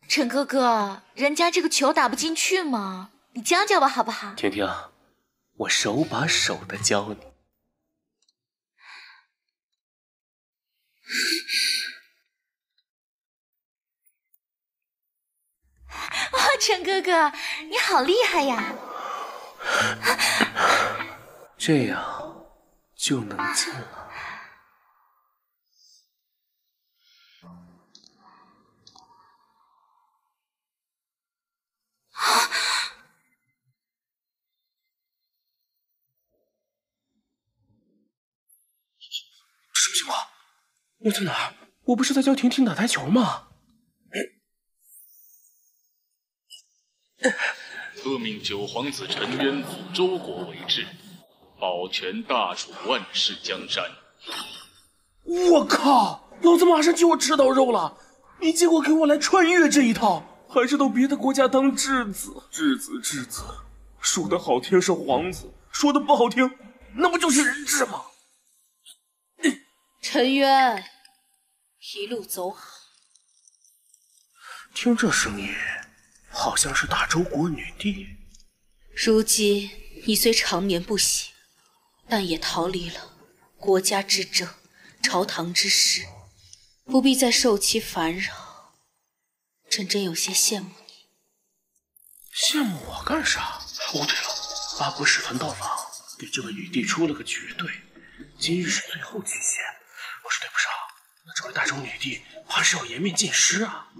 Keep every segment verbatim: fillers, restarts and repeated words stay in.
陈哥哥，人家这个球打不进去嘛，你教教吧，好不好？ 婷婷，我手把手的教你。 哇，陈哥哥，你好厉害呀！ 这样就能进了。什么情况？我在哪儿？我不是在教婷婷打台球吗？ 特命九皇子陈渊辅周国为质，保全大楚万世江山。 我靠！老子马上就要吃到肉了，你结果给我来穿越这一套，还是到别的国家当质子？质子质子，说的好听是皇子，说的不好听，那不就是人质吗？ 陈渊，一路走好。 听这声音，好像是大周国女帝。 如今你虽长眠不醒，但也逃离了国家之政、朝堂之事，不必再受其烦扰。朕真有些羡慕你。 羡慕我干啥？哦，对了，八国使团到访，给这位女帝出了个绝对，今日是最后期限，我是对不上。那这位大周女帝怕是要颜面尽失啊！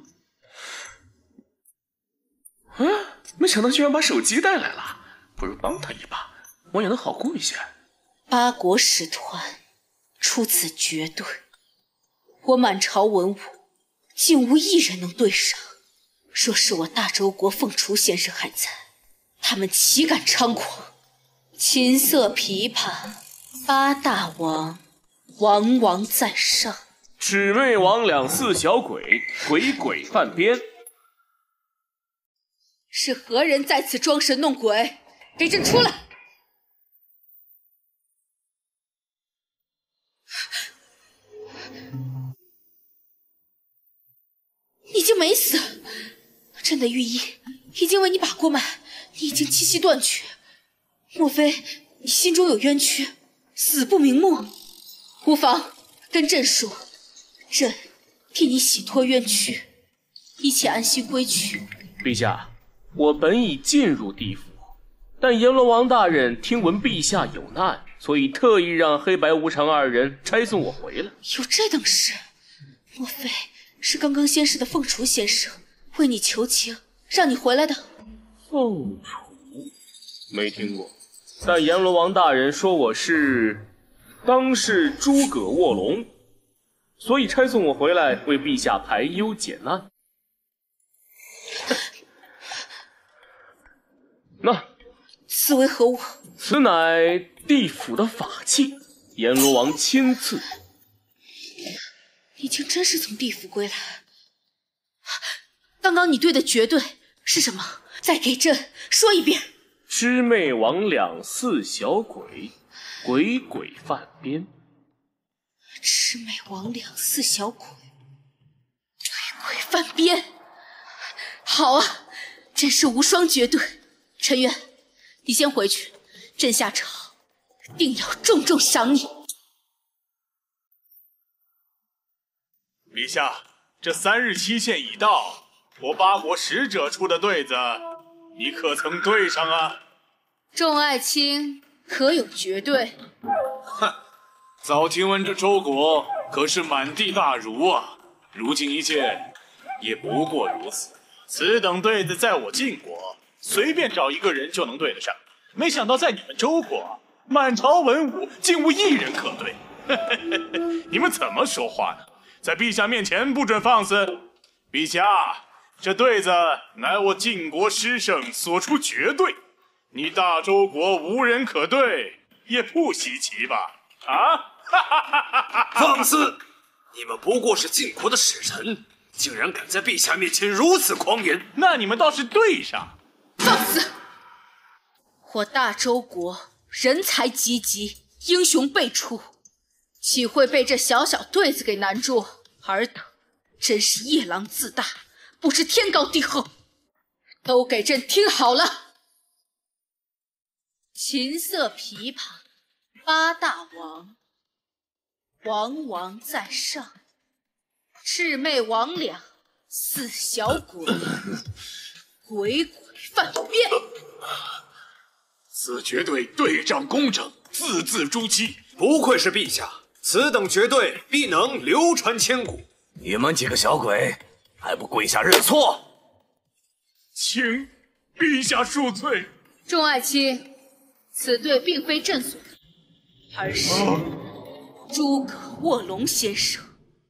嗯，没想到居然把手机带来了，不如帮他一把，我也能好过一些。 八国使团出此绝对，我满朝文武竟无一人能对上。若是我大周国凤雏先生还在，他们岂敢猖狂？琴瑟琵琶，八大王，王王在上。 魑魅魍魉四小鬼，鬼鬼犯边。 是何人在此装神弄鬼？给朕出来！你竟没死！朕的御医已经为你把过脉，你已经气息断绝。莫非你心中有冤屈，死不瞑目？无妨，跟朕说，朕替你洗脱冤屈，一切安心归去。 陛下，我本已进入地府，但阎罗王大人听闻陛下有难，所以特意让黑白无常二人差送我回来。 有这等事？莫非是刚刚仙逝的凤雏先生为你求情，让你回来的？ 凤雏没听过，但阎罗王大人说我是当世诸葛卧龙，所以差送我回来为陛下排忧解难。那此为何物？ 此乃地府的法器，阎罗王亲赐。 你竟真是从地府归来！刚刚你对的绝对是什么？再给朕说一遍。 魑魅魍魉四小鬼，鬼鬼犯边。 魑魅魍魉四小鬼，鬼鬼犯边。好啊，真是无双绝对。陈渊，你先回去，朕下朝定要重重赏你。 陛下，这三日期限已到，我八国使者出的对子，你可曾对上啊？ 众爱卿可有绝对？ 哼，早听闻这周国可是满地大儒啊，如今一见也不过如此。此等对子在我晋国随便找一个人就能对得上，没想到在你们周国，满朝文武竟无一人可对。你们怎么说话呢？在陛下面前不准放肆！陛下，这对子乃我晋国师圣所出绝对，你大周国无人可对，也不稀奇吧？啊！ 放肆！你们不过是晋国的使臣，竟然敢在陛下面前如此狂言！ 那你们倒是对上！ 放肆！我大周国人才济济，英雄辈出，岂会被这小小对子给难住？尔等真是夜郎自大， 不知天高地厚，都给朕听好了！琴瑟琵琶八大王，王王在上，魑魅魍魉四小鬼，鬼鬼犯变。 此绝对对仗工整，字字珠玑。 不愧是陛下，此等绝对必能流传千古。 你们几个小鬼还不跪下认错？ 请陛下恕罪。 众爱卿，此对并非朕所为，而是诸葛卧龙先生。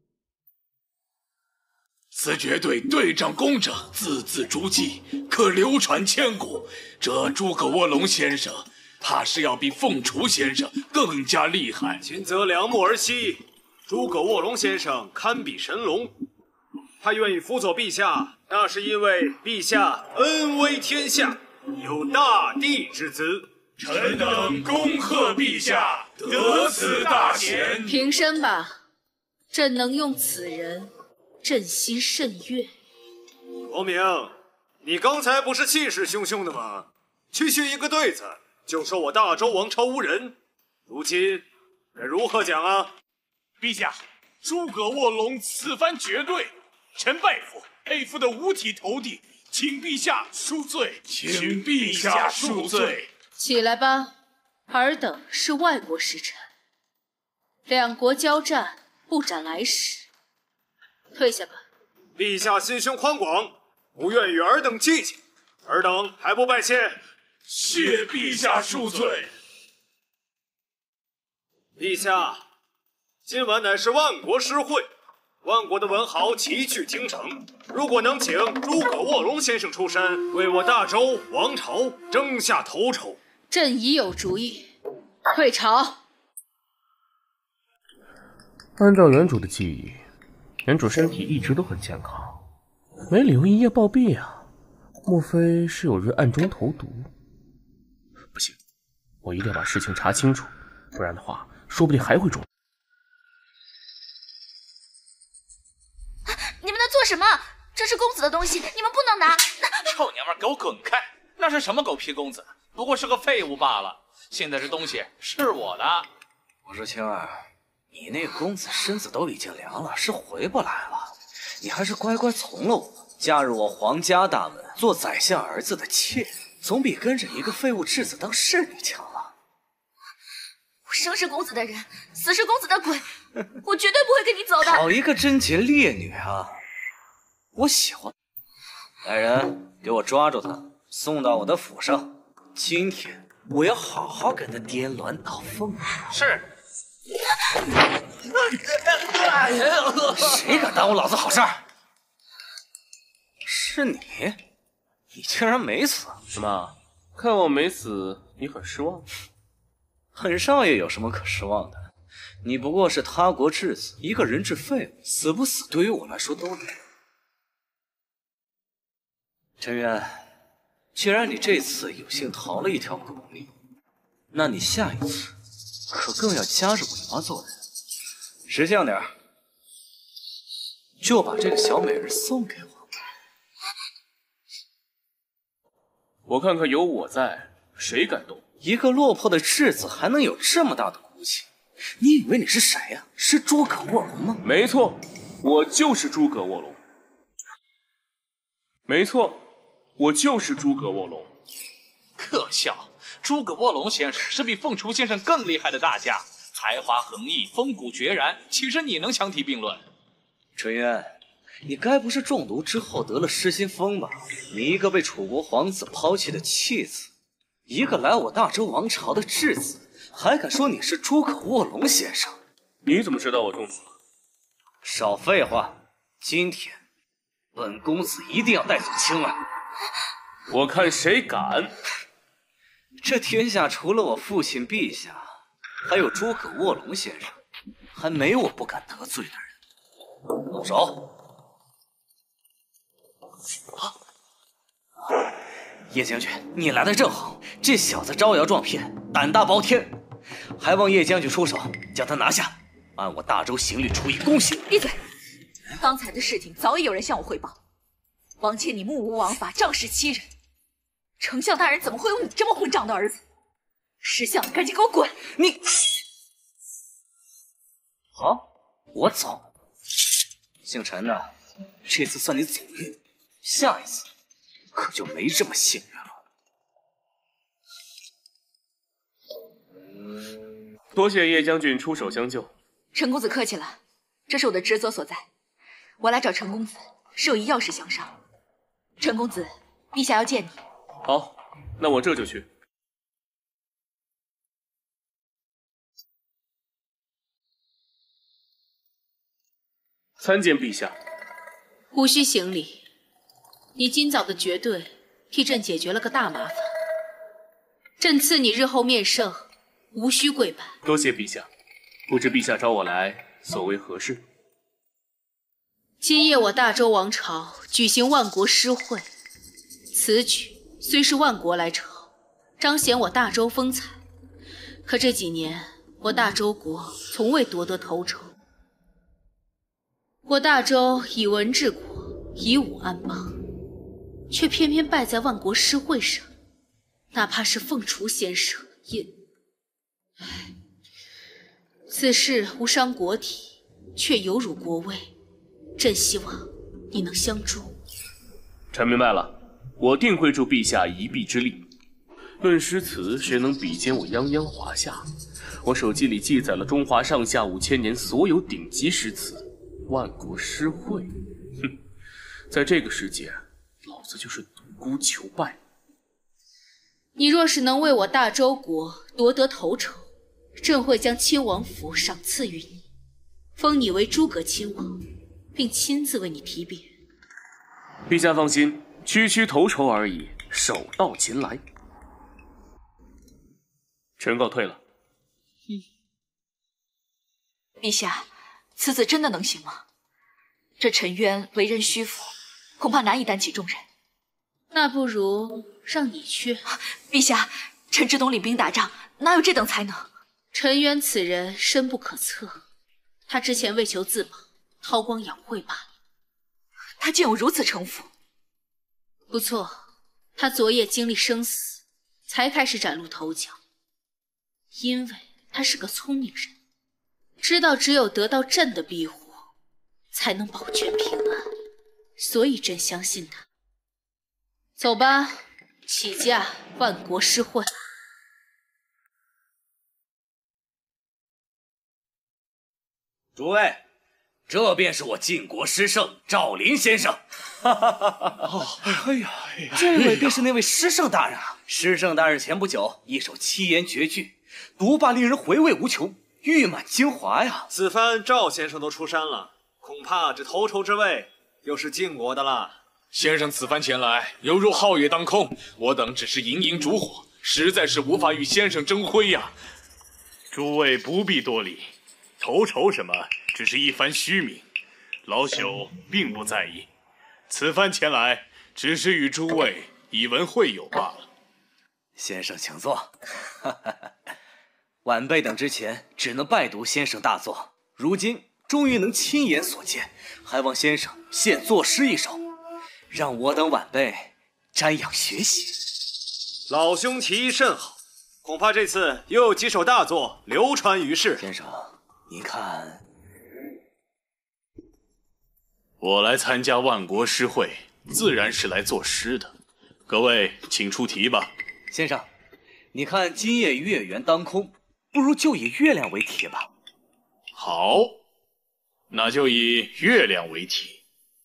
此绝对对仗工整，字字珠玑，可流传千古。这诸葛卧龙先生，怕是要比凤雏先生更加厉害。 今则两目儿息，诸葛卧龙先生堪比神龙。他愿意辅佐陛下，那是因为陛下恩威天下，有大帝之资。 臣等恭贺陛下得此大贤。 平身吧，朕能用此人朕心甚悦。 侯明，你刚才不是气势汹汹的吗？区区一个对子就说我大周王朝无人，如今该如何讲啊？ 陛下，诸葛卧龙此番绝对，臣拜服，佩服的五体投地，请陛下恕罪，请陛下恕罪。 起来吧，尔等是外国使臣，两国交战不斩来使。退下吧。 陛下心胸宽广，不愿与尔等计较，尔等还不拜谢？ 谢陛下恕罪。 陛下，今晚乃是万国诗会，万国的文豪齐聚京城。如果能请诸葛卧龙先生出山，为我大周王朝争下头筹， 朕已有主意，退朝。 按照原主的记忆，原主身体一直都很健康，没理由一夜暴毙啊！莫非是有人暗中投毒？不行，我一定要把事情查清楚，不然的话，说不定还会中。 你们在做什么？这是公子的东西，你们不能拿！ 臭娘们，给我滚开！那是什么狗屁公子？不过是个废物罢了。现在这东西是我的。 我说青儿，你那个公子身子都已经凉了，是回不来了。你还是乖乖从了我，嫁入我皇家大门，做宰相儿子的妾，总比跟着一个废物质子当侍女强了。 我生是公子的人，死是公子的鬼，我绝对不会跟你走的。 好一个贞洁烈女啊！我喜欢。来人，给我抓住她，送到我的府上。今天我要好好跟她颠鸾倒凤。 是。 谁敢耽误老子好事儿？是你，你竟然没死！ 怎么，看我没死，你很失望？ 本少爷有什么可失望的？你不过是他国质子，一个人质废物，死不死对于我来说都一样。陈渊，既然你这次有幸逃了一条狗命，那你下一次可更要夹着尾巴做人。识相点，就把这个小美人送给我。 我看看有我在，谁敢动？ 一个落魄的质子还能有这么大的骨气？你以为你是谁呀、啊？是诸葛卧龙吗？ 没错，我就是诸葛卧龙。没错，我就是诸葛卧龙。 可笑，诸葛卧龙先生是比凤雏先生更厉害的大家，才华横溢，风骨决然，岂是你能相提并论？ 纯渊，你该不是中毒之后得了失心疯吧？你一个被楚国皇子抛弃的弃子，一个来我大周王朝的质子，还敢说你是诸葛卧龙先生？ 你怎么知道我中毒了？ 少废话！今天本公子一定要带走青儿。 我看谁敢！ 这天下除了我父亲陛下，还有诸葛卧龙先生，还没我不敢得罪的人。动手！啊！叶将军，你来的正好，这小子招摇撞骗，胆大包天，还望叶将军出手将他拿下，按我大周刑律处以宫刑。 闭嘴！刚才的事情早已有人向我汇报， 王倩，你目无王法，仗势欺人。丞相大人怎么会有你这么混账的儿子？识相的，赶紧给我滚！ 你好，我走。姓陈的，这次算你走运，下一次可就没这么幸运了。多谢叶将军出手相救。 陈公子客气了，这是我的职责所在。我来找陈公子是有一要事相商。陈公子，陛下要见你。 好，那我这就去。参见陛下。 无需行礼，你今早的绝对替朕解决了个大麻烦。朕赐你日后面圣，无需跪拜。 多谢陛下。不知陛下找我来，所为何事？ 今夜我大周王朝举行万国诗会，此举虽是万国来朝，彰显我大周风采，可这几年我大周国从未夺得头筹。我大周以文治国，以武安邦，却偏偏败在万国诗会上，哪怕是凤雏先生也……唉，此事无伤国体，却有辱国威。朕希望你能相助。 臣明白了，我定会助陛下一臂之力。论诗词，谁能比肩我泱泱华夏？我手机里记载了中华上下五千年所有顶级诗词，万国诗会。哼，在这个世界，老子就是独孤求败。 你若是能为我大周国夺得头筹，朕会将亲王府赏赐于你，封你为诸葛亲王，并亲自为你提匾。 陛下放心，区区头筹而已，手到擒来。臣告退了。 嗯，陛下，此子真的能行吗？这陈渊为人虚浮，恐怕难以担起重任。 那不如让你去。 陛下，臣只懂领兵打仗，哪有这等才能？ 陈渊此人深不可测，他之前为求自保，韬光养晦罢了。 他竟有如此城府？ 不错，他昨夜经历生死，才开始崭露头角。因为他是个聪明人，知道只有得到朕的庇护，才能保全平安，所以朕相信他。走吧，起驾万国诗会。 诸位，这便是我晋国诗圣赵林先生。哈哈哈哈哈！哎呀，这位便是那位诗圣大人啊！诗圣大人前不久一首七言绝句，读罢令人回味无穷，誉满京华呀。 此番赵先生都出山了，恐怕这头筹之位又是晋国的了。 先生此番前来，犹如皓月当空，我等只是营营烛火，实在是无法与先生争辉呀。 诸位不必多礼。头筹什么，只是一番虚名，老朽并不在意。此番前来，只是与诸位以文会友罢了。 先生请坐。晚辈等之前只能拜读先生大作，如今终于能亲眼所见，还望先生现作诗一首，让我等晚辈瞻仰学习。 老兄棋艺甚好，恐怕这次又有几首大作流传于世。 先生，您看， 我来参加万国诗会，自然是来作诗的。各位，请出题吧。 先生，你看今夜月圆当空，不如就以月亮为题吧。 好，那就以月亮为题。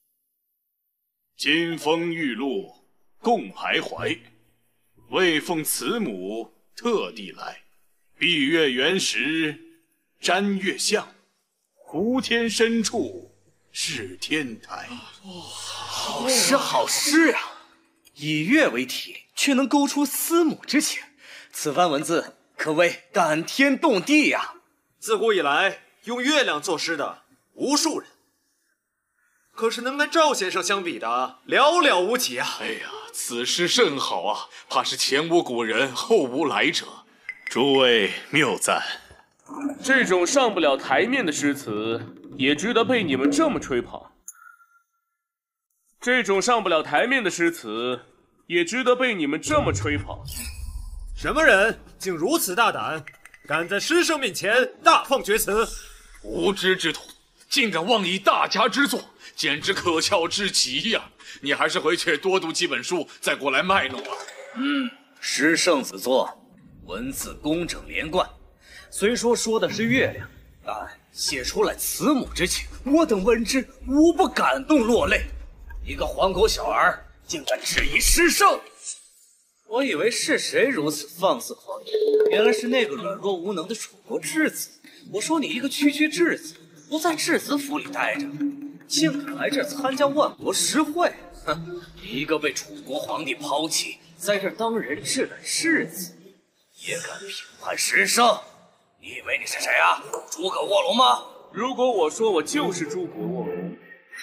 金风玉露共徘徊，为奉慈母特地来。闭月圆时瞻月相，湖天深处是天台。 好诗好诗啊！以月为题，却能勾出思母之情，此番文字可谓感天动地呀！ 自古以来，用月亮作诗的无数人，可是能跟赵先生相比的寥寥无几啊！ 哎呀，此诗甚好啊，怕是前无古人，后无来者。 诸位谬赞。 这种上不了台面的诗词，也值得被你们这么吹捧。 这种上不了台面的诗词，也值得被你们这么吹捧。 什么人竟如此大胆，敢在师圣面前大放厥词？ 无知之徒，竟敢妄议大家之作，简直可笑至极呀！你还是回去多读几本书，再过来卖弄吧。 嗯，诗圣子作，文字工整连贯，虽说说的是月亮，但写出来慈母之情，我等闻之无不感动落泪。一个黄狗小儿竟敢质疑诗圣，我以为是谁如此放肆狂言，原来是那个软弱无能的楚国质子。我说你一个区区质子，不在质子府里待着，竟敢来这儿参加万国诗会？哼，一个被楚国皇帝抛弃，在这儿当人质的质子，也敢评判诗圣？你以为你是谁啊？诸葛卧龙吗？ 如果我说我就是诸葛卧龙，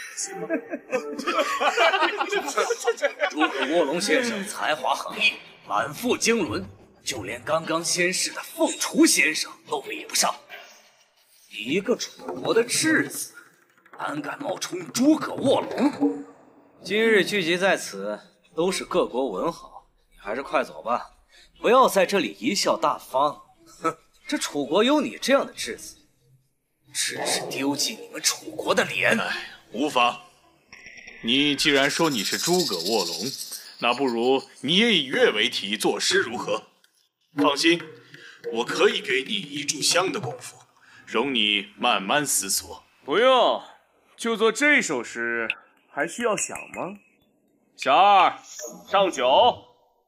诸葛卧龙先生才华横溢，满腹经纶，就连刚刚仙逝的凤雏先生都比不上。你一个楚国的质子，胆敢冒充诸葛卧龙？今日聚集在此，都是各国文豪，你还是快走吧，不要在这里贻笑大方。哼，这楚国有你这样的质子，只是丢尽你们楚国的脸。 哎，无妨。你既然说你是诸葛卧龙，那不如你也以月为题作诗如何？放心，我可以给你一炷香的功夫，容你慢慢思索。 不用，就做这首诗，还需要想吗？小二，上酒。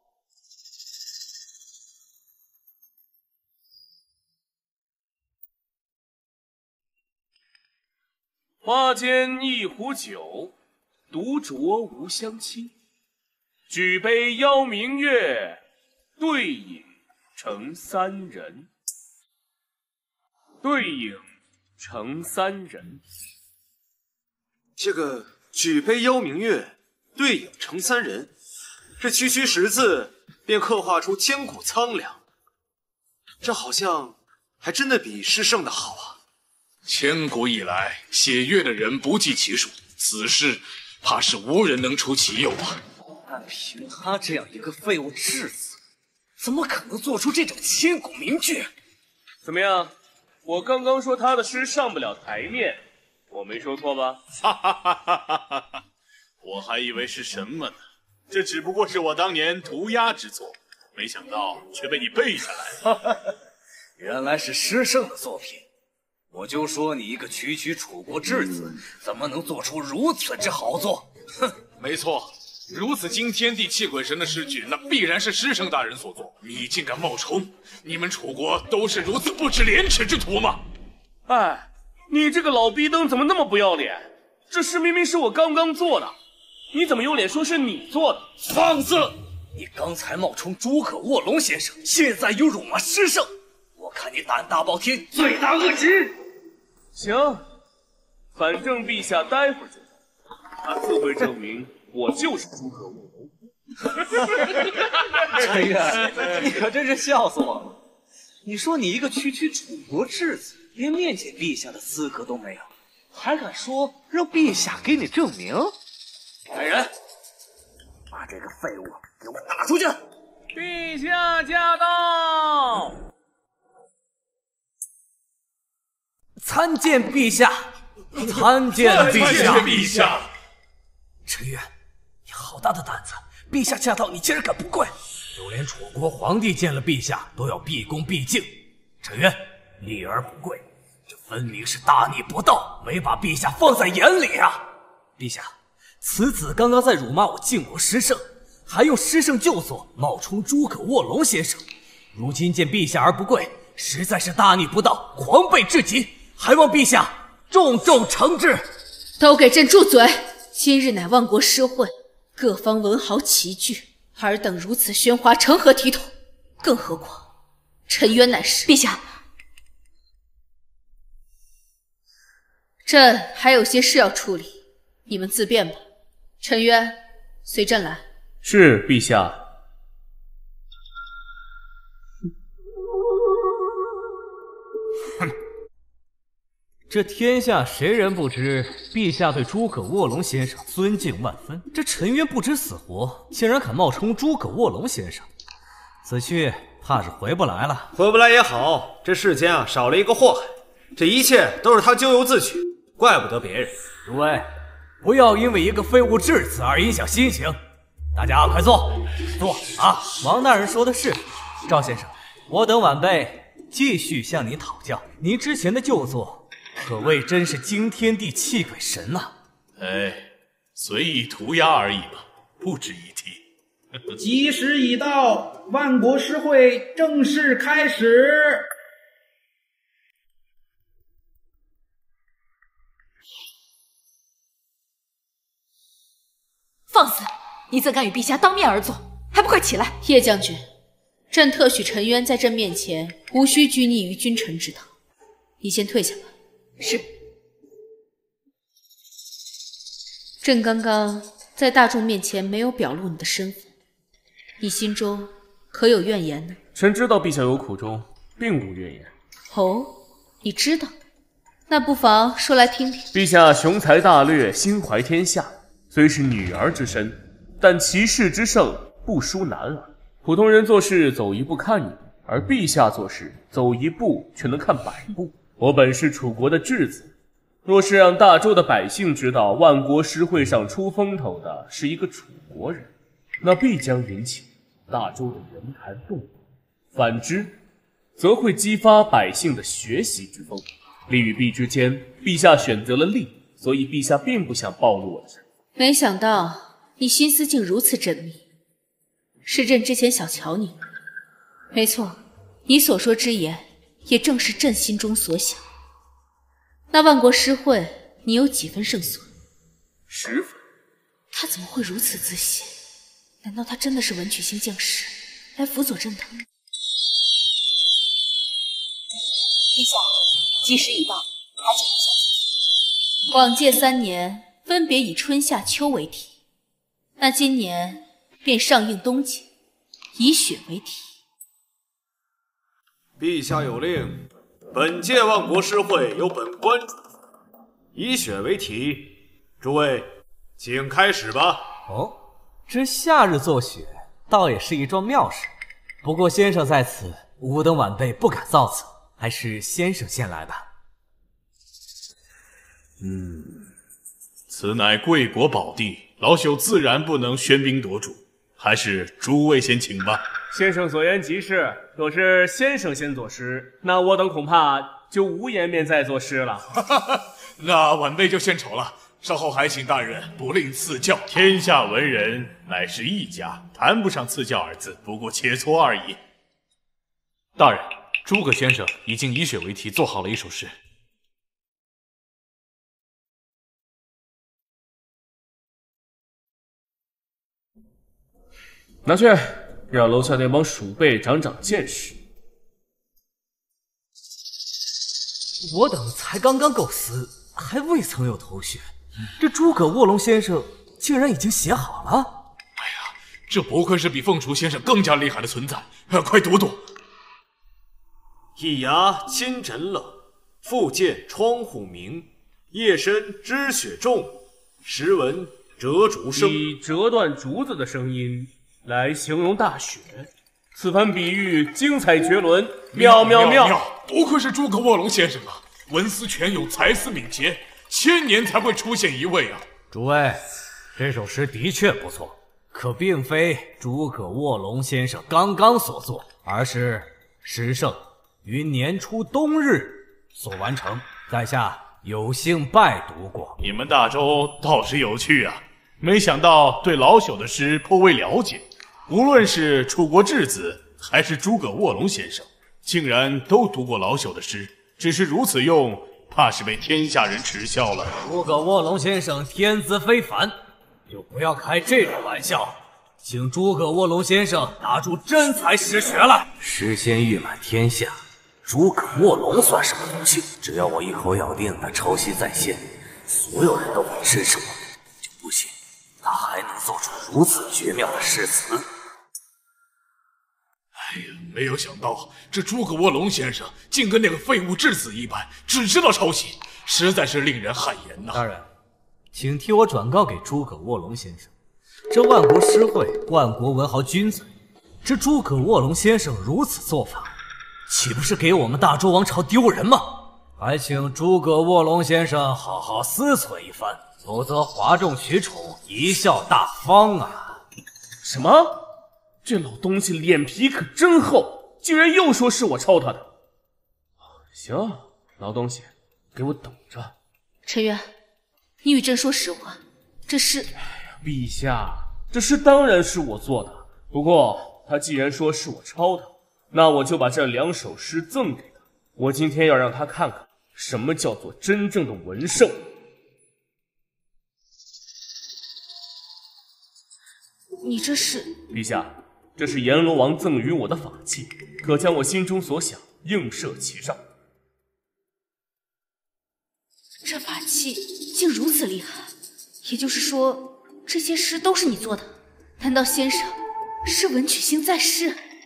花间一壶酒，独酌无相亲。举杯邀明月，对影成三人。对影成三人。 这个举杯邀明月，对影成三人，这区区十字便刻画出千古苍凉，这好像还真的比诗圣的好啊。 千古以来，写乐的人不计其数，此事怕是无人能出其右吧。 但凭他这样一个废物质子，怎么可能做出这种千古名句？ 怎么样？我刚刚说他的诗上不了台面，我没说错吧？ 哈哈哈哈哈哈！我还以为是什么呢？这只不过是我当年涂鸦之作，没想到却被你背下来了。 原来是诗圣的作品。我就说你一个区区楚国质子，怎么能做出如此之好作？哼， 没错，如此惊天地泣鬼神的诗句，那必然是诗圣大人所作。你竟敢冒充！你们楚国都是如此不知廉耻之徒吗？ 哎，你这个老逼灯怎么那么不要脸？这诗明明是我刚刚做的，你怎么有脸说是你做的？ 放肆！你刚才冒充诸葛卧龙先生，现在又辱骂诗圣，我看你胆大包天，罪大恶极！ 行，反正陛下待会儿就到，他自会证明我就是诸葛卧龙。 陈月，你可真是笑死我了！你说你一个区区楚国质子，连面见陛下的资格都没有，还敢说让陛下给你证明？来人，把这个废物给我打出去！ 陛下驾到！ 参见陛下，参见陛下！ 陛下！ 陈月，你好大的胆子！陛下驾到，你竟然敢不跪！就连楚国皇帝见了陛下都要毕恭毕敬。陈月，立而不跪，这分明是大逆不道，没把陛下放在眼里啊！陛下，此子刚刚在辱骂我晋国诗圣，还用诗圣旧作冒充诸葛卧龙先生，如今见陛下而不跪，实在是大逆不道，狂悖至极，还望陛下重重惩治。 都给朕住嘴！今日乃万国诗会，各方文豪齐聚，尔等如此喧哗，成何体统？更何况陈渊乃是陛下， 朕还有些事要处理，你们自便吧。陈渊，随朕来。 是陛下。 这天下谁人不知陛下对诸葛卧龙先生尊敬万分？这陈渊不知死活，竟然敢冒充诸葛卧龙先生，此去怕是回不来了。 回不来也好，这世间啊少了一个祸害，这一切都是他咎由自取，怪不得别人。 诸位，不要因为一个废物质子而影响心情。大家快坐，坐啊！王大人说的是，赵先生，我等晚辈继续向您讨教。您之前的旧作，可谓真是惊天地泣鬼神呐、啊！ 哎，随意涂鸦而已嘛，不值一提。 吉时已到，万国诗会正式开始。 放肆！你怎敢与陛下当面而坐？还不快起来！ 叶将军，朕特许陈渊在朕面前无需拘泥于君臣之道，你先退下吧。 是。 朕刚刚在大众面前没有表露你的身份，你心中可有怨言呢？ 臣知道陛下有苦衷，并无怨言。 哦，你知道？那不妨说来听听。 陛下雄才大略，心怀天下，虽是女儿之身，但其事之盛不输男儿。普通人做事走一步看一步，而陛下做事走一步却能看百步。我本是楚国的质子，若是让大周的百姓知道万国诗会上出风头的是一个楚国人，那必将引起大周的人谈动荡；反之，则会激发百姓的学习之风。利与弊之间，陛下选择了利，所以陛下并不想暴露我的身份。 没想到你心思竟如此缜密，是朕之前小瞧你了。没错，你所说之言也正是朕心中所想。那万国诗会，你有几分胜算？ 十分。 他怎么会如此自信？难道他真的是文曲星降世，来辅佐朕的？ 陛下，吉时已到，还请陛下。 往届三年分别以春夏秋为题，那今年便上应冬季，以雪为题。 陛下有令，本届万国诗会由本官主以雪为题，诸位请开始吧。 哦，这夏日作雪，倒也是一桩妙事。不过先生在此，吾等晚辈不敢造次，还是先生先来吧。 嗯，此乃贵国宝地，老朽自然不能喧宾夺主，还是诸位先请吧。 先生所言极是，若是先生先作诗，那我等恐怕就无颜面再作诗了。 那晚辈就献丑了，稍后还请大人不吝赐教。 天下文人乃是一家，谈不上赐教二字，不过切磋而已。 大人，诸葛先生已经以雪为题做好了一首诗。 拿去，让楼下那帮鼠辈长长见识。 我等才刚刚构思，还未曾有头绪，这诸葛卧龙先生竟然已经写好了。 哎呀，这不愧是比凤雏先生更加厉害的存在，快读读。 一衙清晨冷，复见窗户明。夜深知雪重，时闻折竹声。 以折断竹子的声音来形容大雪，此番比喻精彩绝伦，妙妙妙！ 妙不愧是诸葛卧龙先生啊，文思泉涌，才思敏捷，千年才会出现一位啊！ 诸位，这首诗的确不错，可并非诸葛卧龙先生刚刚所作，而是诗圣于年初冬日所完成，在下有幸拜读过。 你们大周倒是有趣啊，没想到对老朽的诗颇为了解。无论是楚国质子，还是诸葛卧龙先生，竟然都读过老朽的诗，只是如此用，怕是被天下人耻笑了。 诸葛卧龙先生天资非凡，就不要开这种玩笑，请诸葛卧龙先生拿出真才实学来。诗仙誉满天下，诸葛卧龙算什么东西？只要我一口咬定他抄袭在先，所有人都会支持我，就不信他还能做出如此绝妙的诗词。 哎呀，没有想到这诸葛卧龙先生竟跟那个废物质子一般，只知道抄袭， 实在是令人汗颜呐。 大人，请替我转告给诸葛卧龙先生，这万国诗会，万国文豪君子，这诸葛卧龙先生如此做法，岂不是给我们大周王朝丢人吗？还请诸葛卧龙先生好好思忖一番，否则哗众取宠，贻笑大方啊！ 什么？这老东西脸皮可真厚，竟然又说是我抄他的。行，老东西，给我等着。 陈渊，你与朕说实话，这是…… 陛下，这诗当然是我做的，不过他既然说是我抄的，那我就把这两首诗赠给他。我今天要让他看看什么叫做真正的文圣。 你这是？ 陛下，这是阎罗王赠予我的法器，可将我心中所想映射其上。 这法器竟如此厉害，也就是说，这些诗都是你做的？难道先生是文曲星在世？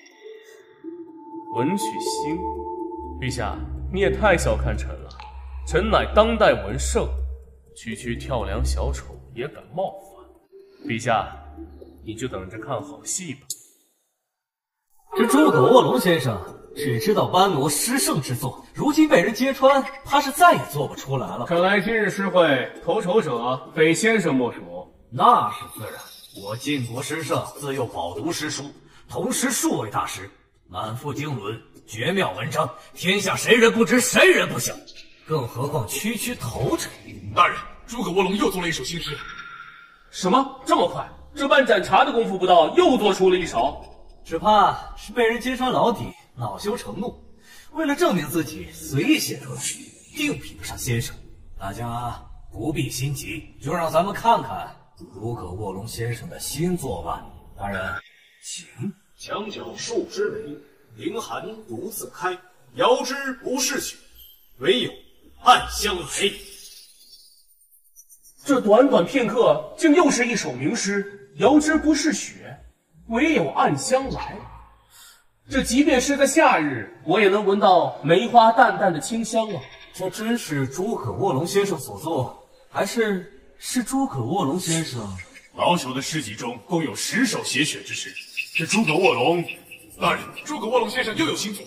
文曲星？陛下，你也太小看臣了。臣乃当代文圣，区区跳梁小丑也敢冒犯？陛下，你就等着看好戏吧。 这诸葛卧龙先生只知道班罗诗圣之作，如今被人揭穿，怕是再也做不出来了。 看来今日诗会头筹者非先生莫属。 那是自然，我晋国诗圣自幼饱读诗书，同时数位大师，满腹经纶，绝妙文章，天下谁人不知，谁人不晓。更何况区区头者。 大人，诸葛卧龙又做了一首新诗。 什么？这么快？这般盏茶的功夫不到，又做出了一首？ 只怕是被人揭穿老底，恼羞成怒，为了证明自己，随意写出来，定比不上先生。大家不必心急，就让咱们看看诸葛卧龙先生的新作吧。大人，请。 墙角数枝梅，凌寒独自开。遥知不是雪，唯有暗香来。 这短短片刻，竟又是一首名诗。遥知不是雪，唯有暗香来。这即便是在夏日，我也能闻到梅花淡淡的清香啊！ 这真是诸葛卧龙先生所作，还是是诸葛卧龙先生？ 老朽的诗集中共有十首写雪之诗，这诸葛卧龙， 大人，诸葛卧龙先生又有新作。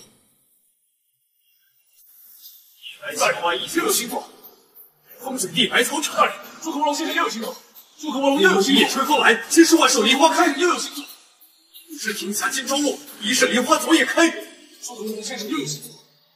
大人，又有新作。风水地白草场。大人， 诸葛卧龙先生又有新作。诸葛卧龙又有新作。 夜春风来，千树万树梨花开。 又有新作。 不知庭下今朝落，疑是梨花昨夜开。 诸葛卧龙先生又有新作。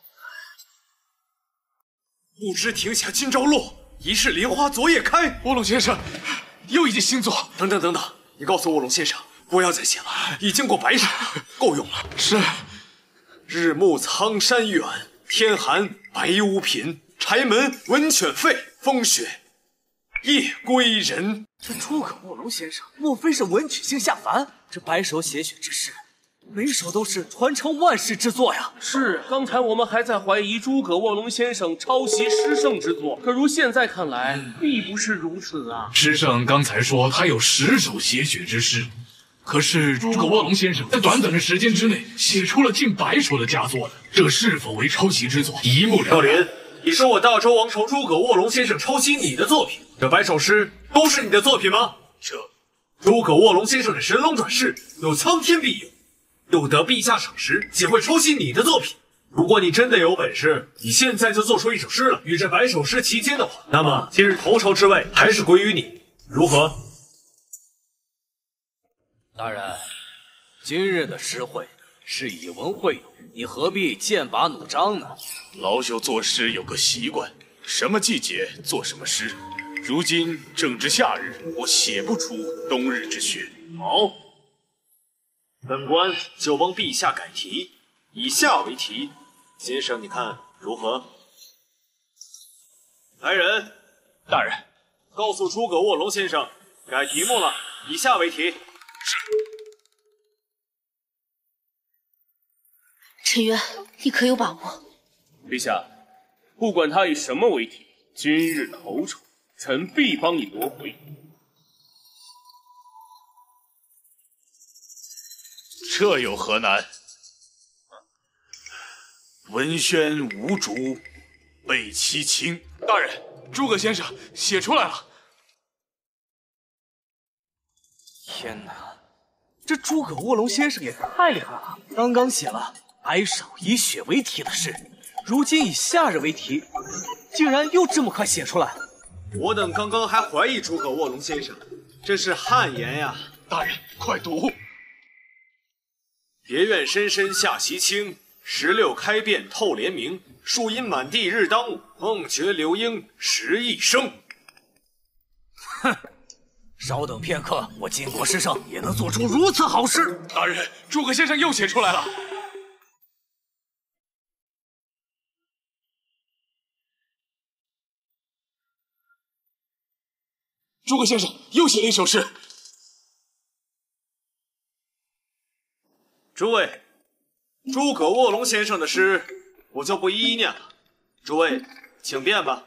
不知庭下今朝落，疑是梨花昨夜开。 卧龙先生又一件新作。 等等等等，你告诉卧龙先生，不要再写了，已经过百首，够用了。 是。 日暮苍山远，天寒白屋贫。柴门闻犬吠，风雪夜归人。 这诸葛卧龙先生，莫非是文曲星下凡？这百首写雪之诗，每首都是传承万世之作呀！ 是，刚才我们还在怀疑诸葛卧龙先生抄袭诗圣之作，可如现在看来，并不是如此啊。 诗圣刚才说他有十首写雪之诗，可是诸葛卧龙先生在短短的时间之内写出了近百首的佳作，这是否为抄袭之作，一目了然。 你说我大周王朝诸葛卧龙先生抄袭你的作品，这百首诗都是你的作品吗？这诸葛卧龙先生的神龙转世有苍天庇佑，又得陛下赏识，岂会抄袭你的作品？如果你真的有本事，你现在就做出一首诗了，与这百首诗齐肩的话，那么今日头筹之位还是归于你，如何？ 大人，今日的诗会是以文会友，你何必剑拔弩张呢？ 老朽作诗有个习惯，什么季节做什么诗。如今正值夏日，我写不出冬日之雪。 好，本官就帮陛下改题，以夏为题。先生，你看如何？来人， 大人， 告诉诸葛卧龙先生，改题目了，以夏为题。 是。 陈渊，你可有把握？ 陛下，不管他以什么为题，今日头筹，臣必帮你夺回。 这有何难？文宣无竹，被其轻。 大人，诸葛先生写出来了。 天哪，这诸葛卧龙先生也太厉害了！刚刚写了“哀少以血为题”的诗，如今以夏日为题，竟然又这么快写出来。 我等刚刚还怀疑诸葛卧龙先生，这是汗颜呀！ 大人，快读。 别院深深下西清，石榴开遍透连明。树阴满地日当午，凤绝流莺时一声。 哼，稍等片刻，我晋国师圣也能做出如此好诗。 大人，诸葛先生又写出来了。诸葛先生又写了一首诗。 诸位，诸葛卧龙先生的诗，我就不一一念了。诸位，请便吧。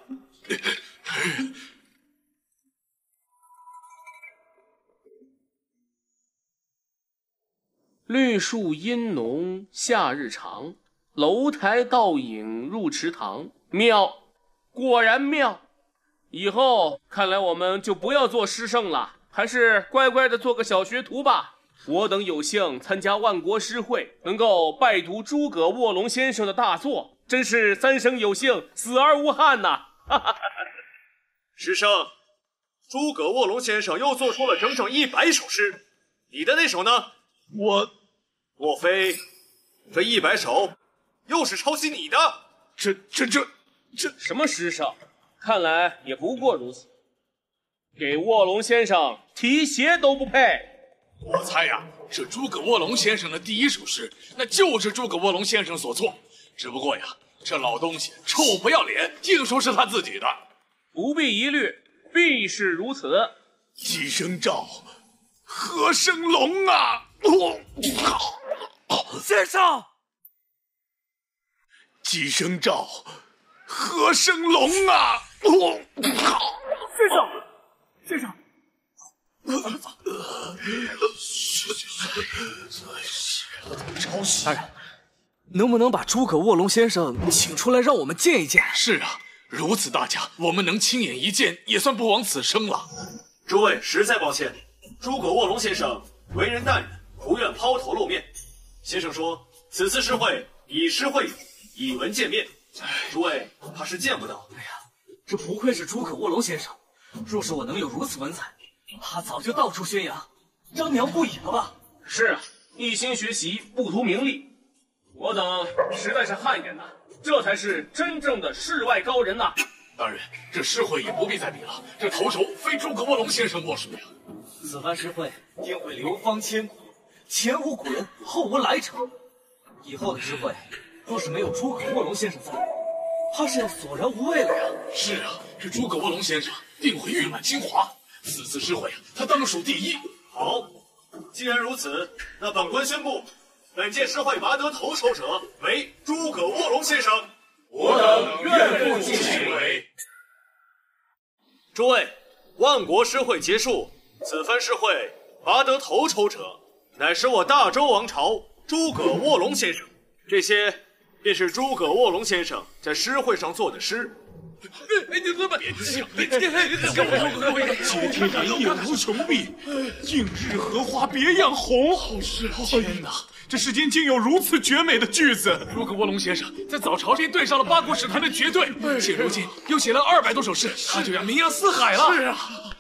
绿树阴浓夏日长，楼台倒影入池塘。妙，果然妙。以后看来我们就不要做诗圣了，还是乖乖的做个小学徒吧。我等有幸参加万国诗会，能够拜读诸葛卧龙先生的大作，真是三生有幸，死而无憾呐！ 师圣，诸葛卧龙先生又做出了整整一百首诗，你的那首呢？ 我， 莫非这一百首又是抄袭你的？ 这这这这什么诗圣？看来也不过如此，给卧龙先生提鞋都不配。 我猜呀，这诸葛卧龙先生的第一首诗，那就是诸葛卧龙先生所作。只不过呀，这老东西臭不要脸，硬说是他自己的。 不必疑虑，必是如此。 鸡声赵，何生龙啊！ 先生， 鸡声赵，何生龙啊！ 先生，先生。 抄袭！ 大人，能不能把诸葛卧龙先生请出来，让我们见一见？ 是啊，如此大家，我们能亲眼一见，也算不枉此生了。 诸位实在抱歉，诸葛卧龙先生为人淡然，不愿抛头露面。先生说此次诗会以诗会友，以文见面，诸位怕是见不到。 哎呀，这不愧是诸葛卧龙先生，若是我能有如此文采，他早就到处宣扬，张扬不已了吧？ 是啊，一心学习，不图名利。我等实在是汗颜呐，这才是真正的世外高人呐！ 大人，这诗会也不必再比了，这头筹非诸葛卧龙先生莫属呀。 此番诗会定会流芳千古，前无古人，后无来者。以后的诗会，若是没有诸葛卧龙先生在，怕是要索然无味了呀。 是啊，这诸葛卧龙先生定会誉满清华。此次诗会，他当属第一。 好，既然如此，那本官宣布，本届诗会拔得头筹者为诸葛卧龙先生。 我等愿负其为。 诸位，万国诗会结束，此番诗会拔得头筹者，乃是我大周王朝诸葛卧龙先生。这些便是诸葛卧龙先生在诗会上作的诗。 哎，你怎么别抢？接天莲叶无穷碧，映日荷花别样红。好诗啊！天哪，这世间竟有如此绝美的句子！诸葛卧龙先生在早朝便对上了八国史坛的绝对，现如今又写了二百多首诗，他就要名扬四海了。是啊，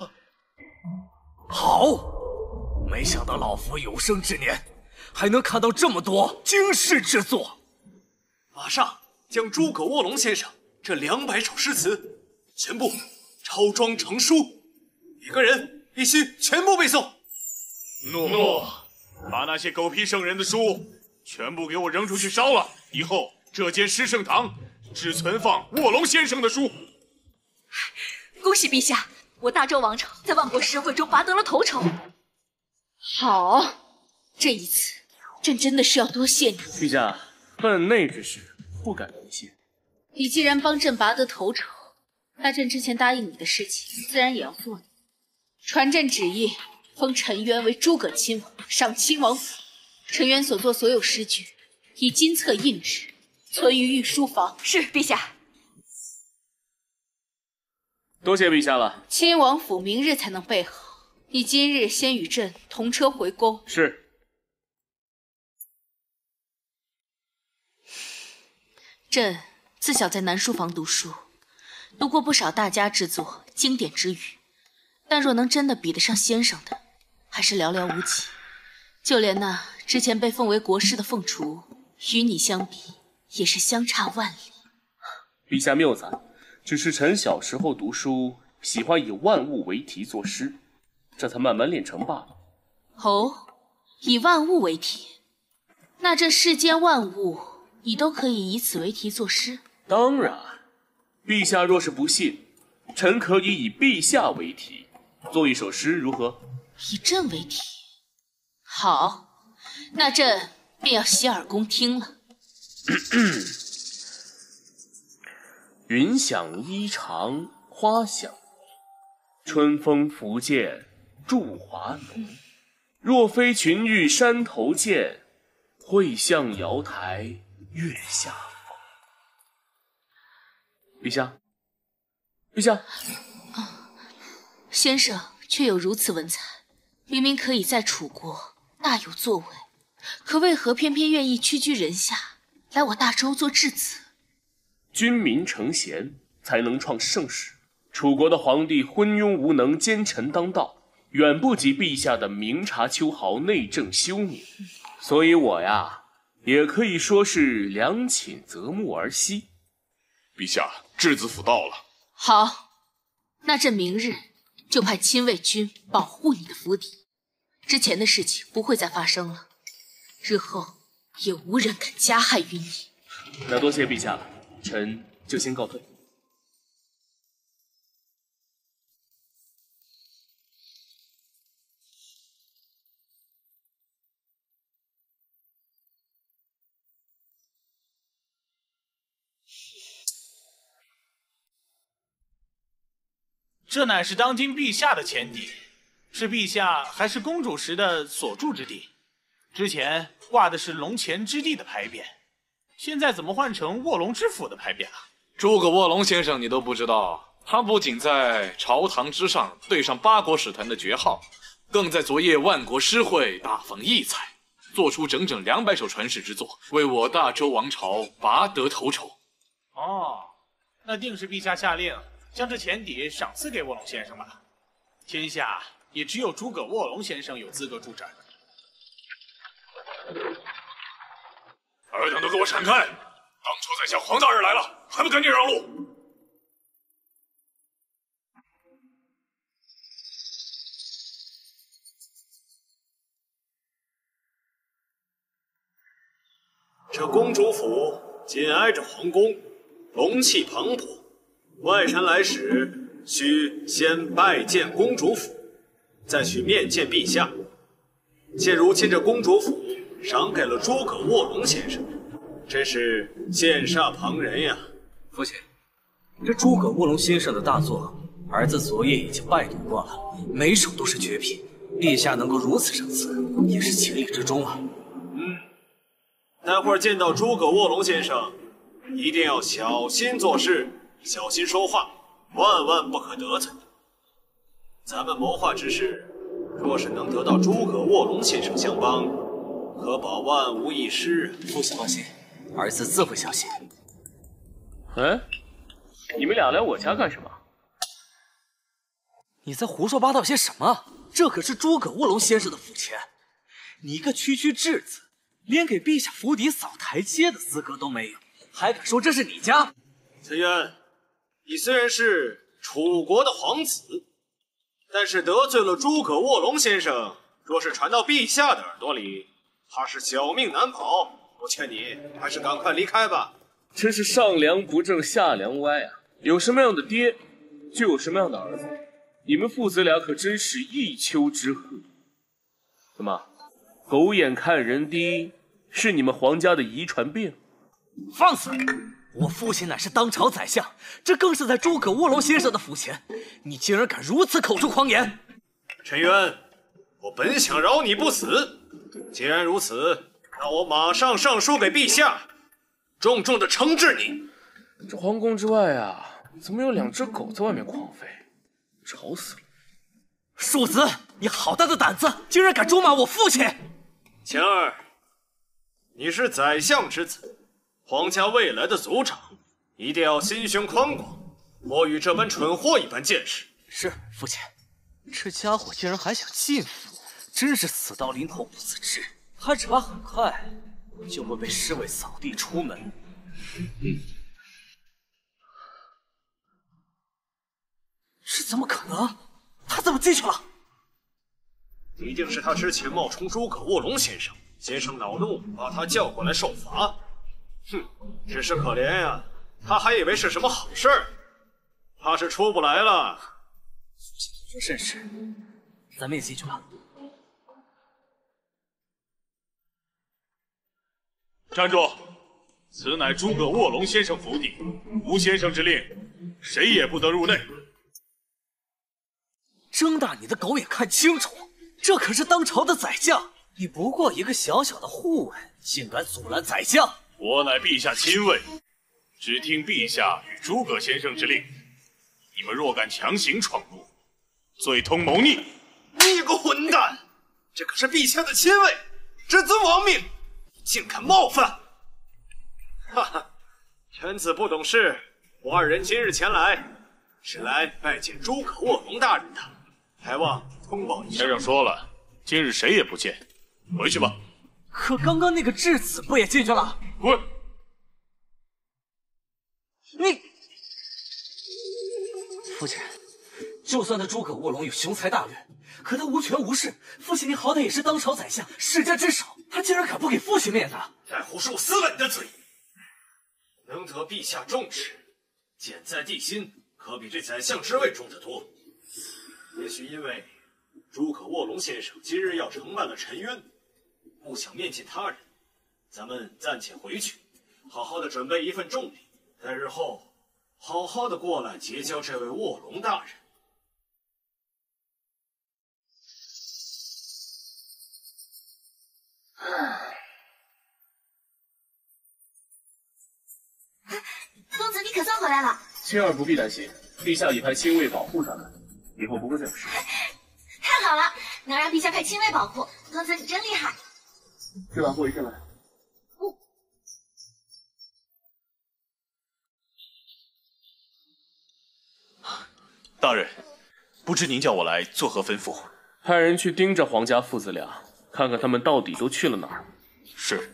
好，没想到老夫有生之年还能看到这么多惊世之作。 马上将诸葛卧龙先生这两百首诗词全部抄装成书，每个人必须全部背诵。 诺诺，把那些狗屁圣人的书全部给我扔出去烧了。以后这间诗圣堂只存放卧龙先生的书。 恭喜陛下，我大周王朝在万国诗会中拔得了头筹。 好，这一次朕真的是要多谢你。 陛下，分内之事不敢违信。 你既然帮朕拔得头筹，那朕之前答应你的事情，自然也要做的。传朕旨意，封陈渊为诸葛亲王，赏亲王府。陈渊所作所有诗句，以金册印制，存于御书房。 是，陛下。 多谢陛下了。 亲王府明日才能备好，你今日先与朕同车回宫。 是。 朕自小在南书房读书，读过不少大家之作、经典之语，但若能真的比得上先生的，还是寥寥无几。就连那之前被奉为国师的凤雏，与你相比，也是相差万里。 陛下谬赞，只是臣小时候读书喜欢以万物为题作诗，这才慢慢练成罢了。 哦，以万物为题，那这世间万物，你都可以以此为题作诗？ 当然，陛下若是不信，臣可以以陛下为题做一首诗，如何？ 以朕为题，好，那朕便要洗耳恭听了。 云想衣裳花想容，春风拂槛著华浓。若非群玉山头见，会向瑶台月下逢。陛下，陛下， 啊，先生却有如此文采，明明可以在楚国大有作为，可为何偏偏愿意屈居人下，来我大周做质子？ 君民承贤，才能创盛世。楚国的皇帝昏庸无能，奸臣当道，远不及陛下的明察秋毫，内政修明。所以我呀，也可以说是良寝择木而栖。 陛下，质子府到了。 好，那朕明日就派亲卫军保护你的府邸，之前的事情不会再发生了，日后也无人敢加害于你。 那多谢陛下了。臣就先告退。 这乃是当今陛下的前邸，是陛下还是公主时的所住之地。之前挂的是龙潜之地的牌匾，现在怎么换成卧龙之府的牌匾了？ 诸葛卧龙先生，你都不知道，他不仅在朝堂之上对上八国使团的爵号，更在昨夜万国诗会大放异彩，做出整整两百首传世之作，为我大周王朝拔得头筹。 哦，那定是陛下下令将这钱底赏赐给卧龙先生吧？天下也只有诸葛卧龙先生有资格住这儿。 尔等都给我闪开！当朝宰相黄大人来了，还不赶紧让路！ 这公主府紧挨着皇宫，龙气磅礴。外臣来时，需先拜见公主府，再去面见陛下。现如今这公主府赏给了诸葛卧龙先生，真是羡煞旁人呀！ 父亲，这诸葛卧龙先生的大作，儿子昨夜已经拜读过了，每首都是绝品。陛下能够如此赏赐，也是情理之中啊。 嗯，待会儿见到诸葛卧龙先生，一定要小心做事，小心说话，万万不可得罪。咱们谋划之事，若是能得到诸葛卧龙先生相帮，可保万无一失。 父亲放心，儿子自会小心。 哎，你们俩来我家干什么？ 你在胡说八道些什么？这可是诸葛卧龙先生的府前，你一个区区质子，连给陛下府邸扫台阶的资格都没有，还敢说这是你家？ 岑渊，你虽然是楚国的皇子，但是得罪了诸葛卧龙先生，若是传到陛下的耳朵里，怕是小命难保。我劝你还是赶快离开吧。 真是上梁不正下梁歪啊！有什么样的爹，就有什么样的儿子。你们父子俩可真是一丘之貉。怎么，狗眼看人低是你们皇家的遗传病？ 放肆！我父亲乃是当朝宰相，这更是在诸葛卧龙先生的府前，你竟然敢如此口出狂言！ 陈渊，我本想饶你不死，既然如此，那我马上上书给陛下，重重的惩治你。 这皇宫之外啊， 怎么有两只狗在外面狂吠？吵死了！ 庶子，你好大的胆子，竟然敢咒骂我父亲！ 晴儿，你是宰相之子，皇家未来的族长，一定要心胸宽广，莫与这般蠢货一般见识。 是，父亲。这家伙竟然还想进府，真是死到临头不自知，还差很快就会被侍卫扫地出门。嗯，这怎么可能？他怎么进去了？ 一定是他之前冒充诸葛卧龙先生，先生恼怒，把他叫过来受罚。哼，只是可怜呀，他还以为是什么好事儿，怕是出不来了。 说甚是，咱们也进去吧。 站住！此乃诸葛卧龙先生府邸，吴先生之令，谁也不得入内。 睁大你的狗眼看清楚，这可是当朝的宰相，你不过一个小小的护卫，竟敢阻拦宰相！ 我乃陛下亲卫，只听陛下与诸葛先生之令。你们若敢强行闯入，罪通谋逆！ 你个混蛋！这可是陛下的亲卫，至尊王命，你竟敢冒犯！哈哈，臣子不懂事，我二人今日前来，是来拜见诸葛卧龙大人的，还望通报一声。 先生说了，今日谁也不见，回去吧。 可刚刚那个质子不也进去了？ 滚！ 你，父亲，就算那诸葛卧龙有雄才大略，可他无权无势。父亲，你好歹也是当朝宰相，世家之首，他竟然敢不给父亲面子！ 再胡说，撕了你的嘴！能得陛下重视，简在帝心，可比这宰相之位重得多。也许因为诸葛卧龙先生今日要承办了沉冤，不想面见他人，咱们暂且回去，好好的准备一份重礼，在日后好好的过来结交这位卧龙大人。 公子，你可算回来了。 青儿不必担心，陛下已派亲卫保护他们，以后不会再有事。 太好了，能让陛下派亲卫保护，公子你真厉害。 这把货一进来。 不。 大人，不知您叫我来作何吩咐？ 派人去盯着皇家父子俩，看看他们到底都去了哪儿。 是。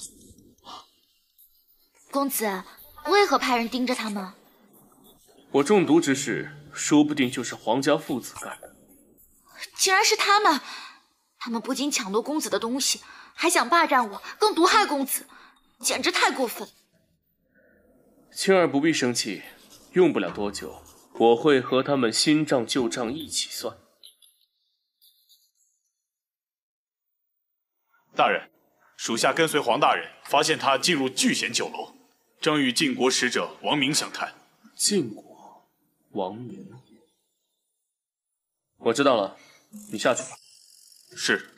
公子，为何派人盯着他们？ 我中毒之事，说不定就是皇家父子干的。 竟然是他们！他们不仅抢夺公子的东西，还想霸占我，更毒害公子，简直太过分。 青儿不必生气，用不了多久，我会和他们新账旧账一起算。 大人，属下跟随黄大人，发现他进入聚贤酒楼，正与晋国使者王明详谈。 晋国，王明，我知道了，你下去吧。 是。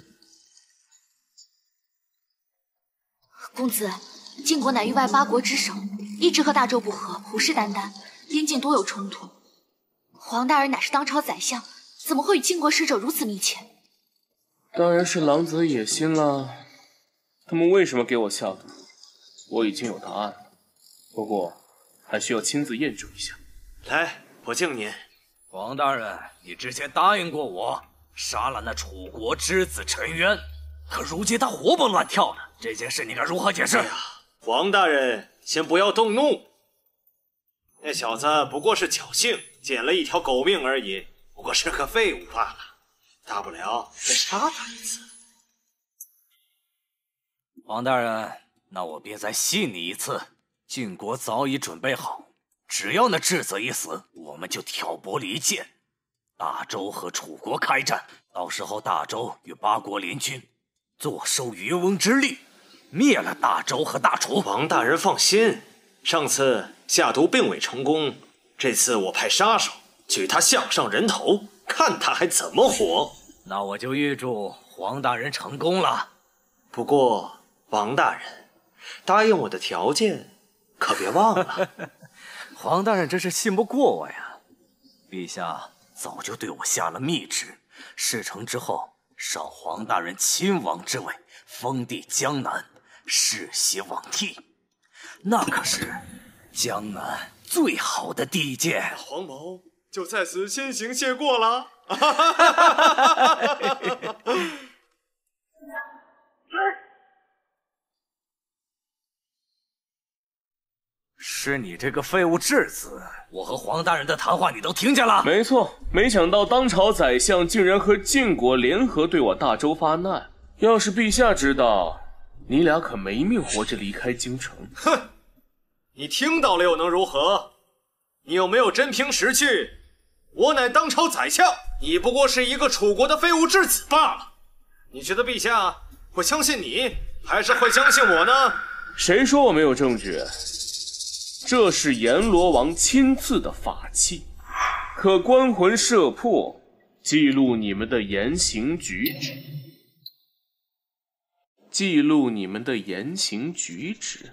公子，晋国乃域外八国之首，一直和大周不和，虎视眈眈，边境多有冲突。黄大人乃是当朝宰相，怎么会与晋国使者如此密切？ 当然是狼子野心了。他们为什么给我下毒？我已经有答案了，不过还需要亲自验证一下。 来，我敬您。 王大人，你之前答应过我，杀了那楚国之子陈渊，可如今他活蹦乱跳的，这件事你该如何解释？ 哎呀，王大人，先不要动怒。那小子不过是侥幸捡了一条狗命而已，不过是个废物罢了，大不了再杀他一次。 王大人，那我便再信你一次。晋国早已准备好，只要那质子一死，我们就挑拨离间，大周和楚国开战。到时候大周与八国联军，坐收渔翁之利，灭了大周和大楚。 王大人放心，上次下毒并未成功，这次我派杀手举他项上人头，看他还怎么活。 那我就预祝黄大人成功了。 不过王大人，答应我的条件可别忘了。 皇大人真是信不过我呀！陛下早就对我下了密旨，事成之后赏皇大人亲王之位，封地江南，世袭罔替。那可是江南最好的地界。 皇某就在此先行谢过了。 是你这个废物质子！我和皇大人的谈话你都听见了？ 没错，没想到当朝宰相竟然和晋国联合对我大周发难。要是陛下知道，你俩可没命活着离开京城。 哼，你听到了又能如何？你有没有真凭实据？我乃当朝宰相，你不过是一个楚国的废物质子罢了。你觉得陛下会相信你，还是会相信我呢？ 谁说我没有证据？这是阎罗王亲赐的法器，可观魂摄魄，记录你们的言行举止，记录你们的言行举止。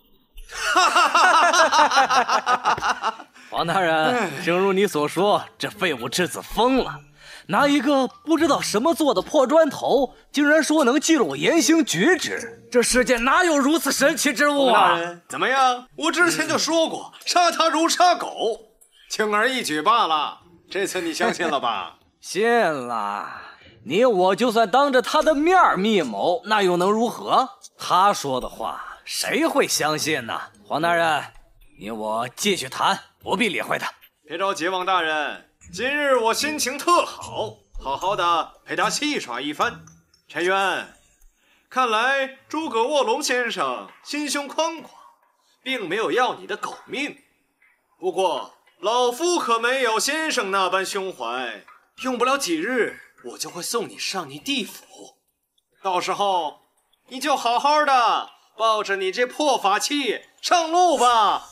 王大人，正如你所说，这废物质子疯了，拿一个不知道什么做的破砖头，竟然说能记录我言行举止，这世界哪有如此神奇之物啊！ 大人，怎么样？我之前就说过，杀他如杀狗，轻而易举罢了。这次你相信了吧？ 信了。你我就算当着他的面密谋，那又能如何？他说的话，谁会相信呢？黄大人，你我继续谈，不必理会他。 别着急，王大人。今日我心情特好，好好的陪他戏耍一番。陈渊，看来诸葛卧龙先生心胸宽广，并没有要你的狗命。不过老夫可没有先生那般胸怀，用不了几日，我就会送你上你地府。到时候你就好好的抱着你这破法器上路吧。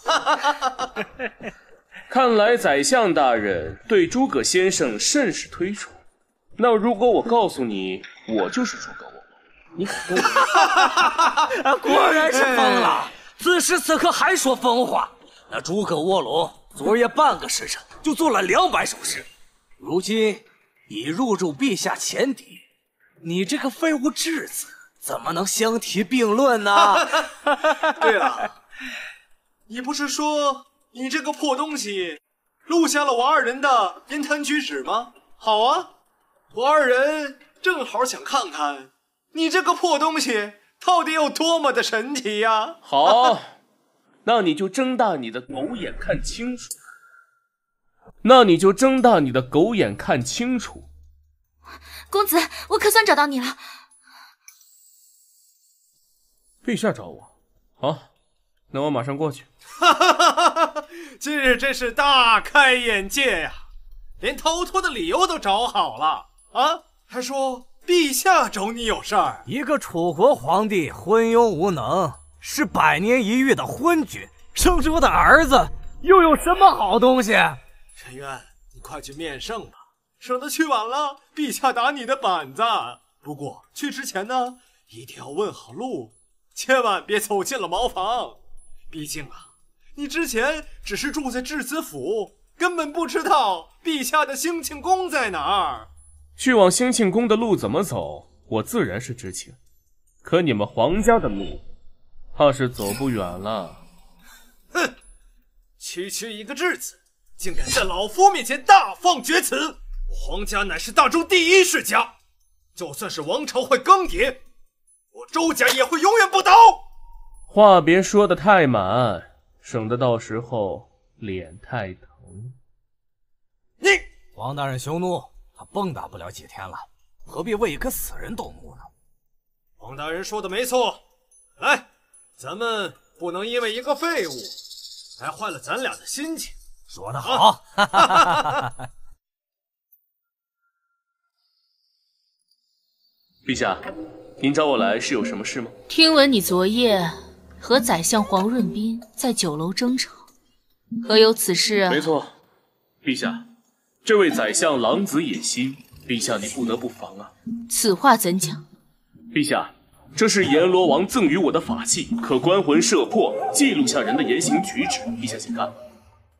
看来宰相大人对诸葛先生甚是推崇。那如果我告诉你，我就是诸葛卧龙，你敢动我？ 果然是疯了！此时此刻还说疯话。那诸葛卧龙昨夜半个时辰就做了两百首诗，如今已入住陛下前邸，你这个废物质子怎么能相提并论呢？ 对了，你不是说你这个破东西录下了我二人的言谈举止吗？好啊，我二人正好想看看你这个破东西到底有多么的神奇呀！ 好，那你就睁大你的狗眼看清楚。那你就睁大你的狗眼看清楚。 公子，我可算找到你了。 陛下找我，好，那我马上过去。 哈哈哈哈！今日真是大开眼界呀，连逃脱的理由都找好了啊！还说陛下找你有事儿。 一个楚国皇帝昏庸无能，是百年一遇的昏君，生出的儿子又有什么好东西？ 陈渊，你快去面圣吧，省得去晚了陛下打你的板子。不过去之前呢，一定要问好路，千万别走进了茅房。毕竟啊，你之前只是住在质子府，根本不知道陛下的兴庆宫在哪儿。 去往兴庆宫的路怎么走，我自然是知情，可你们皇家的路，怕是走不远了。 哼，区区一个质子，竟敢在老夫面前大放厥词！我皇家乃是大周第一世家，就算是王朝会更迭，我周家也会永远不倒。 话别说得太满，省得到时候脸太疼。 你王大人息怒，他蹦跶不了几天了，何必为一个死人动怒呢？ 王大人说的没错，来，咱们不能因为一个废物还坏了咱俩的心情。 说得好。啊陛下，您找我来是有什么事吗？ 听闻你昨夜和宰相黄润斌在酒楼争吵，何有此事啊？ 没错，陛下，这位宰相狼子野心，陛下你不得不防啊。 此话怎讲？ 陛下，这是阎罗王赠予我的法器，可观魂摄魄，记录下人的言行举止。陛下请看。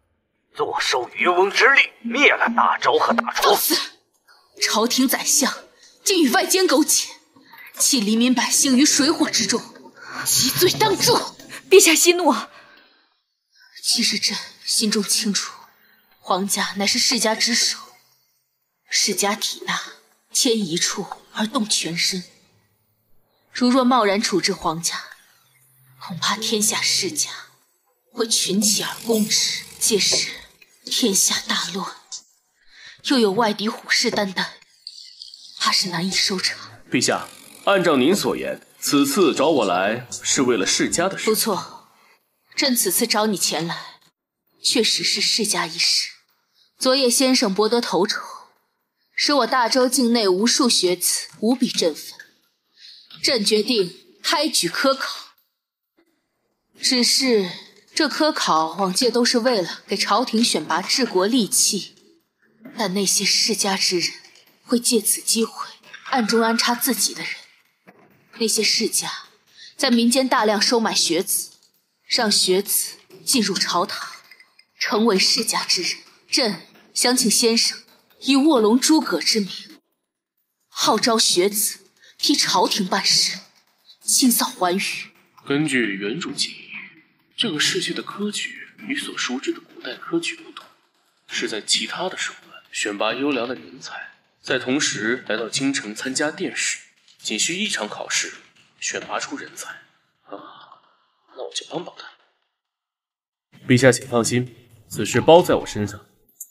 坐收渔翁之利，灭了大周和大楚。 放肆！朝廷宰相竟与外奸勾结，弃黎民百姓于水火之中，其罪当诛。 陛下息怒啊！ 其实朕心中清楚，皇家乃是世家之首，世家体大，牵一处而动全身。如若贸然处置皇家，恐怕天下世家会群起而攻之，届时天下大乱，又有外敌虎视眈眈，怕是难以收场。 陛下，按照您所言，此次找我来是为了世家的事。 不错，朕此次找你前来，确实是世家一事。昨夜先生博得头筹，使我大周境内无数学子无比振奋。朕决定开举科考，只是这科考往届都是为了给朝廷选拔治国利器，但那些世家之人会借此机会暗中安插自己的人。那些世家在民间大量收买学子，让学子进入朝堂，成为世家之人。朕想请先生以卧龙诸葛之名，号召学子替朝廷办事，清扫寰宇。 根据原主建议，这个世界的科举与所熟知的古代科举不同，是在其他的手段选拔优良的人才，在同时来到京城参加殿试，仅需一场考试，选拔出人才。啊，那我就帮帮他。陛下请放心，此事包在我身上。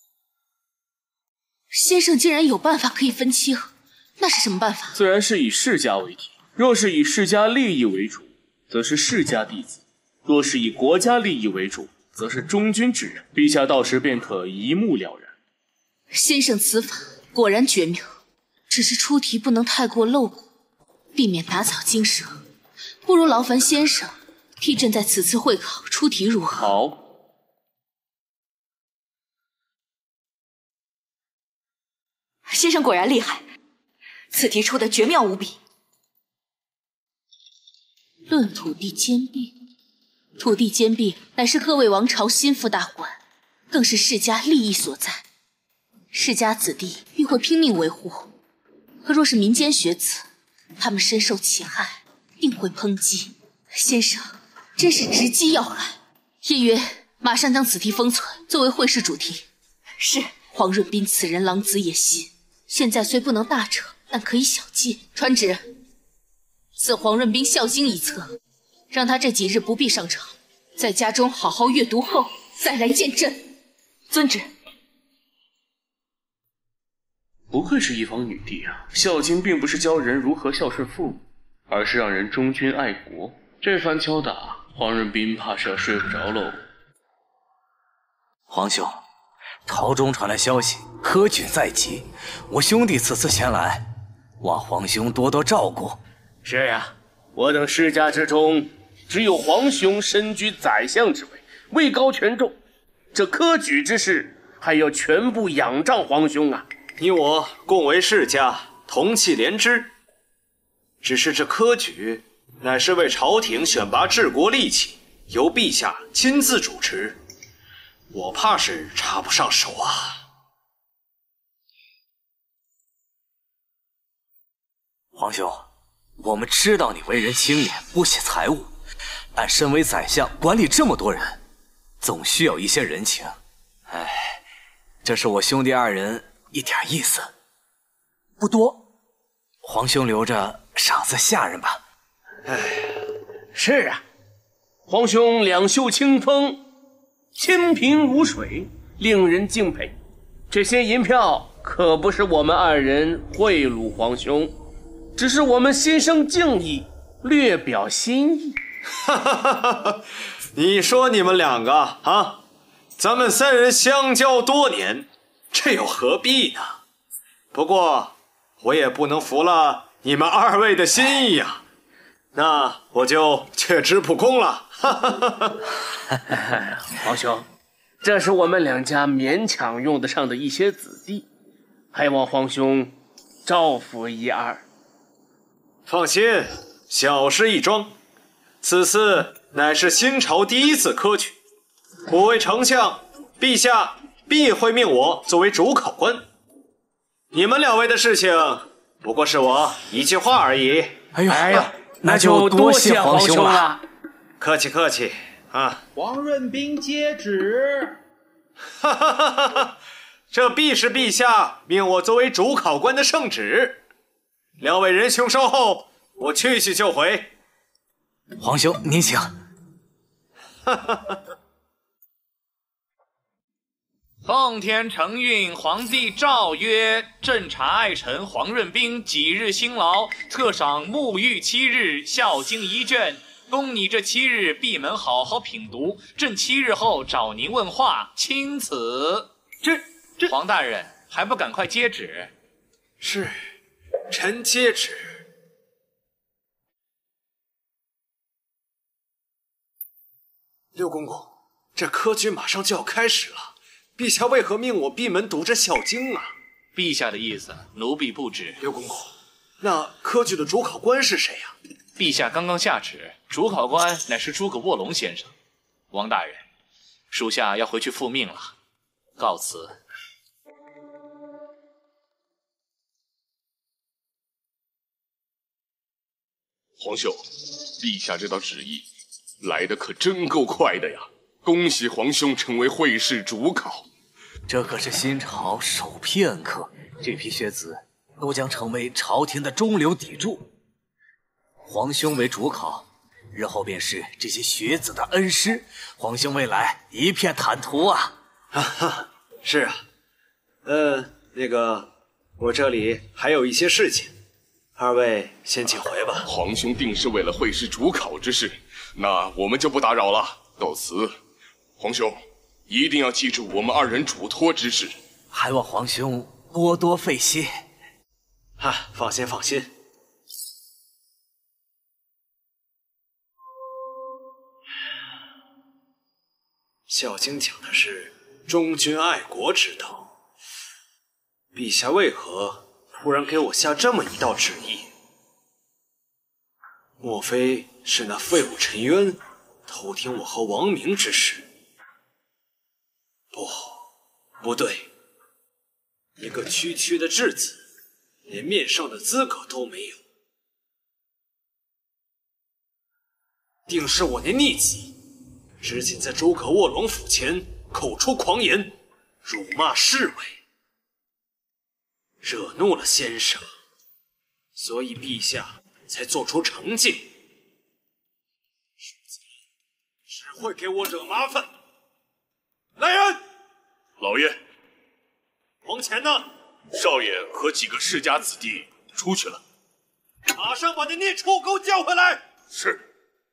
先生竟然有办法可以分清，那是什么办法？ 自然是以世家为体，若是以世家利益为主，则是世家弟子；若是以国家利益为主，则是忠君之人。陛下到时便可一目了然。 先生此法果然绝妙，只是出题不能太过露骨，避免打草惊蛇。不如劳烦先生替朕在此次会考出题如何？ 好。 先生果然厉害，此题出的绝妙无比。 论土地兼并，土地兼并乃是各位王朝心腹大患，更是世家利益所在。世家子弟必会拼命维护，可若是民间学子，他们深受其害，定会抨击。先生真是直击要害，夜约马上将此题封存，作为会试主题。 是。 黄润斌此人狼子野心，现在虽不能大成，但可以小进。传旨，赐黄润斌《孝经》一册，让他这几日不必上朝，在家中好好阅读后再来见朕。 遵旨。 不愧是一方女帝啊！《孝经》并不是教人如何孝顺父母，而是让人忠君爱国。这番敲打，黄润斌怕是要睡不着喽。 皇兄，朝中传来消息，科举在即，我兄弟此次前来，望皇兄多多照顾。 是呀，我等世家之中，只有皇兄身居宰相之位，位高权重，这科举之事还要全部仰仗皇兄啊！ 你我共为世家，同气连枝。只是这科举乃是为朝廷选拔治国利器，由陛下亲自主持，我怕是插不上手啊。 皇兄，我们知道你为人清廉，不惜财物，但身为宰相，管理这么多人，总需要一些人情。哎，这是我兄弟二人一点意思，不多，皇兄留着赏赐下人吧。 哎，是啊，皇兄两袖清风，清贫如水，令人敬佩。这些银票可不是我们二人贿赂皇兄，只是我们心生敬意，略表心意。 哈哈哈哈！你说你们两个啊，咱们三人相交多年，这又何必呢？不过我也不能负了你们二位的心意呀，那我就却之不恭了。哈哈哈哈！ 皇兄，这是我们两家勉强用得上的一些子弟，还望皇兄照拂一二。 放心，小事一桩。此次乃是新朝第一次科举，我为丞相陛下必会命我作为主考官。你们两位的事情，不过是我一句话而已。 哎呦，哎呦，那就多谢皇兄了。 客气客气啊！ 王润斌接旨。 哈哈哈哈哈！这必是陛下命我作为主考官的圣旨。两位仁兄稍后，我去去就回。 皇兄，您请。 哈哈哈！ 奉天承运，皇帝诏曰：朕查爱臣黄润斌几日辛劳，特赏沐浴七日，孝经一卷，供你这七日闭门好好品读。朕七日后找您问话，钦此。 这这， 皇大人还不赶快接旨？ 是，臣接旨。六公公，这科举马上就要开始了。陛下为何命我闭门读这《孝经》啊？ 陛下的意思，奴婢不知。 刘公公，那科举的主考官是谁呀、啊？ 陛下刚刚下旨，主考官乃是诸葛卧龙先生。王大人，属下要回去复命了，告辞。 皇兄，陛下这道旨意来得可真够快的呀！恭喜皇兄成为会试主考。 这可是新朝首批恩客，这批学子都将成为朝廷的中流砥柱。皇兄为主考，日后便是这些学子的恩师，皇兄未来一片坦途啊！ 哈哈，是啊，呃，那个，我这里还有一些事情，二位先请回吧。 皇兄定是为了会试主考之事，那我们就不打扰了，告辞。皇兄，一定要记住我们二人嘱托之事， 还望皇兄多多费心。 啊，放心放心。《孝经》讲的是忠君爱国之道，陛下为何突然给我下这么一道旨意？莫非是那废物陈渊偷听我和王明之事？不，不对，一个区区的质子，连面圣的资格都没有，定是我那逆子，只仅在诸葛卧龙府前口出狂言，辱骂侍卫，惹怒了先生，所以陛下才做出惩戒，只会给我惹麻烦。来人！ 老爷， 黄钱呢？ 少爷和几个世家子弟出去了。 马上把那孽畜给我叫回来！ 是。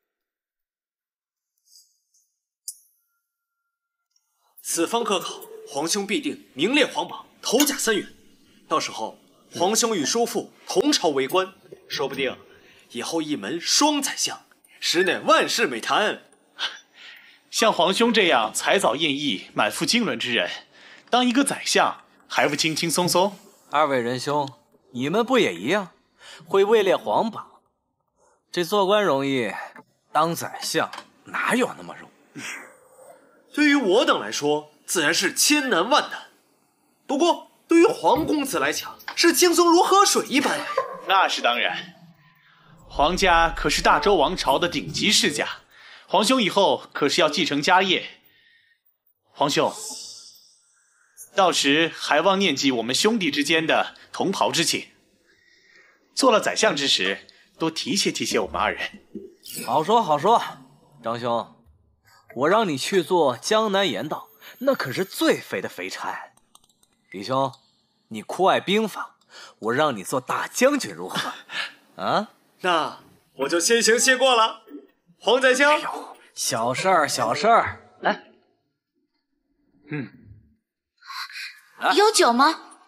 此番科考，皇兄必定名列皇榜，头甲三元。到时候，皇兄与叔父同朝为官，说不定以后一门双宰相，实乃万世美谈。 像皇兄这样才藻艳逸、满腹经纶之人，当一个宰相还不轻轻松松？ 二位仁兄，你们不也一样，会位列皇榜？这做官容易，当宰相哪有那么容易？ 对于我等来说，自然是千难万难。不过，对于黄公子来讲，是轻松如喝水一般。 那是当然，皇家可是大周王朝的顶级世家。皇兄以后可是要继承家业，皇兄，到时还望念记我们兄弟之间的同袍之情。做了宰相之时，多提携提携我们二人。 好说好说，张兄，我让你去做江南盐道，那可是最肥的肥差。李兄，你酷爱兵法，我让你做大将军如何？啊？ 那我就先行谢过了。黄宰相， 哎呦，小事儿，小事儿，来，嗯， 来有酒吗？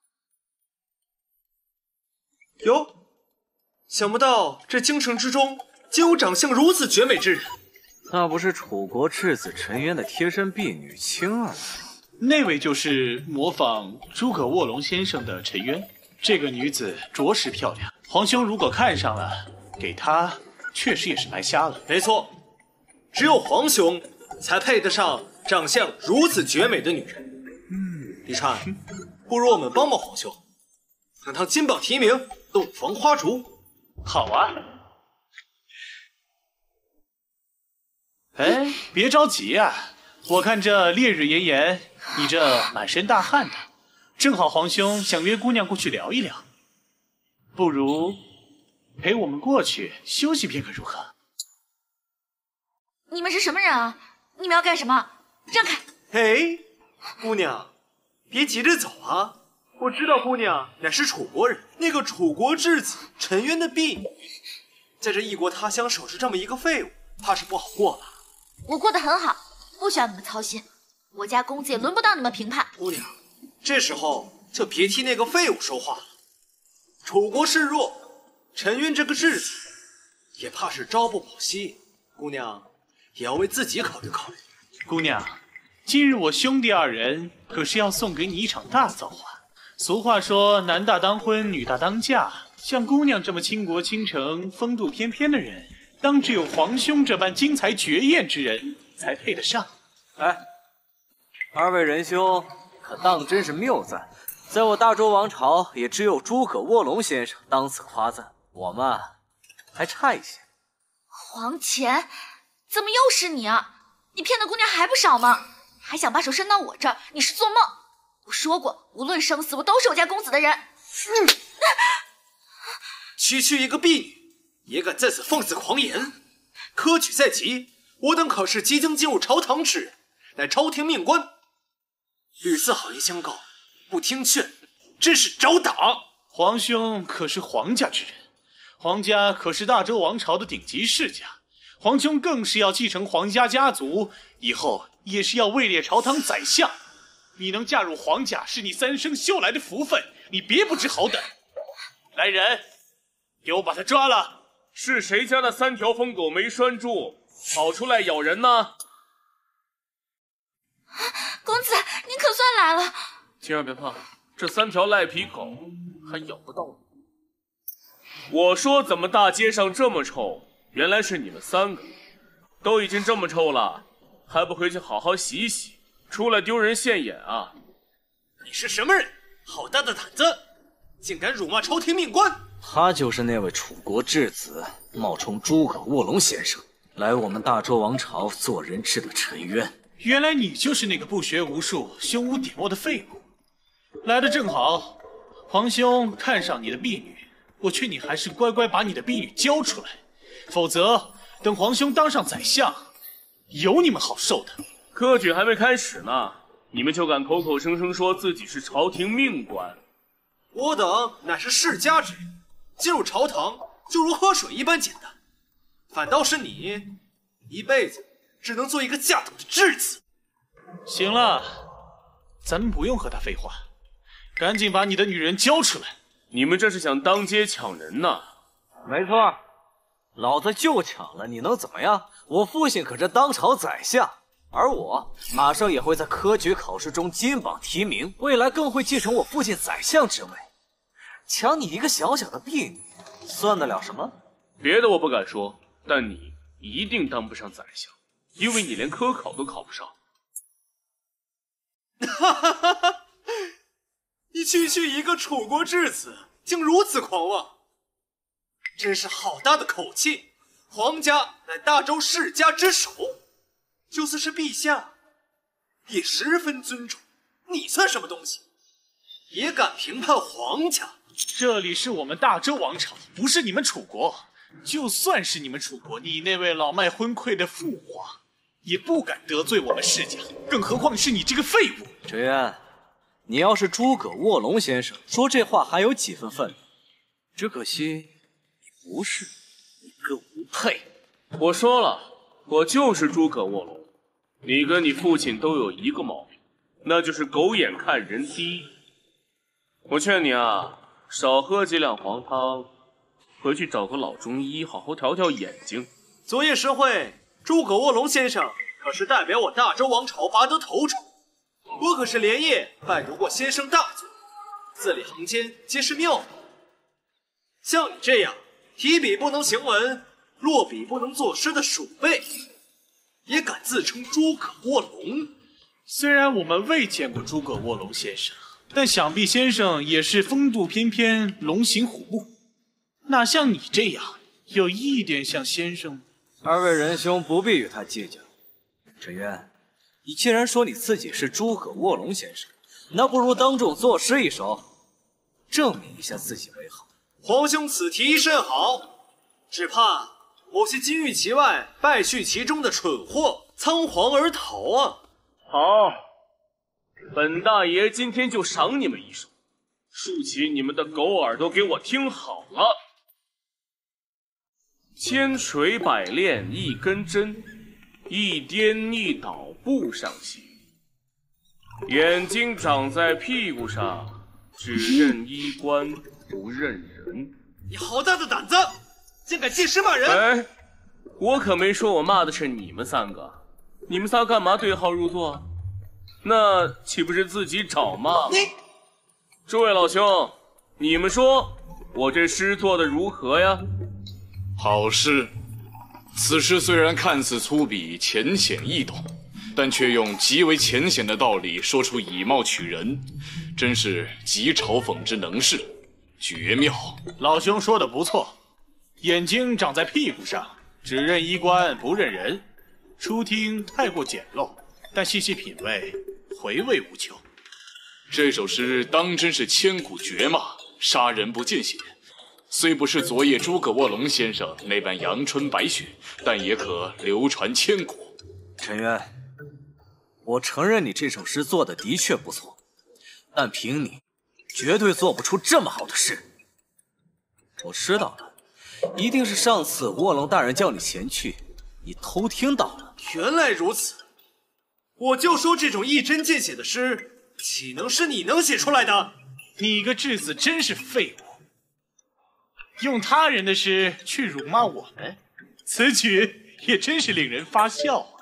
有，想不到这京城之中竟有长相如此绝美之人。 那不是楚国质子陈渊的贴身婢女青儿吗？ 那位就是模仿诸葛卧龙先生的陈渊。这个女子着实漂亮，皇兄如果看上了，给她确实也是白瞎了。 没错，只有皇兄才配得上长相如此绝美的女人。嗯，李川，不如我们帮帮皇兄，让他金榜题名，洞房花烛。 好啊。哎，别着急啊，我看这烈日炎炎，你这满身大汗的，正好皇兄想约姑娘过去聊一聊，不如陪我们过去休息片刻如何？ 你们是什么人啊？你们要干什么？让开！ 哎，姑娘，别急着走啊！我知道姑娘乃是楚国人，那个楚国质子陈渊的婢女，在这异国他乡守着这么一个废物，怕是不好过吧？ 我过得很好，不需要你们操心。我家公子也轮不到你们评判。 姑娘，这时候就别替那个废物说话了。楚国势弱，陈渊这个质子也怕是朝不保夕。姑娘也要为自己考虑考虑。 姑娘，今日我兄弟二人可是要送给你一场大造化。俗话说，男大当婚，女大当嫁。像姑娘这么倾国倾城、风度翩翩的人，当只有皇兄这般惊才绝艳之人才配得上。 哎，二位仁兄可当真是谬赞，在我大周王朝，也只有诸葛卧龙先生当此夸赞，我们还差一些。 黄乾，怎么又是你啊？你骗的姑娘还不少吗？还想把手伸到我这儿，你是做梦！我说过，无论生死，我都是我家公子的人。嗯， 区区一个婢女，也敢在此放肆狂言！科举在即，我等可是即将进入朝堂之人，乃朝廷命官。屡次好言相告，不听劝，真是找打！ 皇兄可是皇家之人，皇家可是大周王朝的顶级世家，皇兄更是要继承皇家家族，以后也是要位列朝堂宰相。你能嫁入皇家，是你三生修来的福分，你别不知好歹。来人，给我把他抓了！ 是谁家的三条疯狗没拴住，跑出来咬人呢？ 公子，您可算来了。 千万别怕，这三条赖皮狗还咬不到你。我说怎么大街上这么臭，原来是你们三个。都已经这么臭了，还不回去好好洗一洗，出来丢人现眼啊！ 你是什么人？好大的胆子，竟敢辱骂朝廷命官！ 他就是那位楚国质子，冒充诸葛卧龙先生来我们大周王朝做人质的陈渊。 原来你就是那个不学无术、胸无点墨的废物，来的正好。皇兄看上你的婢女，我劝你还是乖乖把你的婢女交出来，否则等皇兄当上宰相，有你们好受的。 科举还没开始呢，你们就敢口口声声说自己是朝廷命官？ 我等乃是世家之人，进入朝堂就如喝水一般简单，反倒是你，一辈子只能做一个下等的质子。 行了，咱们不用和他废话，赶紧把你的女人交出来。 你们这是想当街抢人呢？ 没错，老子就抢了，你能怎么样？我父亲可是当朝宰相，而我马上也会在科举考试中金榜题名，未来更会继承我父亲宰相之位。抢你一个小小的婢女，算得了什么？ 别的我不敢说，但你一定当不上宰相，因为你连科考都考不上。 哈哈哈哈！你区区一个楚国质子，竟如此狂妄，真是好大的口气！皇家乃大周世家之首，就算是陛下，也十分尊重。你算什么东西，也敢评判皇家？ 这里是我们大周王朝，不是你们楚国。就算是你们楚国，你那位老迈昏聩的父皇，也不敢得罪我们世家，更何况是你这个废物。 陈渊，你要是诸葛卧龙先生，说这话还有几分分量。只可惜你不是，你更无配。 我说了，我就是诸葛卧龙。你跟你父亲都有一个毛病，那就是狗眼看人低。我劝你啊，少喝几两黄汤，回去找个老中医好好调调眼睛。 昨夜诗会，诸葛卧龙先生可是代表我大周王朝拔得头筹，我可是连夜拜读过先生大作，字里行间皆是妙笔。像你这样提笔不能行文，落笔不能作诗的鼠辈， 也敢自称诸葛卧龙？ 虽然我们未见过诸葛卧龙先生，但想必先生也是风度翩翩，龙行虎步，哪像你这样有一点像先生。 二位仁兄不必与他计较。陈渊，你既然说你自己是诸葛卧龙先生，那不如当众作诗一首，证明一下自己为好。 皇兄此提甚好，只怕某些金玉其外，败絮其中的蠢货仓皇而逃啊！ 好，本大爷今天就赏你们一首，竖起你们的狗耳朵给我听好了。千锤百炼一根针，一颠一倒不上行。眼睛长在屁股上，只认衣冠不认人。 你好大的胆子，竟敢借尸骂人！ 哎，我可没说我骂的是你们三个。你们仨干嘛对号入座？那岂不是自己找骂？ 你， 诸位老兄，你们说我这诗做的如何呀？ 好诗，此诗虽然看似粗鄙、浅显易懂，但却用极为浅显的道理说出以貌取人，真是极嘲讽之能事，绝妙。 老兄说的不错，眼睛长在屁股上，只认衣冠不认人。初听太过简陋，但细细品味，回味无穷。 这首诗当真是千古绝骂，杀人不见血。虽不是昨夜诸葛卧龙先生那般阳春白雪，但也可流传千古。 陈渊，我承认你这首诗做的的确不错，但凭你，绝对做不出这么好的诗。我知道了，一定是上次卧龙大人叫你前去，你偷听到了。 原来如此，我就说这种一针见血的诗，岂能是你能写出来的？ 你个质子真是废物，用他人的诗去辱骂我们，此举也真是令人发笑啊！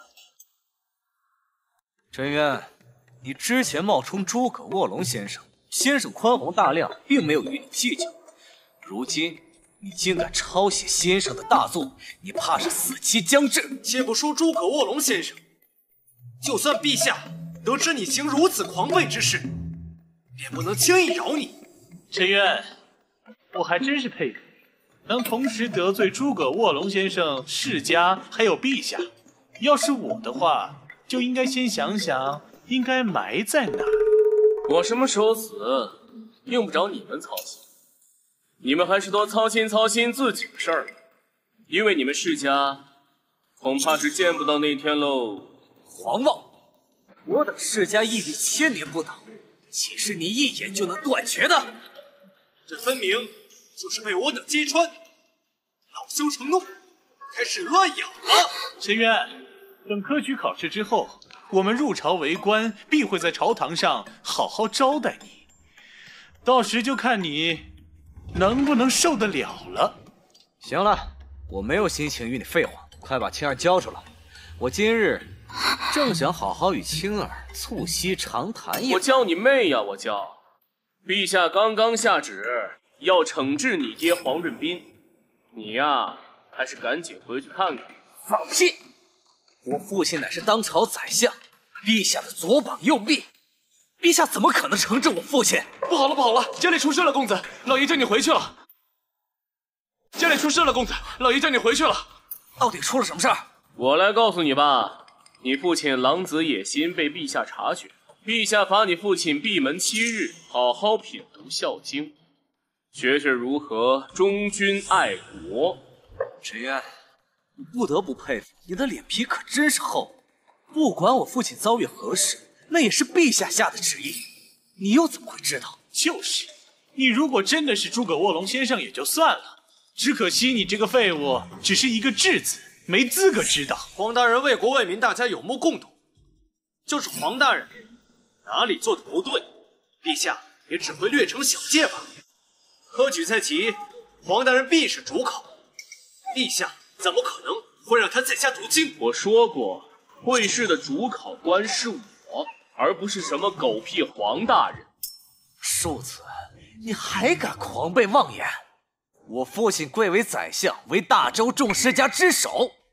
陈渊，你之前冒充诸葛卧龙先生，先生宽宏大量，并没有与你计较。如今你竟敢抄写先生的大作，你怕是死期将至。 且不说诸葛卧龙先生，就算陛下得知你行如此狂悖之事，便不能轻易饶你。 陈渊，我还真是佩服你，能同时得罪诸葛卧龙先生、世家还有陛下。要是我的话，就应该先想想应该埋在哪。 我什么时候死，用不着你们操心。你们还是多操心操心自己的事儿，因为你们世家恐怕是见不到那天喽。 狂妄！我等世家屹立千年不倒，岂是你一眼就能断绝的？ 这分明就是被我等揭穿，恼羞成怒，开始乱咬了。 陈渊，等科举考试之后，我们入朝为官，必会在朝堂上好好招待你，到时就看你能不能受得了了。 行了，我没有心情与你废话，快把青儿交出来。我今日正想好好与青儿促膝长谈一。 我教你妹呀！我教。陛下刚刚下旨要惩治你爹黄润斌，你呀还是赶紧回去看看。 放屁！我父亲乃是当朝宰相，陛下的左膀右臂，陛下怎么可能惩治我父亲？ 不好了不好了，家里出事了，公子，老爷叫你回去了。家里出事了，公子，老爷叫你回去了。 到底出了什么事儿？ 我来告诉你吧，你父亲狼子野心被陛下察觉，陛下罚你父亲闭门七日，好好品读《孝经》，学学如何忠君爱国。 陈渊，我不得不佩服你的脸皮可真是厚。不管我父亲遭遇何事，那也是陛下下的旨意，你又怎么会知道？ 就是，你如果真的是诸葛卧龙先生也就算了，只可惜你这个废物只是一个质子，没资格知道。 黄大人为国为民，大家有目共睹。就是黄大人哪里做的不对，陛下也只会略惩小戒吧。科举在即，黄大人必是主考，陛下怎么可能会让他在下读经？ 我说过，会试的主考官是我，而不是什么狗屁黄大人。 庶子，你还敢狂悖妄言？我父亲贵为宰相，为大周众世家之首，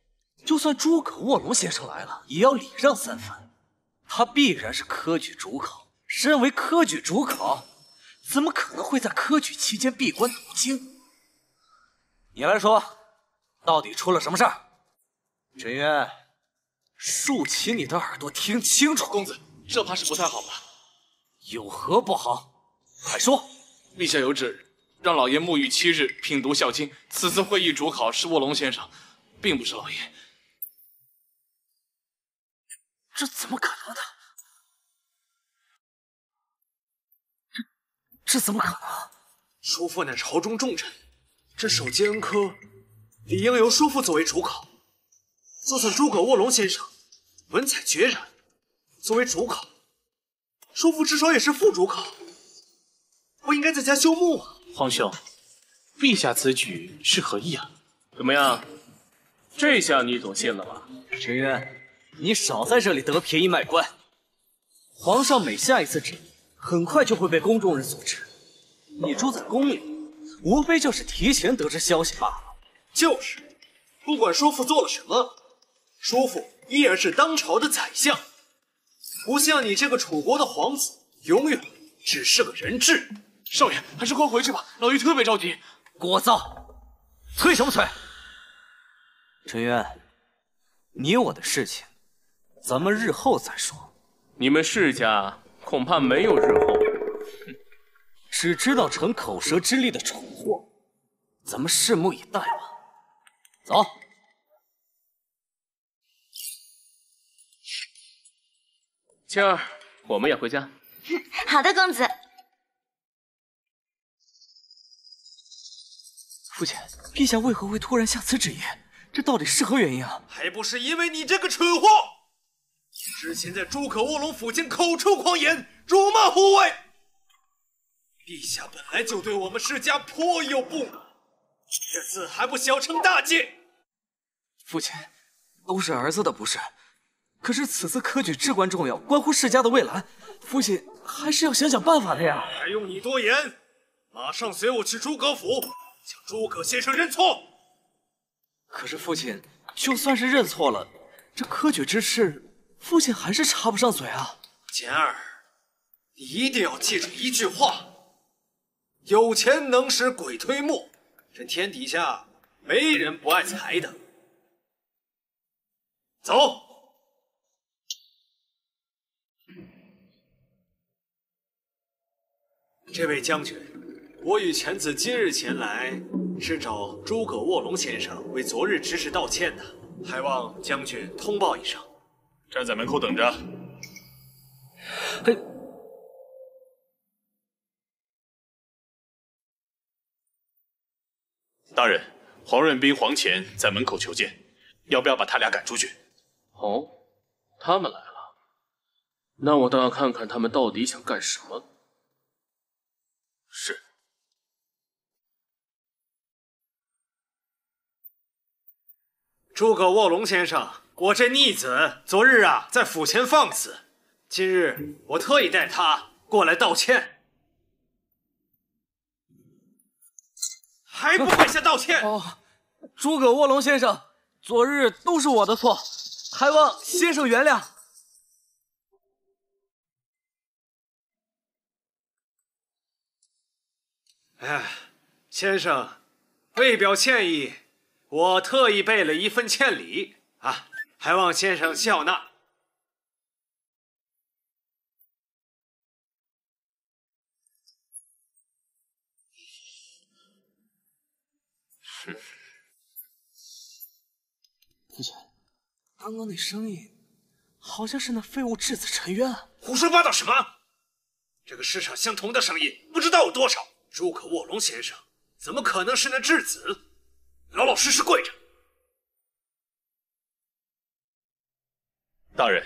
就算诸葛卧龙先生来了，也要礼让三分。他必然是科举主考，身为科举主考，怎么可能会在科举期间闭关读经？你来说，到底出了什么事儿？陈渊，竖起你的耳朵听清楚。 公子，这怕是不太好吧？ 有何不好？快说！ 陛下有旨，让老爷沐浴七日，品读孝经。此次会议主考是卧龙先生，并不是老爷。 这怎么可能的？这这怎么可能？ 叔父乃朝中重臣，这首节恩科理应由叔父作为主考。就算诸葛卧龙先生文采决然，作为主考，叔父至少也是副主考，不应该在家休沐啊！ 皇兄，陛下此举是何意啊？怎么样，这下你总信了吧？ 陈渊，你少在这里得便宜卖乖。皇上每下一次旨意，很快就会被宫中人所知。你住在宫里，无非就是提前得知消息罢了。 就是，不管叔父做了什么，叔父依然是当朝的宰相，不像你这个楚国的皇子，永远只是个人质。 少爷，还是快回去吧，老爷特别着急。 聒噪！催什么催？陈渊，你我的事情，咱们日后再说。 你们世家恐怕没有日后。 哼，只知道逞口舌之力的蠢货，咱们拭目以待吧。走。 青儿，我们也回家。 好的，公子。 父亲，陛下为何会突然下此旨意？这到底是何原因啊？ 还不是因为你这个蠢货！之前在诸葛卧龙府前口出狂言，辱骂护卫。陛下本来就对我们世家颇有不满，这次还不小惩大戒？ 父亲，都是儿子的不是。可是此次科举至关重要，关乎世家的未来，父亲还是要想想办法的呀。 还用你多言？马上随我去诸葛府，向诸葛先生认错。 可是父亲，就算是认错了，这科举之事，父亲还是插不上嘴啊。 简儿，你一定要记住一句话：有钱能使鬼推磨，这天底下没人不爱财的。走。这位将军，我与犬子今日前来，是找诸葛卧龙先生为昨日之事道歉的，还望将军通报一声。 站在门口等着。 嘿， 大人，黄润斌、黄乾在门口求见，要不要把他俩赶出去？ 哦，他们来了，那我倒要看看他们到底想干什么。 是。 诸葛卧龙先生，我这逆子昨日啊在府前放肆，今日我特意带他过来道歉，还不跪下道歉？ 哦，诸葛卧龙先生，昨日都是我的错，还望先生原谅。 哎，先生，为表歉意，我特意备了一份歉礼啊，还望先生笑纳。 父亲，刚刚那声音，好像是那废物质子陈渊。 胡说八道什么？这个世上相同的声音不知道有多少。诸葛卧龙先生怎么可能是那质子？老老实实跪着。 大人，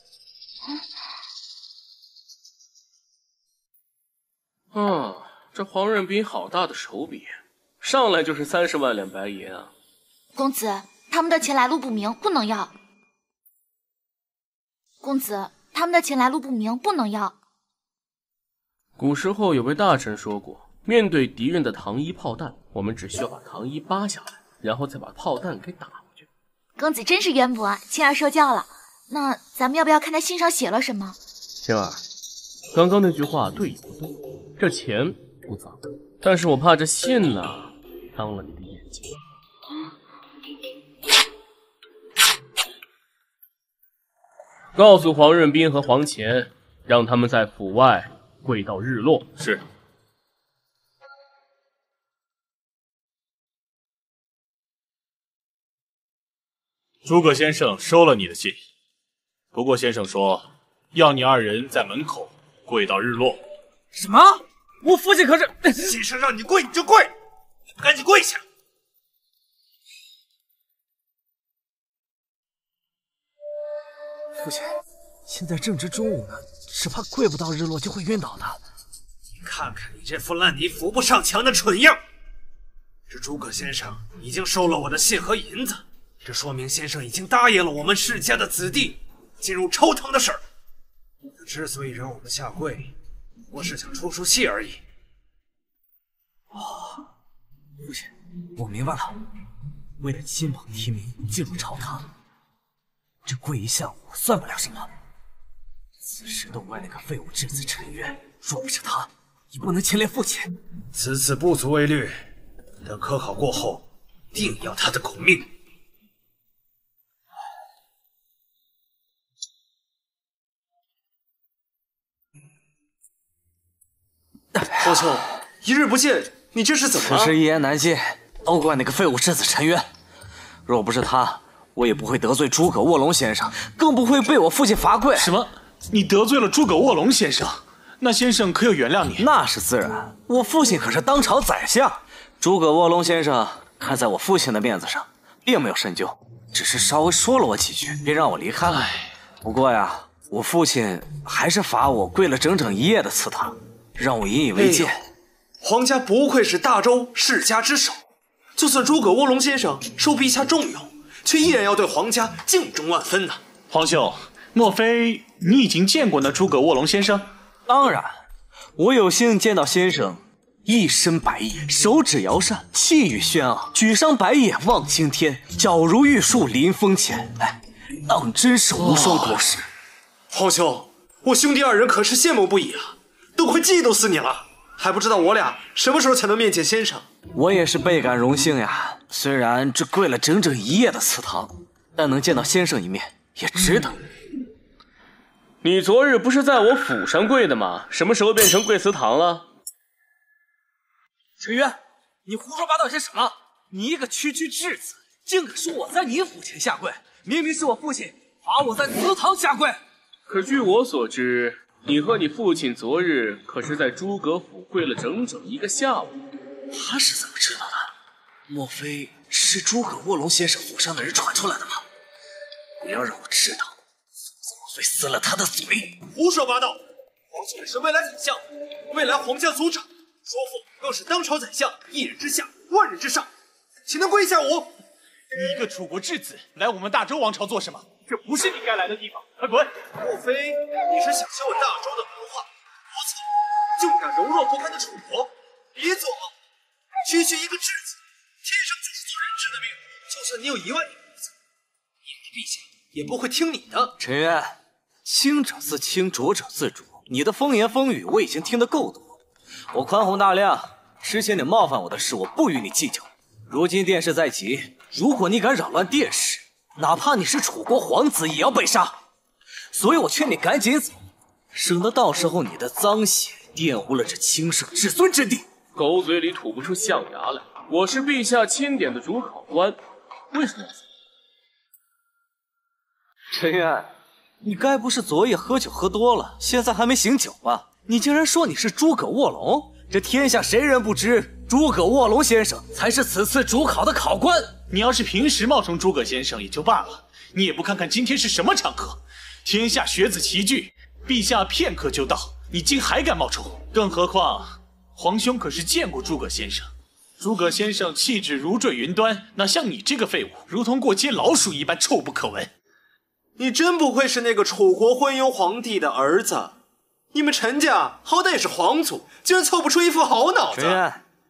嗯，这黄润斌好大的手笔，上来就是三十万两白银啊！ 公子，他们的钱来路不明，不能要。公子，他们的钱来路不明，不能要。 古时候有位大臣说过，面对敌人的糖衣炮弹，我们只需要把糖衣扒下来，然后再把炮弹给打回去。 公子真是渊博啊，青儿受教了。那咱们要不要看他信上写了什么？ 青儿，刚刚那句话对与不对？这钱不脏，但是我怕这信呢，当了你的眼睛。告诉黄润斌和黄乾，让他们在府外跪到日落。 是。诸葛先生收了你的信，不过先生说要你二人在门口跪到日落。 什么？我父亲可是…… 先生让你跪你就跪，你不赶紧跪下！ 父亲，现在正值中午呢，只怕跪不到日落就会晕倒的。 你看看你这副烂泥扶不上墙的蠢样！这诸葛先生已经收了我的信和银子。这说明先生已经答应了我们世家的子弟进入朝堂的事儿。他之所以让我们下跪，不过是想出出气而已。 哦，父亲，我明白了。为了金榜题名进入朝堂，这跪一下午算不了什么。此事都怪那个废物质子陈渊，若不是他，也不能牵连父亲。 此次不足为虑，等科考过后，定要他的狗命。 皇兄， 一日不见，你这是怎么了？ 此事一言难尽，都怪那个废物质子陈渊。若不是他，我也不会得罪诸葛卧龙先生，更不会被我父亲罚跪。 什么？你得罪了诸葛卧龙先生？那先生可有原谅你？ 那是自然，我父亲可是当朝宰相。诸葛卧龙先生看在我父亲的面子上，并没有深究，只是稍微说了我几句，便让我离开了。不过呀，我父亲还是罚我跪了整整一夜的祠堂。让我引以为戒。哎、 皇家不愧是大周世家之首，就算诸葛卧龙先生受陛下重用，却依然要对皇家敬重万分呢。 皇兄，莫非你已经见过那诸葛卧龙先生？ 当然，我有幸见到先生，一身白衣，手指摇扇，气宇轩昂，举觞白叶望青天，脚如玉树临风前，哎，当真是无双国士。 皇兄，我兄弟二人可是羡慕不已啊。都快嫉妒死你了，还不知道我俩什么时候才能面见先生？ 我也是倍感荣幸呀。虽然这跪了整整一夜的祠堂，但能见到先生一面也值得。 嗯、你昨日不是在我府上跪的吗？什么时候变成跪祠堂了？ 陈渊，你胡说八道些什么？你一个区区质子，竟敢说我在你府前下跪？明明是我父亲罚我在祠堂下跪。 可据我所知，你和你父亲昨日可是在诸葛府跪了整整一个下午。 他是怎么知道的？莫非是诸葛卧龙先生府上的人传出来的吗？不要让我知道，莫非撕了他的嘴？ 胡说八道！皇兄也是未来宰相，未来皇家族长，叔父更是当朝宰相，一人之下，万人之上，岂能跪下我？ 你一个楚国质子，来我们大周王朝做什么？这不是你该来的地方，快滚！ 莫非你是想削我大周的文化？不错，就你那柔弱不堪的楚国，别做梦！区区一个质子，天生就是做人质的命。就算你有一万年功子，你的陛下也不会听你的。 陈渊，清者自清，浊者自浊。你的风言风语我已经听得够多，我宽宏大量。之前你冒犯我的事，我不与你计较。如今殿试在即，如果你敢扰乱殿试，哪怕你是楚国皇子，也要被杀。所以我劝你赶紧走，省得到时候你的脏血玷污了这清圣至尊之地。 狗嘴里吐不出象牙来。我是陛下钦点的主考官，为什么要走？ 陈渊，你该不是昨夜喝酒喝多了，现在还没醒酒吧？你竟然说你是诸葛卧龙？这天下谁人不知，诸葛卧龙先生才是此次主考的考官。 你要是平时冒充诸葛先生也就罢了，你也不看看今天是什么场合，天下学子齐聚，陛下片刻就到，你竟还敢冒充？更何况皇兄可是见过诸葛先生，诸葛先生气质如坠云端，哪像你这个废物，如同过街老鼠一般臭不可闻。 你真不愧是那个楚国昏庸皇帝的儿子，你们陈家好歹也是皇族，竟然凑不出一副好脑子。 陈渊，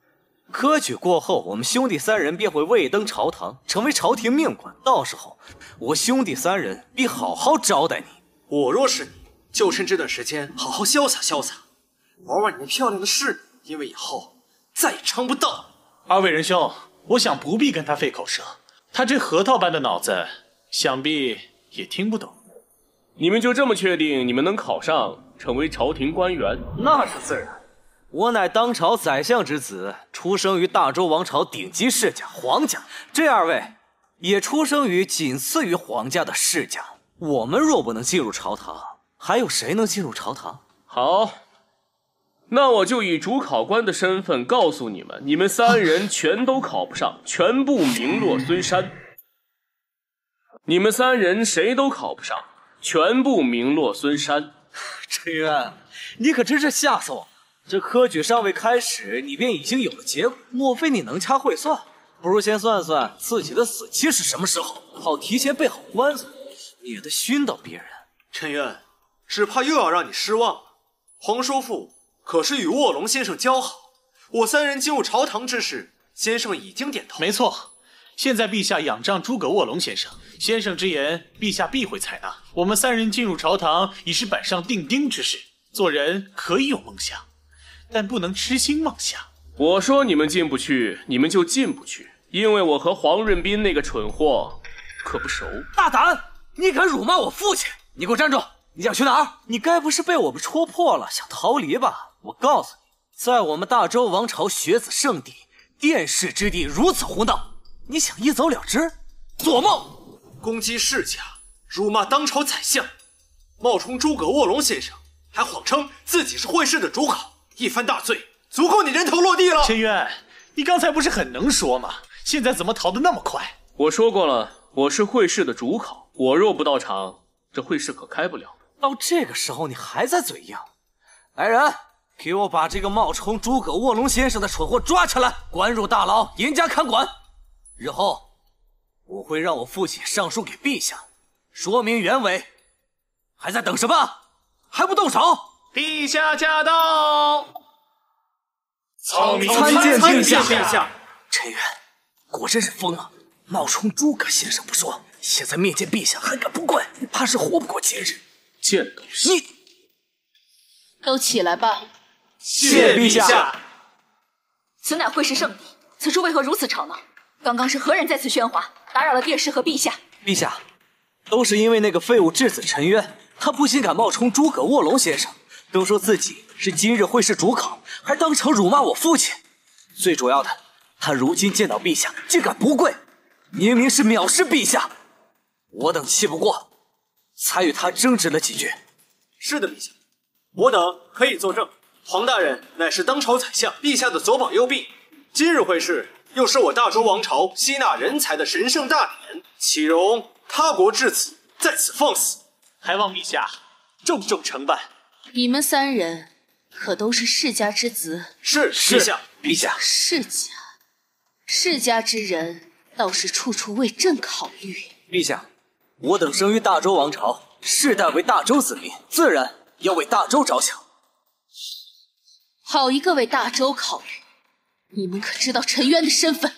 科举过后，我们兄弟三人便会位登朝堂，成为朝廷命官。到时候，我兄弟三人必好好招待你。 我若是你，就趁这段时间好好潇洒潇洒，玩玩你那漂亮的侍女，因为以后再也撑不到。 二位仁兄，我想不必跟他费口舌，他这核桃般的脑子，想必也听不懂。 你们就这么确定你们能考上，成为朝廷官员？ 那是自然。我乃当朝宰相之子，出生于大周王朝顶级世家皇家。这二位也出生于仅次于皇家的世家。我们若不能进入朝堂，还有谁能进入朝堂？ 好，那我就以主考官的身份告诉你们，你们三人全都考不上，全部名落孙山。你们三人谁都考不上，全部名落孙山。 陈渊，你可真是吓死我！这科举尚未开始，你便已经有了结果，莫非你能掐会算？不如先算算自己的死期是什么时候，好提前备好关子，免得熏到别人。 陈渊，只怕又要让你失望了。黄叔父可是与卧龙先生交好，我三人进入朝堂之时，先生已经点头。 没错，现在陛下仰仗诸葛卧龙先生，先生之言，陛下必会采纳。我们三人进入朝堂已是板上钉钉之事。做人可以有梦想，但不能痴心妄想。 我说你们进不去，你们就进不去，因为我和黄润斌那个蠢货可不熟。 大胆！你敢辱骂我父亲！你给我站住！你想去哪儿？你该不是被我们戳破了，想逃离吧？我告诉你，在我们大周王朝学子圣地、殿试之地如此胡闹，你想一走了之？做梦！ 攻击世家，辱骂当朝宰相，冒充诸葛卧龙先生，还谎称自己是会试的主考，一番大罪，足够你人头落地了。 陈渊，你刚才不是很能说吗？现在怎么逃得那么快？ 我说过了，我是会试的主考，我若不到场，这会试可开不了。 到这个时候你还在嘴硬？来人，给我把这个冒充诸葛卧龙先生的蠢货抓起来，关入大牢，严加看管。日后我会让我父亲上书给陛下，说明原委。还在等什么？还不动手！ 陛下驾到！ 参见陛下！陛下，陈渊，果真是疯了！冒充诸葛先生不说，现在面见陛下还敢不跪，怕是活不过今日。 贱东西！ 你都起来吧！ 谢陛下。 此乃会试圣地，此处为何如此吵闹？刚刚是何人在此喧哗，打扰了殿试和陛下？ 陛下，都是因为那个废物质子陈渊，他不仅敢冒充诸葛卧龙先生，更说自己是今日会试主考，还当场辱骂我父亲。最主要的，他如今见到陛下竟敢不跪，明明是藐视陛下。我等气不过，才与他争执了几句。 是的，陛下，我等可以作证，黄大人乃是当朝宰相，陛下的左膀右臂。今日会试，又是我大周王朝吸纳人才的神圣大典，岂容他国至此在此放肆？ 还望陛下重重承办。 你们三人可都是世家之子？ 是，陛下。 陛下， 世家，世家之人倒是处处为朕考虑。 陛下，我等生于大周王朝，世代为大周子民，自然要为大周着想。 好一个为大周考虑！你们可知道陈渊的身份？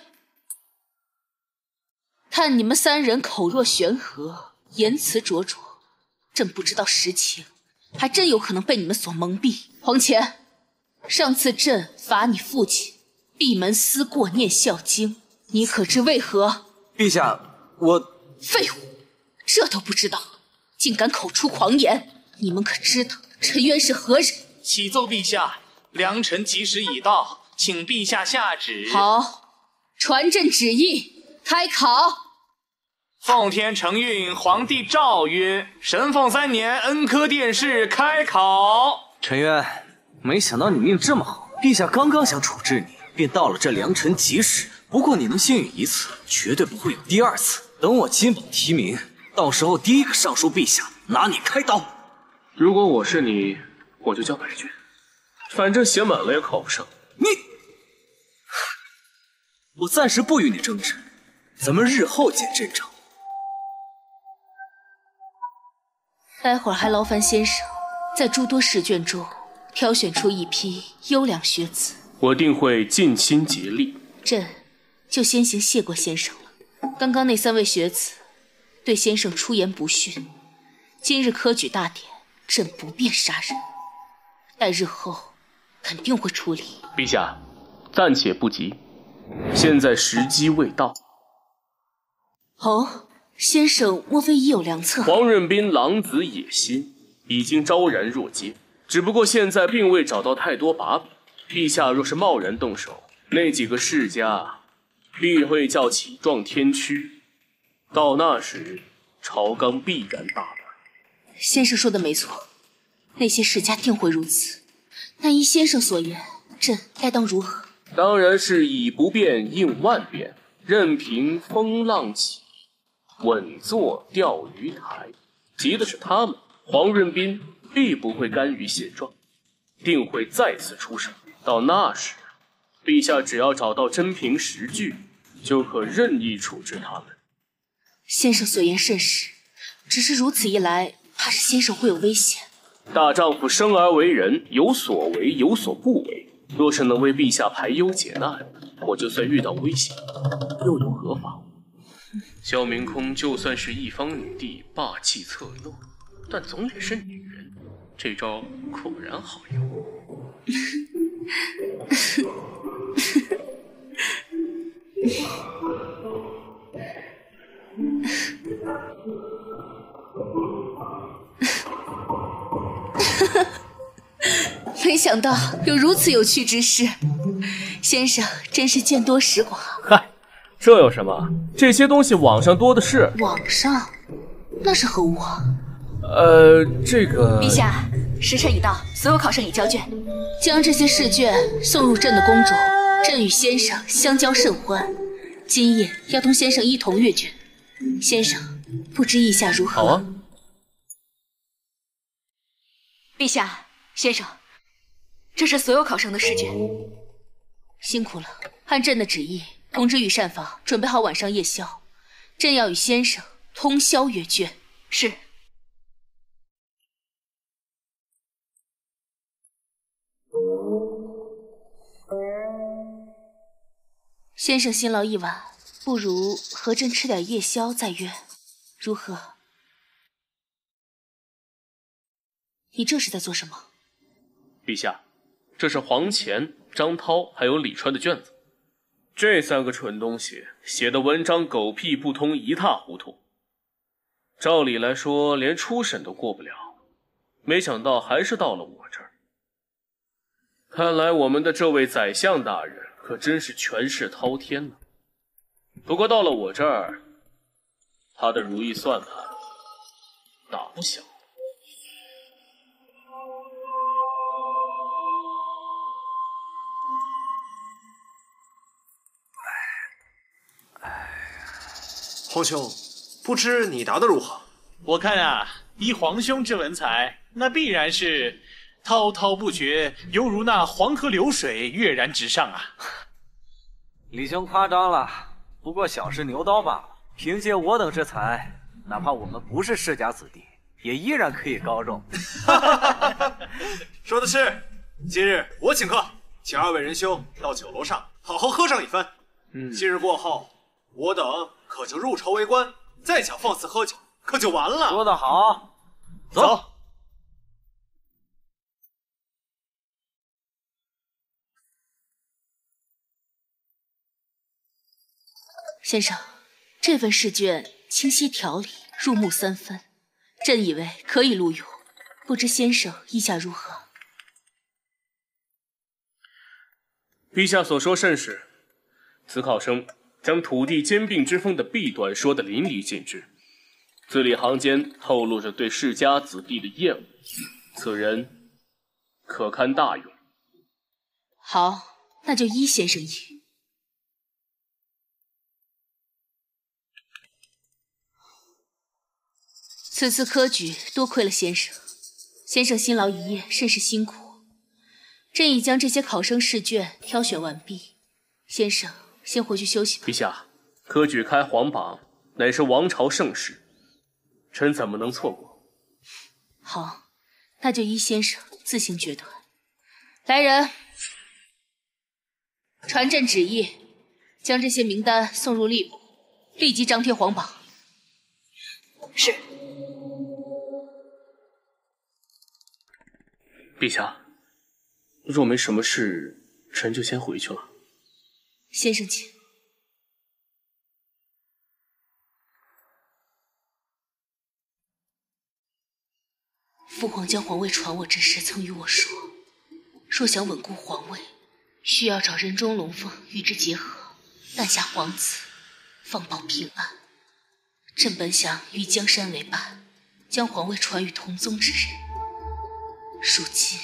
看你们三人口若悬河，言辞灼灼，朕不知道实情，还真有可能被你们所蒙蔽。黄乾，上次朕罚你父亲闭门思过念孝经，你可知为何？ 陛下，我…… 废物，这都不知道，竟敢口出狂言！你们可知道陈渊是何人？ 启奏陛下，良辰吉时已到，请陛下下旨。 好，传朕旨意，开考。 奉天承运，皇帝诏曰：神凤三年恩科殿试开考。 陈渊，没想到你命这么好，陛下刚刚想处置你，便到了这良辰吉时。不过你能幸运一次，绝对不会有第二次。等我金榜题名，到时候第一个上书陛下，拿你开刀。 如果我是你，我就交白卷，反正写满了也考不上。 你，我暂时不与你争执，咱们日后见真章。 待会儿还劳烦先生在诸多试卷中挑选出一批优良学子， 我定会尽心竭力。 朕就先行谢过先生了。刚刚那三位学子对先生出言不逊，今日科举大典，朕不便杀人，待日后肯定会处理。 陛下，暂且不急，现在时机未到。 哦，先生莫非已有良策？ 黄润斌狼子野心，已经昭然若揭，只不过现在并未找到太多把柄。陛下若是贸然动手，那几个世家必会叫起撞天驱，到那时朝纲必然大乱。 先生说的没错，那些世家定会如此。那依先生所言，朕该当如何？ 当然是以不变应万变，任凭风浪起，稳坐钓鱼台。急的是他们，黄润斌必不会甘于现状，定会再次出手。到那时，陛下只要找到真凭实据，就可任意处置他们。 先生所言甚是，只是如此一来，怕是先生会有危险。 大丈夫生而为人，有所为，有所不为。若是能为陛下排忧解难，我就算遇到危险，又有何妨？萧明空就算是一方女帝，霸气侧漏，但总也是女人，这招果然好用。 没想到有如此有趣之事，先生真是见多识广。 嗨，这有什么？这些东西网上多的是。 网上？那是何物？ 呃，这个…… 陛下，时辰已到，所有考生已交卷， 将这些试卷送入朕的宫中。朕与先生相交甚欢，今夜要同先生一同阅卷。先生，不知意下如何？ 好啊。 陛下，先生，这是所有考生的试卷。 辛苦了。按朕的旨意，通知御膳房准备好晚上夜宵，朕要与先生通宵阅卷。 是。 先生辛劳一晚，不如和朕吃点夜宵再约，如何？你这是在做什么？ 陛下，这是黄乾、张涛还有李川的卷子。这三个蠢东西写的文章狗屁不通，一塌糊涂。照理来说，连初审都过不了，没想到还是到了我这儿。看来我们的这位宰相大人可真是权势滔天了。不过到了我这儿，他的如意算盘打不响。 皇兄，不知你答得如何？ 我看啊，依皇兄之文采，那必然是滔滔不绝，犹如那黄河流水，跃然纸上啊！ 李兄夸张了，不过小试牛刀罢了。凭借我等之才，哪怕我们不是世家子弟，也依然可以高中。 说的是。今日我请客，请二位仁兄到酒楼上好好喝上一番。嗯，今日过后，我等可就入朝为官，再想放肆喝酒，可就完了。 说得好，走。走先生，这份试卷清晰条理，入木三分，朕以为可以录用，不知先生意下如何？ 陛下所说甚是，此考生将土地兼并之风的弊端说得淋漓尽致，字里行间透露着对世家子弟的厌恶，此人可堪大用。 好，那就依先生意。此次科举多亏了先生，先生辛劳一夜，甚是辛苦。朕已将这些考生试卷挑选完毕，先生先回去休息吧。 陛下，科举开皇榜乃是王朝盛事，臣怎么能错过？ 好，那就依先生自行决断。来人， 传朕旨意，将这些名单送入吏部，立即张贴皇榜。 是。 陛下，若没什么事，臣就先回去了。 先生请。父皇将皇位传我之时，曾与我说，若想稳固皇位，需要找人中龙凤与之结合，诞下皇子，方保平安。朕本想与江山为伴，将皇位传与同宗之人。如今，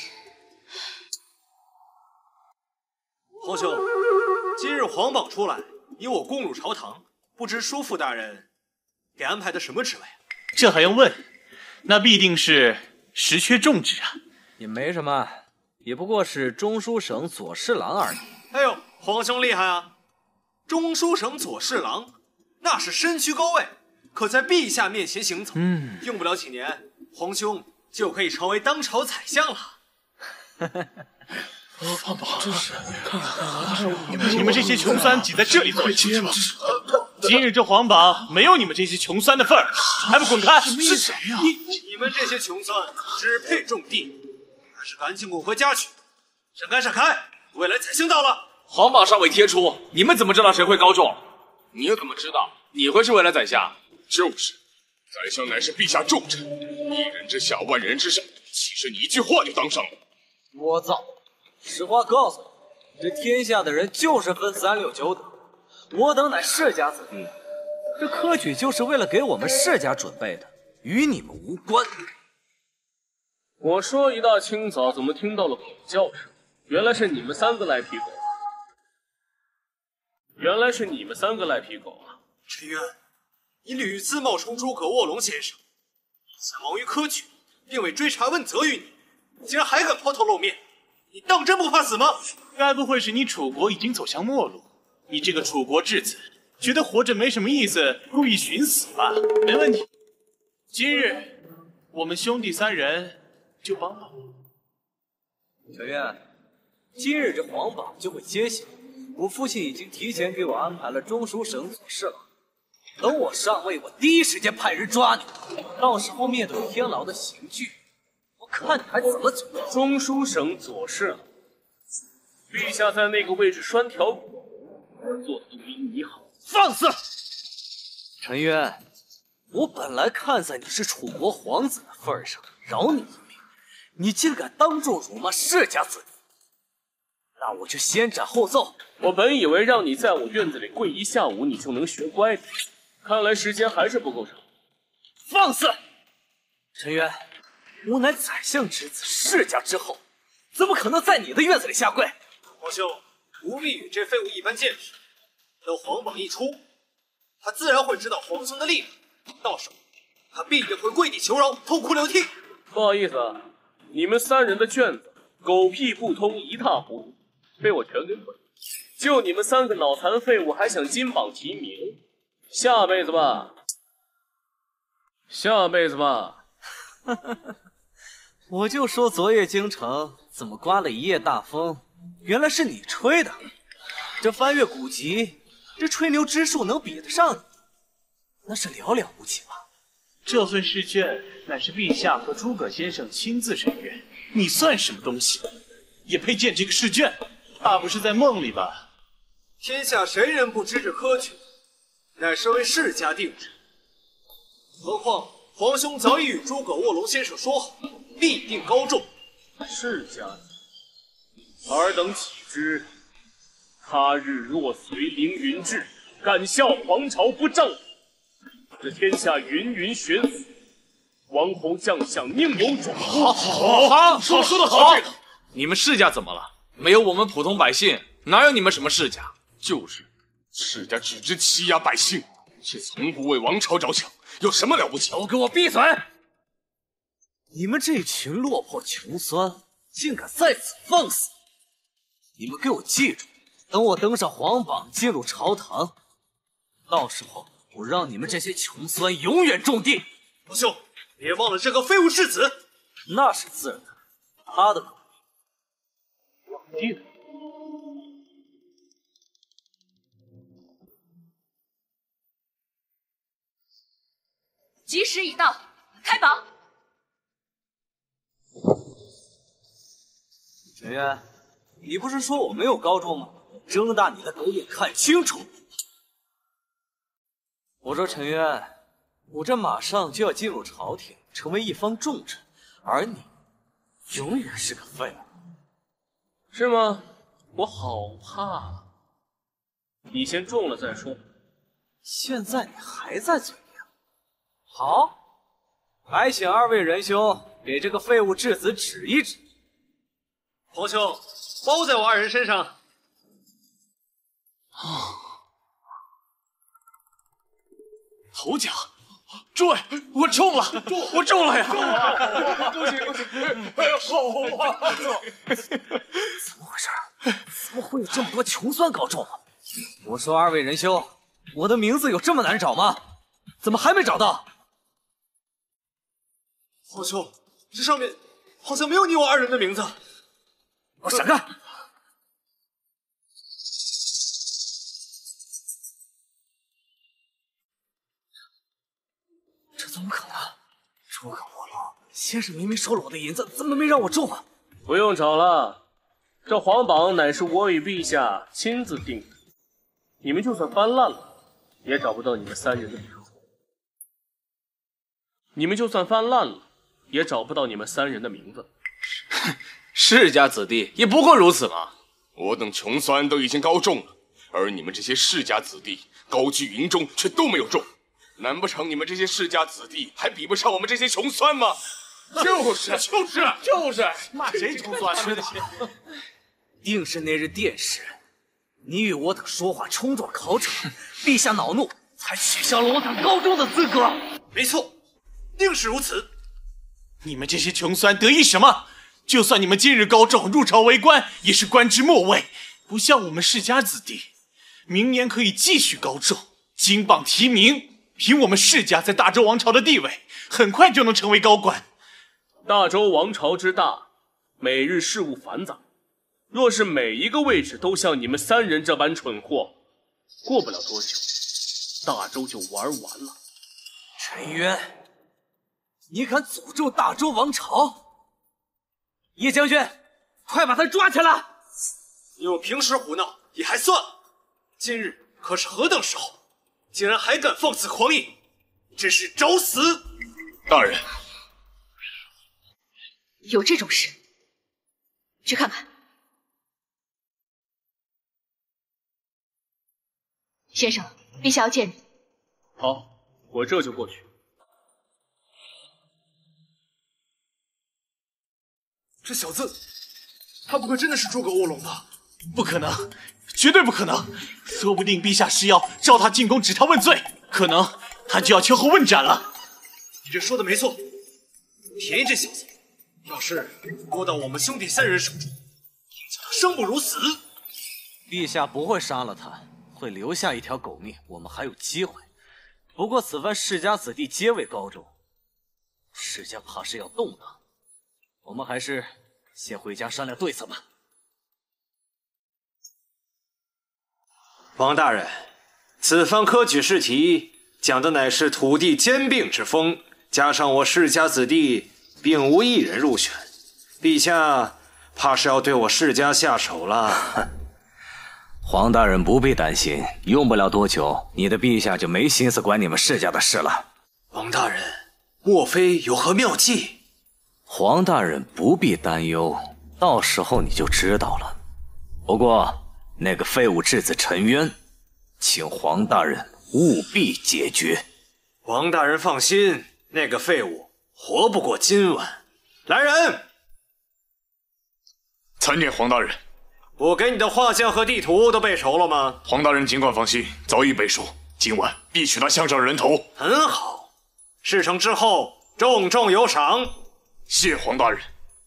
皇兄，今日皇榜出来，你我共入朝堂，不知叔父大人给安排的什么职位？ 这还用问？那必定是实缺重职啊！ 也没什么，也不过是中书省左侍郎而已。 哎呦，皇兄厉害啊！中书省左侍郎，那是身居高位，可在陛下面前行走。嗯，用不了几年，皇兄就可以成为当朝宰相了。 放榜，真是看看你们你们这些穷酸挤在这里做什么？今日这皇榜没有你们这些穷酸的份儿，还不滚开！ 是谁呀？ 你你们这些穷酸只配种地，还是赶紧滚回家去！闪开闪开！未来宰相到了。 皇榜尚未贴出，你们怎么知道谁会高中？你又怎么知道你会是未来宰相？ 就是，宰相乃是陛下重臣，一人之下，万人之上，岂是你一句话就当上了？ 聒噪！实话告诉你，这天下的人就是分三六九等，我等乃世家子弟，这科举就是为了给我们世家准备的，与你们无关。 我说一大清早怎么听到了狗叫声？原来是你们三个赖皮狗！原来是你们三个赖皮狗啊！ 陈渊，你屡次冒充诸葛卧龙先生，以此忙于科举，并未追查问责于你，竟然还敢抛头露面！你当真不怕死吗？ 该不会是你楚国已经走向末路，你这个楚国质子觉得活着没什么意思，故意寻死吧？没问题，今日我们兄弟三人就帮帮我。 小月，今日这皇榜就会揭晓，我父亲已经提前给我安排了中书省左侍郎，等我上位，我第一时间派人抓你，到时候面对天牢的刑具，我看你还怎么走。 中书省左侍郎，陛下在那个位置拴条狗，做的都比你好。 放肆！陈渊，我本来看在你是楚国皇子的份上，饶你一命，你竟敢当众辱骂世家子弟，那我就先斩后奏。 我本以为让你在我院子里跪一下午，你就能学乖的，看来时间还是不够长。 放肆！陈渊，我乃宰相之子，世家之后，怎么可能在你的院子里下跪？ 皇兄，不必与这废物一般见识。等皇榜一出，他自然会知道皇兄的厉害，到时候他必定会跪地求饶，痛哭流涕。 不好意思啊，你们三人的卷子狗屁不通，一塌糊涂，被我全给毁了。就你们三个脑残废物还想金榜题名？下辈子吧，下辈子吧。 我就说昨夜京城怎么刮了一夜大风，原来是你吹的。这翻阅古籍，这吹牛之术能比得上你，那是寥寥无几了。 这份试卷乃是陛下和诸葛先生亲自审阅，你算什么东西？也配见这个试卷？怕不是在梦里吧？ 天下谁人不知这科举乃是为世家定制？何况皇兄早已与诸葛卧龙先生说好，必定高中。 世家，尔等岂知？他日若随凌云志，敢笑皇朝不正。这天下芸芸选死，王侯将相宁有种乎？ 好，好，好，说说的好。你们世家怎么了？没有我们普通百姓，哪有你们什么世家？ 就是，世家只知欺压百姓，却从不为王朝着想，有什么了不起？ 都给我闭嘴！你们这群落魄穷酸，竟敢在此放肆！你们给我记住，等我登上皇榜，进入朝堂，到时候我让你们这些穷酸永远种地。 皇兄，别忘了这个废物世子。 那是自然的，他的狗地的。 时已到，开榜。 陈渊，你不是说我没有高中吗？睁大你的狗眼看清楚！我说陈渊，我这马上就要进入朝廷，成为一方重臣，而你永远是个废物， 是吗？我好怕。你先中了再说。 现在你还在嘴硬？好，还请二位仁兄给这个废物质子指一指。 皇兄，包在我二人身上。 啊！头奖！诸位，我中了，我中了呀！ 恭喜恭喜！哎呀，好啊！ 怎么回事？怎么会有这么多穷酸高中啊？我说二位仁兄，我的名字有这么难找吗？怎么还没找到？ 皇兄，这上面好像没有你我二人的名字。 给我闪开！这怎么可能？诸葛卧龙先生明明收了我的银子，怎么没让我中啊？ 不用找了，这皇榜乃是我与陛下亲自定的，你们就算翻烂了，也找不到你们三人的名字。你们就算翻烂了，也找不到你们三人的名字。 世家子弟也不过如此嘛。 我等穷酸都已经高中了，而你们这些世家子弟高居营中却都没有中，难不成你们这些世家子弟还比不上我们这些穷酸吗？ 就是就是就是骂谁穷酸？ 知道，定是那日殿试，你与我等说话冲撞考场，陛下恼怒，才取消了我等高中的资格。 没错，定是如此。 你们这些穷酸得意什么？就算你们今日高中入朝为官，也是官至末位，不像我们世家子弟，明年可以继续高中，金榜题名。凭我们世家在大周王朝的地位，很快就能成为高官。 大周王朝之大，每日事务繁杂，若是每一个位置都像你们三人这般蠢货，过不了多久，大周就玩完了。 陈渊，你敢诅咒大周王朝？叶将军，快把他抓起来！ 有平时胡闹也还算，今日可是何等时候，竟然还敢放肆狂饮，真是找死！ 大人， 有这种事？去看看。先生，陛下要见你。 好，我这就过去。 这小子，他不会真的是诸葛卧龙吧？ 不可能，绝对不可能！说不定陛下是要召他进宫指他问罪，可能他就要秋后问斩了。 你这说的没错，便宜这小子，要是落到我们兄弟三人手中，叫他生不如死。 陛下不会杀了他，会留下一条狗命，我们还有机会。不过此番世家子弟皆为高中，世家怕是要动荡。我们还是先回家商量对策吧。 王大人，此番科举试题讲的乃是土地兼并之风，加上我世家子弟并无一人入选，陛下怕是要对我世家下手了。 黄大人不必担心，用不了多久，你的陛下就没心思管你们世家的事了。 王大人，莫非有何妙计？ 黄大人不必担忧，到时候你就知道了。不过那个废物质子陈渊，请黄大人务必解决。 王大人放心，那个废物活不过今晚。来人！ 参见黄大人。 我给你的画像和地图都背熟了吗？ 黄大人尽管放心，早已背熟。今晚必取他项上人头。 很好，事成之后重重有赏。 谢黄大人。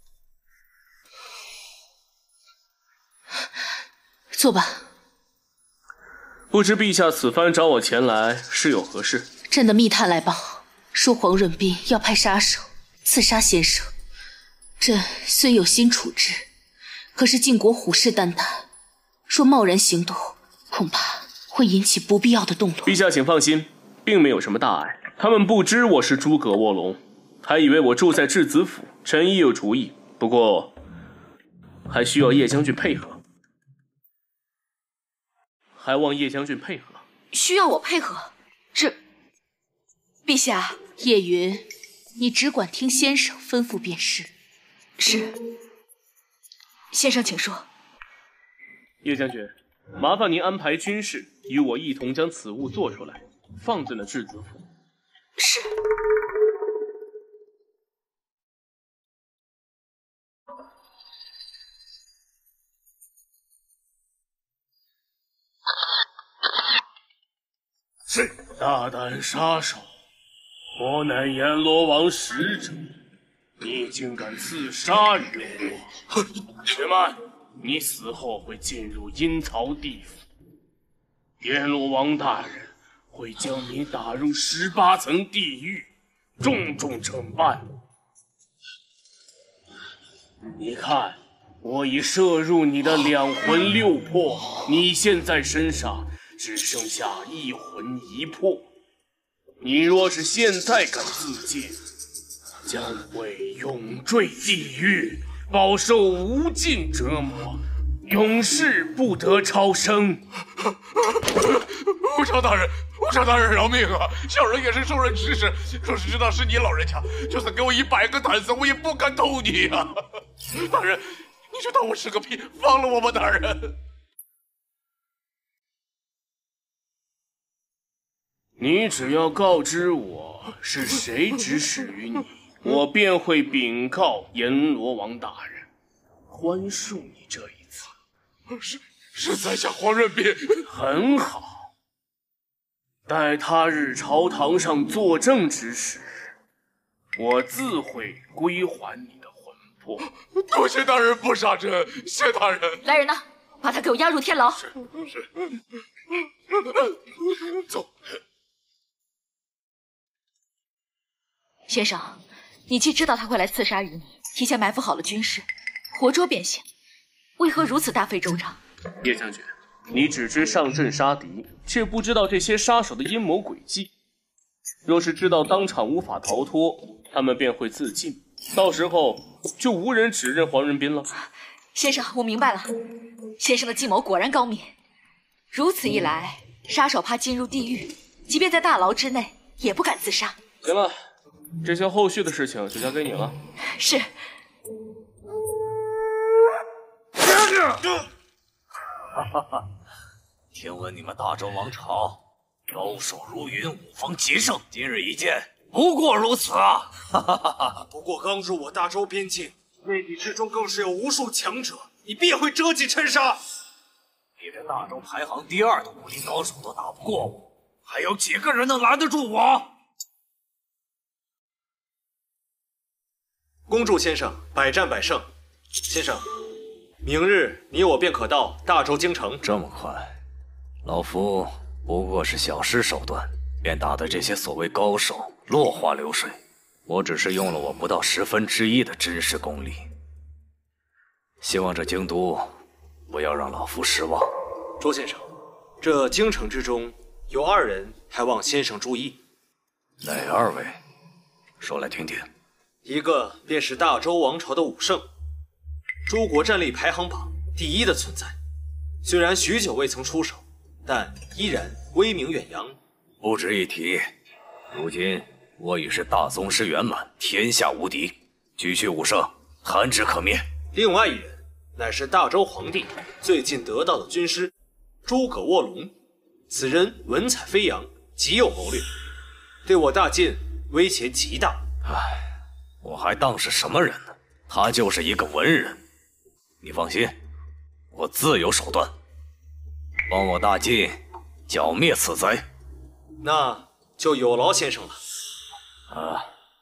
坐吧。 不知陛下此番找我前来是有何事？ 朕的密探来报，说黄润斌要派杀手刺杀先生。朕虽有心处置，可是晋国虎视眈眈，若贸然行动，恐怕会引起不必要的动乱。 陛下请放心，并没有什么大碍。 他们不知我是诸葛卧龙，还以为我住在质子府，陈毅有主意。不过，还需要叶将军配合，还望叶将军配合。 需要我配合？这，陛下， 叶云，你只管听先生吩咐便是。 是。先生，请说。 叶将军，麻烦您安排军士与我一同将此物做出来，放在那质子府。 是。 是。大胆杀手，我乃阎罗王使者，你竟敢刺杀于我！且慢，你死后会进入阴曹地府，阎罗王大人会将你打入十八层地狱，重重惩办。你看，我已摄入你的两魂六魄，你现在身上只剩下一魂一魄。你若是现在敢自尽，将会永坠地狱，饱受无尽折磨，永世不得超生。 吴超大人，吴超大人饶命啊！小人也是受人指使，若是知道是你老人家，就算给我一百个胆子，我也不敢动你啊！大人，你就当我是个屁，放了我吧，大人。 你只要告知我是谁指使于你，我便会禀告阎罗王大人，宽恕你这一次。 是是在下黄润斌。 很好，待他日朝堂上作证之时，我自会归还你的魂魄。 多谢大人不杀之，谢大人。 来人呐，把他给我押入天牢。 是是。走。 先生，你既知道他会来刺杀于你，提前埋伏好了军士，活捉便行，为何如此大费周章？ 叶将军，你只知上阵杀敌，却不知道这些杀手的阴谋诡计。若是知道当场无法逃脱，他们便会自尽，到时候就无人指认黄仁斌了。 先生，我明白了，先生的计谋果然高明。如此一来，杀手怕进入地狱，即便在大牢之内，也不敢自杀。 行了。这些后续的事情就交给你了。 是。 哈哈哈！听闻你们大周王朝高手如云，武风极盛，今日一见，不过如此啊！哈哈哈哈！ 不过刚入我大周边境，内地之中更是有无数强者，你必会折戟沉沙。 你这大周排行第二的武林高手都打不过我，还有几个人能拦得住我？ 恭祝先生百战百胜。先生，明日你我便可到大周京城。 这么快？老夫不过是小施手段，便打得这些所谓高手落花流水。我只是用了我不到十分之一的真实功力。希望这京都不要让老夫失望。 周先生，这京城之中有二人还望先生注意。 哪二位？说来听听。 一个便是大周王朝的武圣，诸国战力排行榜第一的存在。虽然许久未曾出手，但依然威名远扬。 不值一提。如今我已是大宗师圆满，天下无敌，区区武圣，弹指可灭。 另外一人乃是大周皇帝最近得到的军师诸葛卧龙，此人文采飞扬，极有谋略，对我大晋威胁极大。 唉。我还当是什么人呢？他就是一个文人。你放心，我自有手段，帮我大晋剿灭此贼。 那就有劳先生了。 啊！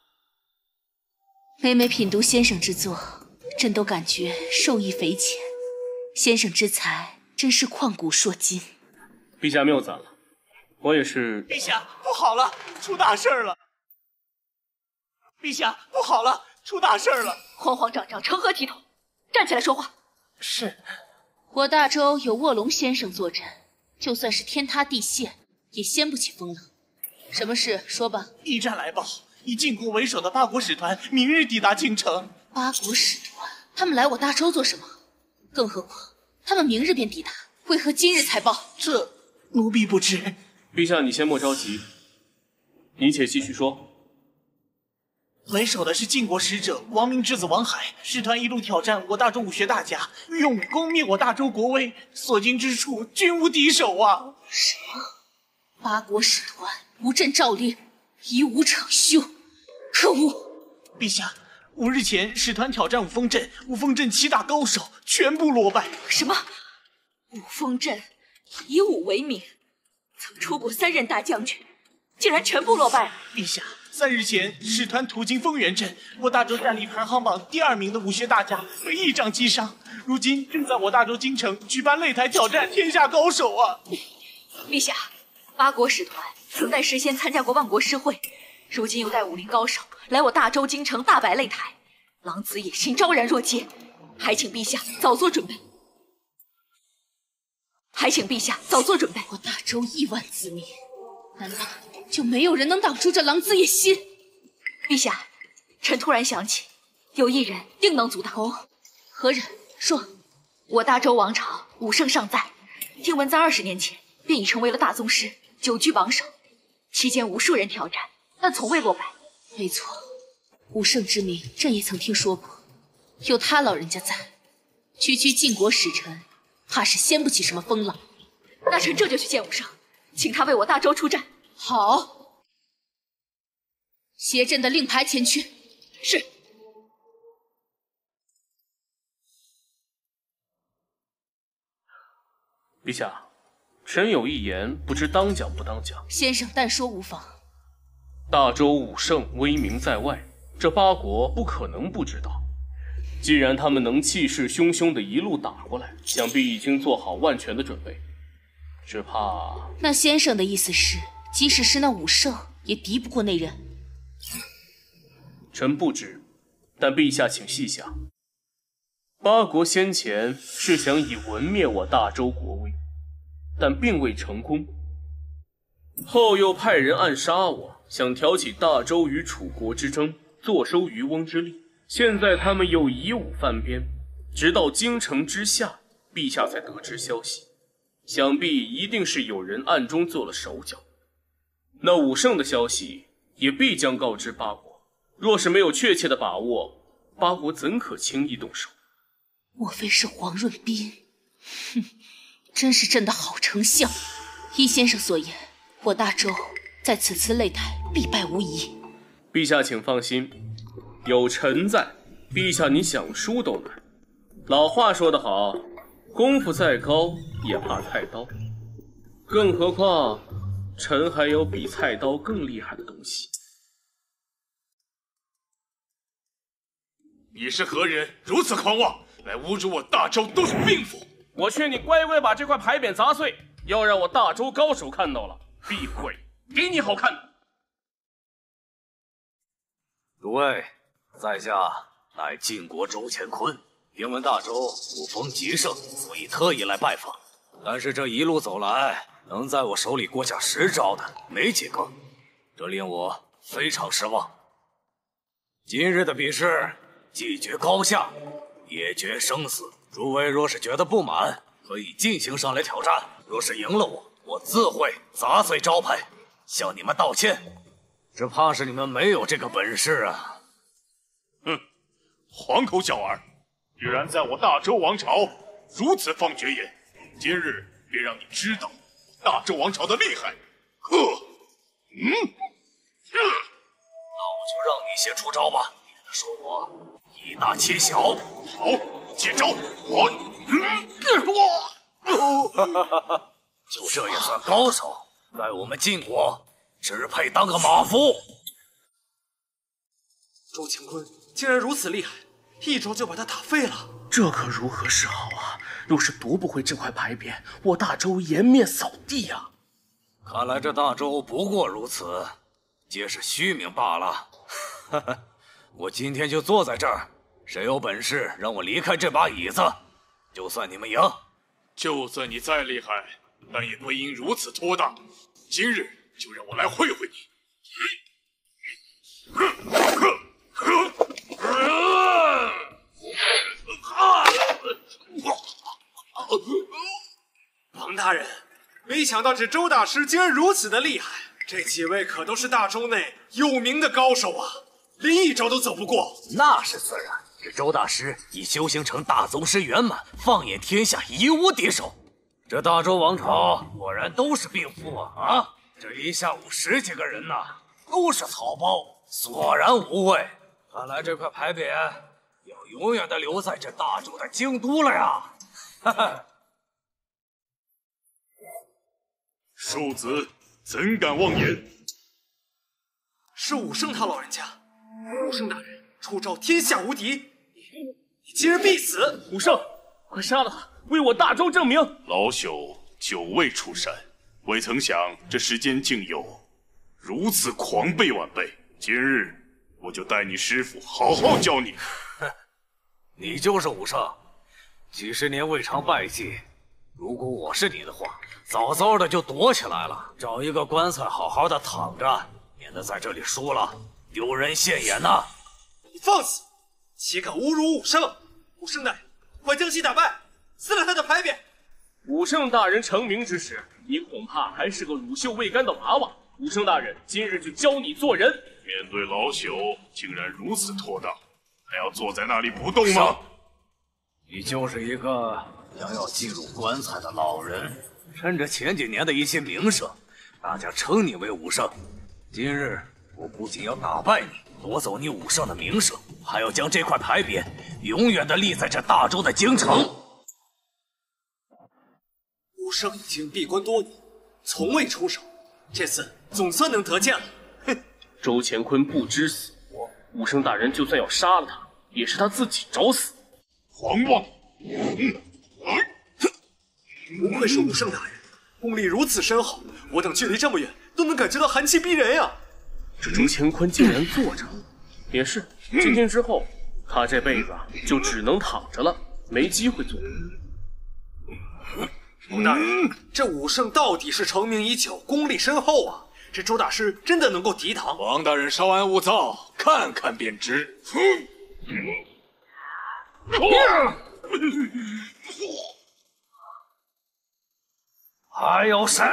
每每品读先生之作，朕都感觉受益匪浅。先生之才真是旷古烁今。 陛下谬赞了，我也是。 陛下，不好了，出大事了！陛下，不好了，出大事了！ 慌慌张张，成何体统？站起来说话。 是。 我大周有卧龙先生坐镇，就算是天塌地陷，也掀不起风浪。 什么事？说吧。 驿站来报，以晋国为首的八国使团明日抵达京城。 八国使团，他们来我大周做什么？更何况他们明日便抵达，为何今日才报？ 这奴婢不知。 陛下，你先莫着急，你且继续说。 为首的是晋国使者王明之子王海，使团一路挑战我大周武学大家，欲用武功灭我大周国威，所经之处均无敌手啊！ 什么？八国使团不朕诏令，以武场休，可恶！ 陛下，五日前使团挑战五峰镇，五峰镇七大高手全部落败。 什么？五峰镇以武为名，曾出过三任大将军，竟然全部落败！ 陛下。三日前，使团途经丰原镇，我大周战力排行榜第二名的武学大家被一掌击伤，如今正在我大周京城举办擂台挑战天下高手啊！ 陛下，八国使团曾在事先参加过万国诗会，如今又带武林高手来我大周京城大摆擂台，狼子野心昭然若揭，还请陛下早做准备。还请陛下早做准备。 我大周亿万子民，难道就没有人能挡住这狼子野心？ 陛下，臣突然想起，有一人定能阻挡。 哦，何人？说。 我大周王朝武圣尚在，听闻在二十年前便已成为了大宗师，久居榜首，期间无数人挑战，但从未落败。 没错，武圣之名，朕也曾听说过。有他老人家在，区区晋国使臣，怕是掀不起什么风浪。 那臣这就去见武圣，请他为我大周出战。 好，携朕的令牌前去。 是。 陛下，臣有一言，不知当讲不当讲。 先生但说无妨。 大周武圣威名在外，这八国不可能不知道。既然他们能气势汹汹的一路打过来，想必已经做好万全的准备。只怕…… 那先生的意思是，即使是那武圣，也敌不过那人？ 臣不知，但陛下请细想。八国先前是想以文灭我大周国威，但并未成功。后又派人暗杀我，想挑起大周与楚国之争，坐收渔翁之利。现在他们又以武犯边，直到京城之下，陛下才得知消息。想必一定是有人暗中做了手脚。那武圣的消息也必将告知八国。若是没有确切的把握，八国怎可轻易动手？ 莫非是黄润斌？哼，真是朕的好丞相。依先生所言，我大周在此次擂台必败无疑。 陛下请放心，有臣在，陛下你想输都难。老话说得好，功夫再高也怕菜刀，更何况臣还有比菜刀更厉害的东西。 你是何人？如此狂妄，来侮辱我大周都是病妇！ 我劝你乖乖把这块牌匾砸碎，要让我大周高手看到了，必会给你好看。 诸位，在下乃晋国周乾坤，听闻大周武风极盛，所以特意来拜访。但是这一路走来，能在我手里过下十招的没几个，这令我非常失望。今日的比试，既决高下，也决生死。诸位若是觉得不满，可以尽情上来挑战。若是赢了我，我自会砸碎招牌，向你们道歉。只怕是你们没有这个本事啊！ 哼，黄口小儿，居然在我大周王朝如此放绝言！今日便让你知道大周王朝的厉害！呵，嗯， 那我就让你先出招吧，免得说我以大欺小。 好，接招！我，嗯， 我，就这也算高手，在我们晋国只配当个马夫。 周乾坤竟然如此厉害，一招就把他打废了。 这可如何是好啊！若是夺不回这块牌匾，我大周颜面扫地呀、啊！ 看来这大周不过如此，皆是虚名罢了。哈哈，我今天就坐在这儿，谁有本事让我离开这把椅子，就算你们赢。 就算你再厉害，但也不应如此拖大。今日就让我来会会你。 王大人，没想到这周大师竟然如此的厉害，这几位可都是大周内有名的高手啊，连一招都走不过。 那是自然，这周大师已修行成大宗师圆满，放眼天下已无敌手。这大周王朝果然都是病夫啊！啊，这一下午十几个人呐，都是草包，索然无味。看来这块牌匾要永远的留在这大周的京都了呀！哈哈。 庶子怎敢妄言？ 是武圣他老人家。武圣大人出招天下无敌，你你今日必死！ 武圣，快杀了他，为我大周证明！ 老朽久未出山，未曾想这世间竟有如此狂悖晚辈。今日我就带你师傅好好教你。 哼，你就是武圣，几十年未尝败绩。如果我是你的话，早早的就躲起来了，找一个棺材好好的躺着，免得在这里输了丢人现眼呐！ 你放肆！岂敢侮辱武圣！武圣大人，快将其打败，撕了他的牌匾！ 武圣大人成名之时，你恐怕还是个乳臭未干的娃娃。武圣大人今日就教你做人。 面对老朽竟然如此拖档，还要坐在那里不动吗？ 你就是一个想要进入棺材的老人，趁着前几年的一些名声，大家称你为武圣。今日我不仅要打败你，夺走你武圣的名声，还要将这块牌匾永远的立在这大周的京城。 武圣已经闭关多年，从未出手，这次总算能得见了。哼！ 周乾坤不知死活，武圣大人就算要杀了他，也是他自己找死。 狂妄！ 不愧是武圣大人，功力如此深厚，我等距离这么远都能感觉到寒气逼人呀！ 这周乾坤竟然坐着，也是，今天之后，他这辈子就只能躺着了，没机会做。 武大人，这武圣到底是成名已久，功力深厚啊！这周大师真的能够抵挡？ 王大人稍安勿躁，看看便知。 还有谁？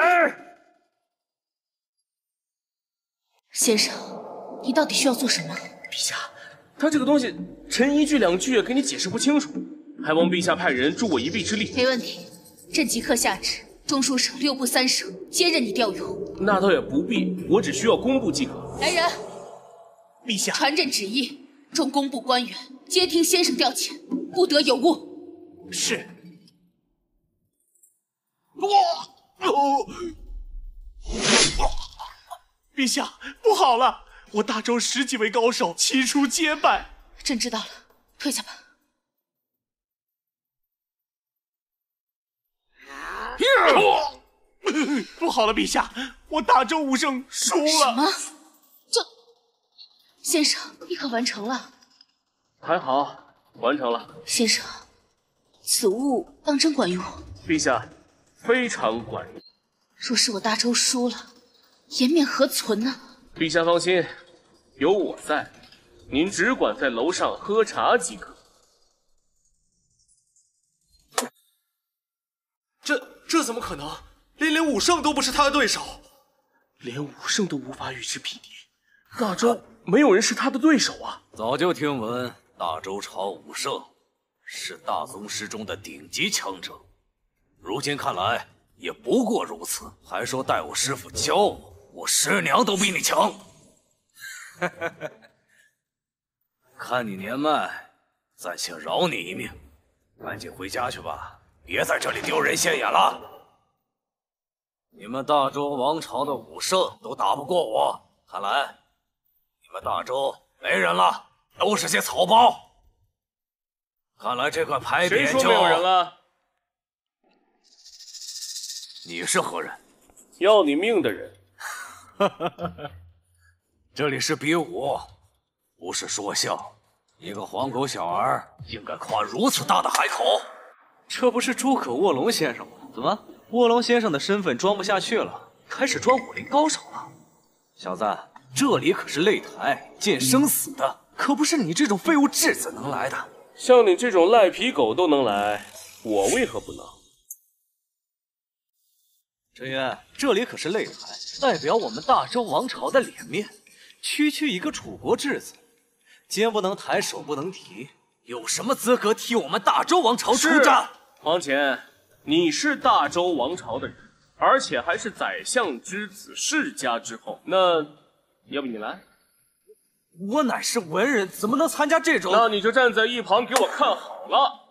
先生，你到底需要做什么？ 陛下，他这个东西，臣一句两句也给你解释不清楚，还望陛下派人助我一臂之力。 没问题，朕即刻下旨，中书省六部三省皆任你调用。 那倒也不必，我只需要工部即可。 来人， 陛下， 传朕旨意，众工部官员皆听先生调遣，不得有误。 是。陛下，不好了！我大周十几位高手齐出结拜。 朕知道了，退下吧。 不好了，陛下，我大周武圣输了。 什么？这，先生，你可完成了？ 还好，完成了。 先生，此物当真管用？ 陛下，非常管用。 若是我大周输了，颜面何存呢？ 陛下放心，有我在，您只管在楼上喝茶即可。 这这怎么可能？连连武圣都不是他的对手， 连武圣都无法与之匹敌，大周没有人是他的对手啊！ 早就听闻大周朝武圣是大宗师中的顶级强者，如今看来也不过如此，还说带我师傅教我，我师娘都比你强。看你年迈，暂且饶你一命，赶紧回家去吧，别在这里丢人现眼了。你们大周王朝的武圣都打不过我，看来你们大周没人了，都是些草包。看来这块牌匾就…… 谁说没有人了？ 你是何人？ 要你命的人。 这里是比武，不是说笑。一个黄狗小儿竟敢夸如此大的海口！ 这不是诸葛卧龙先生吗？怎么，卧龙先生的身份装不下去了，开始装武林高手了？ 小子，这里可是擂台，见生死的，可不是你这种废物质子能来的。 像你这种赖皮狗都能来，我为何不能？ 陈渊，这里可是擂台，代表我们大周王朝的脸面，区区一个楚国质子，肩不能抬，手不能提，有什么资格替我们大周王朝出战？ 黄乾，你是大周王朝的人，而且还是宰相之子世家之后，那要不你来？ 我乃是文人，怎么能参加这种？ 那你就站在一旁给我看好了。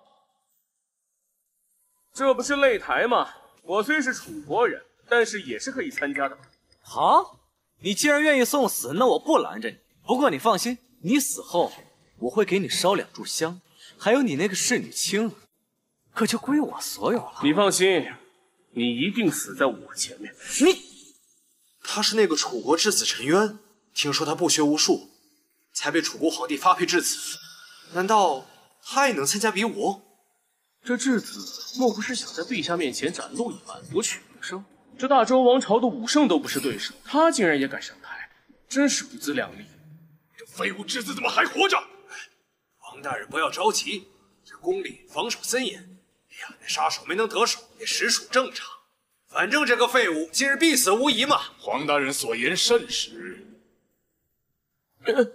这不是擂台吗？我虽是楚国人，但是也是可以参加的。 好，你既然愿意送死，那我不拦着你。不过你放心，你死后我会给你烧两炷香，还有你那个侍女青儿，可就归我所有了。 你放心，你一定死在我前面。 你， 他是那个楚国质子陈渊，听说他不学无术，才被楚国皇帝发配质子。难道他也能参加比武？ 这质子莫不是想在陛下面前展露一番，博取名声？这大周王朝的武圣都不是对手，他竟然也敢上台，真是不自量力。 这废物质子怎么还活着？ 王大人不要着急，这宫里防守森严，两个杀手没能得手也实属正常。反正这个废物今日必死无疑嘛。 黄大人所言甚实。 呃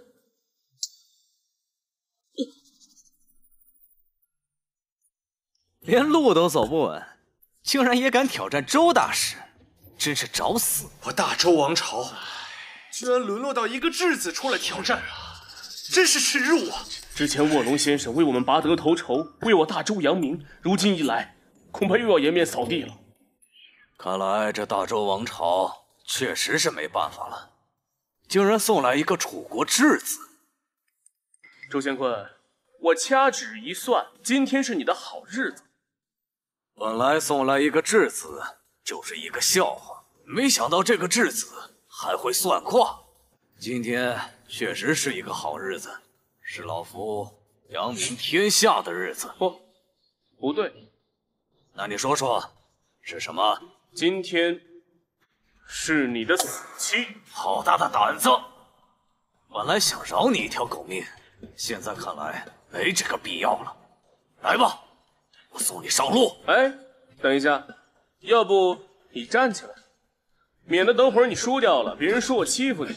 连路都走不稳，竟然也敢挑战周大使，真是找死！ 我大周王朝居然沦落到一个质子出来挑战啊，真是耻辱啊！ 之前卧龙先生为我们拔得头筹，为我大周扬名，如今一来，恐怕又要颜面扫地了。 看来这大周王朝确实是没办法了，竟然送来一个楚国质子。 周乾坤，我掐指一算，今天是你的好日子。 本来送来一个质子就是一个笑话，没想到这个质子还会算卦。今天确实是一个好日子，是老夫扬名天下的日子。 不，不对。 那你说说，是什么？ 今天是你的死期。 好大的胆子！本来想饶你一条狗命，现在看来没这个必要了。来吧，我送你上路。 哎，等一下，要不你站起来，免得等会儿你输掉了，别人说我欺负你。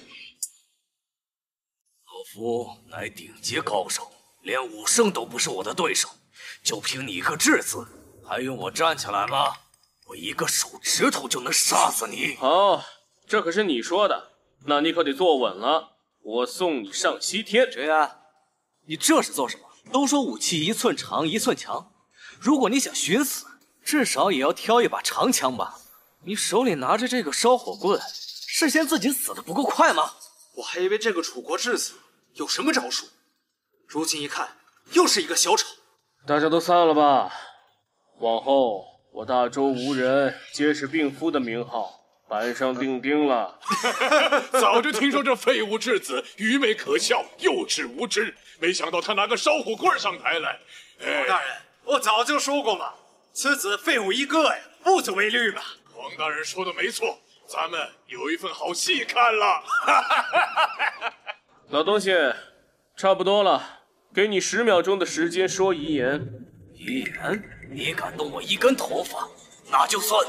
老夫乃顶级高手，连武圣都不是我的对手，就凭你一个质子，还用我站起来吗？我一个手指头就能杀死你。 好，这可是你说的，那你可得坐稳了。我送你上西天。 陈渊，你这是做什么？都说武器一寸长一寸强，如果你想寻死，至少也要挑一把长枪吧。你手里拿着这个烧火棍，是嫌自己死的不够快吗？ 我还以为这个楚国质子有什么招数，如今一看，又是一个小丑。 大家都散了吧，往后我大周无人皆是病夫的名号，板上钉钉了。 早就听说这废物质子愚昧可笑，幼稚无知，没想到他拿个烧火棍上台来。 王大人，我早就说过嘛，此子废物一个呀，不足为虑吧。 黄大人说的没错，咱们有一份好戏看了。 老东西，差不多了，给你十秒钟的时间说遗言。 遗言？你敢动我一根头发，那就算。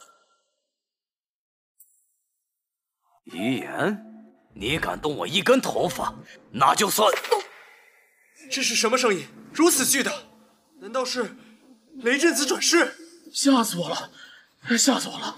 遗言？你敢动我一根头发，那就算。 这是什么声音？如此巨大，难道是雷震子转世？ 吓死我了！吓死我了！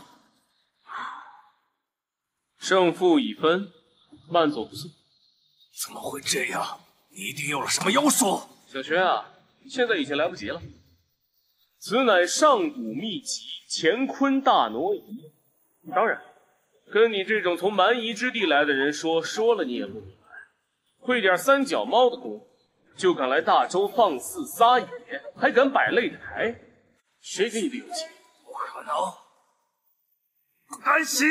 胜负已分，慢走不送。 怎么会这样？你一定有了什么妖术！ 小轩啊，现在已经来不及了。此乃上古秘籍乾坤大挪移。当然，跟你这种从蛮夷之地来的人说，说了你也不明白。会点三脚猫的功夫，就敢来大周放肆撒野，还敢摆擂台，谁给你的勇气？ 不可能！不甘心！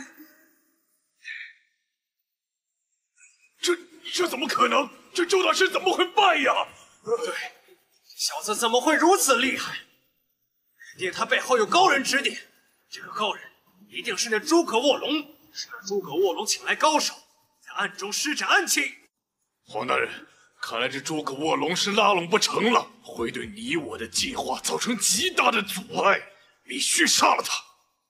这这怎么可能？这周大师怎么会败呀？ 对，小子怎么会如此厉害？肯定他背后有高人指点，这个高人一定是那诸葛卧龙， 是让诸葛卧龙请来高手，在暗中施展暗器。 黄大人，看来这诸葛卧龙是拉拢不成了，会对你我的计划造成极大的阻碍，必须杀了他。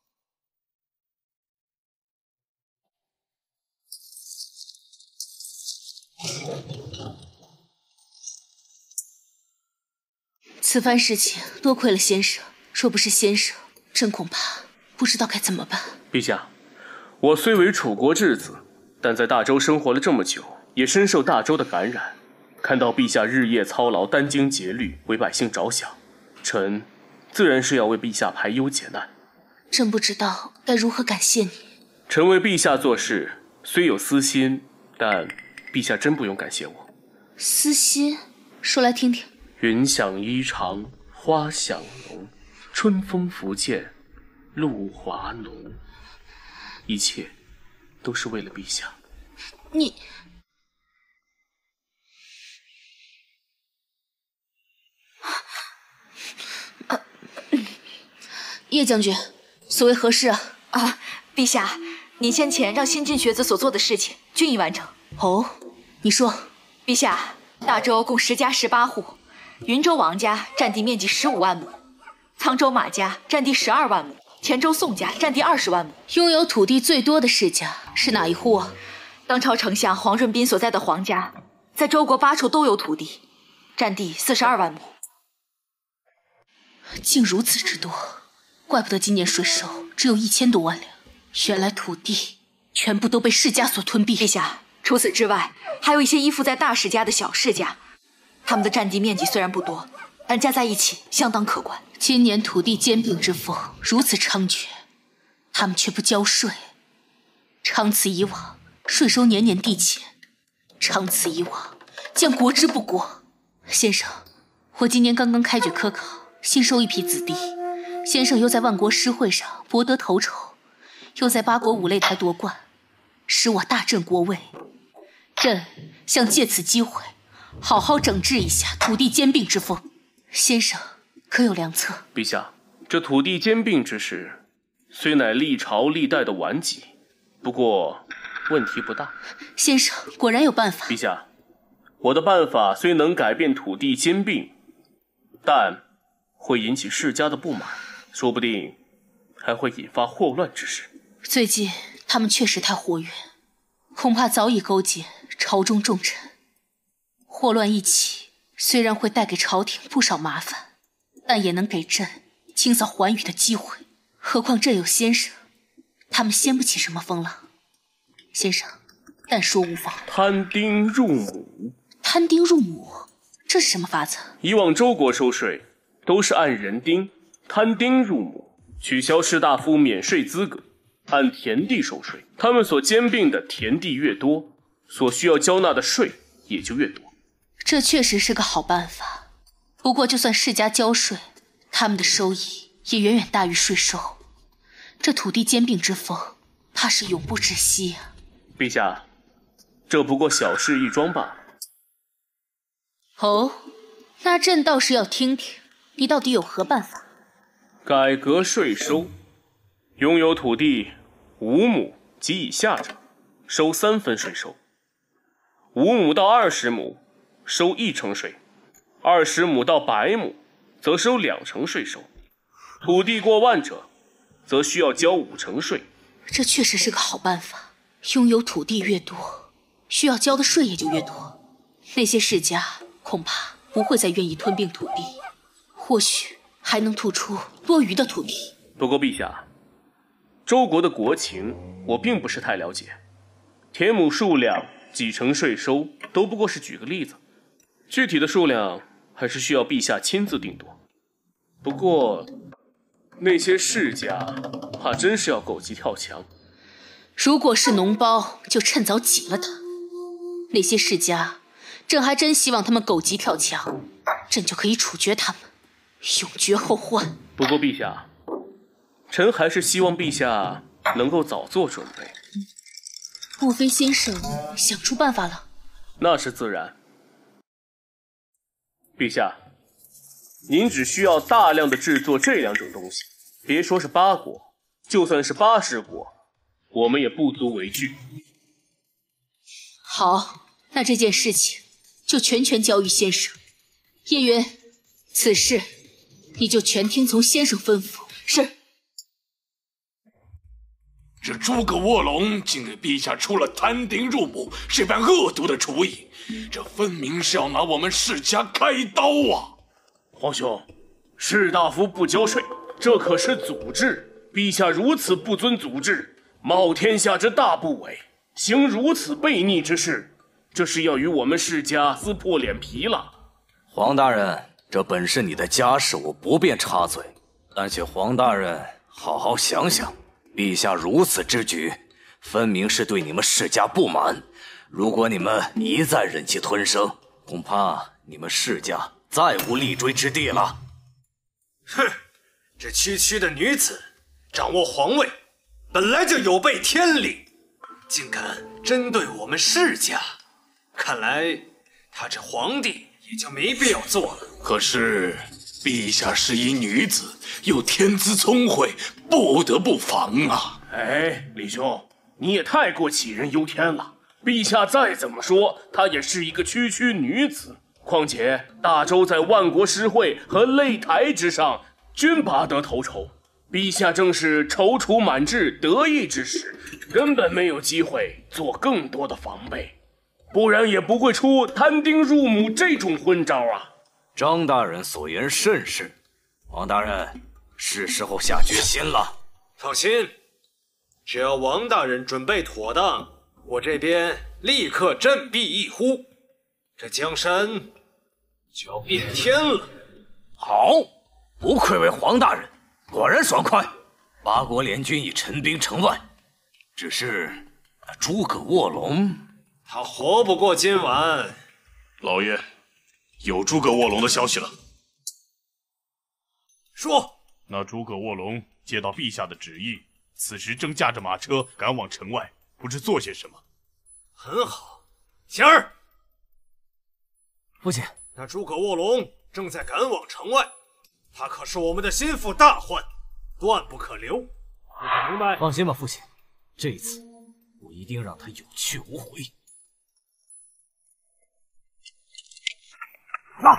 此番事情多亏了先生，若不是先生，朕恐怕不知道该怎么办。 陛下，我虽为楚国质子，但在大周生活了这么久，也深受大周的感染。看到陛下日夜操劳，殚精竭虑，为百姓着想，臣自然是要为陛下排忧解难。 朕不知道该如何感谢你。 臣为陛下做事虽有私心，但陛下真不用感谢我。 私心？说来听听。 云想衣裳花想浓，春风拂槛露华浓。一切都是为了陛下。 你啊，叶将军，所谓何事啊？ 啊，陛下，您先前让新晋学子所做的事情，均已完成。 哦，你说。 陛下，大周共十家十八户，云州王家占地面积十五万亩，沧州马家占地十二万亩，田州宋家占地二十万亩。 拥有土地最多的世家是哪一户啊？ 当朝丞相黄润斌所在的黄家，在周国八处都有土地，占地四十二万亩。 竟如此之多，怪不得今年税收只有一千多万两。原来土地全部都被世家所吞并。 陛下，除此之外，还有一些依附在大世家的小世家，他们的占地面积虽然不多，但加在一起相当可观。 今年土地兼并之风如此猖獗，他们却不交税。长此以往，税收年年递减；长此以往，将国之不国。先生，我今年刚刚开举科考，新收一批子弟。先生又在万国诗会上博得头筹，又在八国五擂台夺冠，使我大振国威。朕想借此机会，好好整治一下土地兼并之风。先生可有良策？ 陛下，这土地兼并之事，虽乃历朝历代的顽疾，不过问题不大。 先生果然有办法。 陛下，我的办法虽能改变土地兼并，但会引起世家的不满，说不定还会引发祸乱之事。 最近他们确实太活跃，恐怕早已勾结朝中重臣。祸乱一起，虽然会带给朝廷不少麻烦，但也能给朕清扫寰宇的机会。何况朕有先生，他们掀不起什么风浪。先生，但说无妨。 摊丁入亩。 摊丁入亩，这是什么法子？ 以往周国收税都是按人丁，摊丁入亩，取消士大夫免税资格，按田地收税。他们所兼并的田地越多，所需要交纳的税也就越多。 这确实是个好办法，不过就算世家交税，他们的收益也远远大于税收。这土地兼并之风，怕是永不止息啊！ 陛下，这不过小事一桩罢了。 哦，那朕倒是要听听，你到底有何办法？ 改革税收，拥有土地五亩及以下者，收三分税收；五亩到二十亩，收一成税；二十亩到百亩，则收两成税收；土地过万者，则需要交五成税。 这确实是个好办法。拥有土地越多，需要交的税也就越多。那些世家恐怕不会再愿意吞并土地，或许还能吐出多余的土地。 不过陛下，周国的国情我并不是太了解，田亩数量、几成税收都不过是举个例子，具体的数量还是需要陛下亲自定夺。不过那些世家怕真是要狗急跳墙。 如果是脓包，就趁早挤了他。那些世家，朕还真希望他们狗急跳墙，朕就可以处决他们，永绝后患。 不过陛下，臣还是希望陛下能够早做准备。 莫非先生想出办法了？ 那是自然。陛下，您只需要大量的制作这两种东西，别说是八国，就算是八十国， 我们也不足为惧。 好，那这件事情就全权交于先生。叶云，此事你就全听从先生吩咐。 是。 这诸葛卧龙竟给陛下出了摊丁入亩这般恶毒的主意，这分明是要拿我们世家开刀啊！ 皇兄，士大夫不交税，这可是祖制。陛下如此不遵祖制，冒天下之大不韪，行如此悖逆之事，这是要与我们世家撕破脸皮了。 黄大人，这本是你的家事，我不便插嘴，但请黄大人好好想想。陛下如此之举，分明是对你们世家不满。如果你们一再忍气吞声，恐怕你们世家再无立锥之地了。 哼，这区区的女子掌握皇位，本来就有悖天理，竟敢针对我们世家，看来他这皇帝也就没必要做了。 可是陛下是一女子，又天资聪慧，不得不防啊！ 哎，李兄，你也太过杞人忧天了。陛下再怎么说，她也是一个区区女子。况且大周在万国诗会和擂台之上均拔得头筹，陛下正是踌躇满志得意之时，根本没有机会做更多的防备，不然也不会出摊丁入亩这种昏招啊！ 张大人所言甚是，王大人是时候下决心了。 放心，只要王大人准备妥当，我这边立刻振臂一呼，这江山就要变天了。 好，不愧为黄大人，果然爽快。八国联军已陈兵城外，只是那诸葛卧龙， 他活不过今晚。 老爷，有诸葛卧龙的消息了。 说， 那诸葛卧龙接到陛下的旨意，此时正驾着马车赶往城外，不知做些什么。 很好，贤儿。 父亲， 那诸葛卧龙正在赶往城外，他可是我们的心腹大患，断不可留。你明白？ 放心吧，父亲，这一次我一定让他有去无回。啊！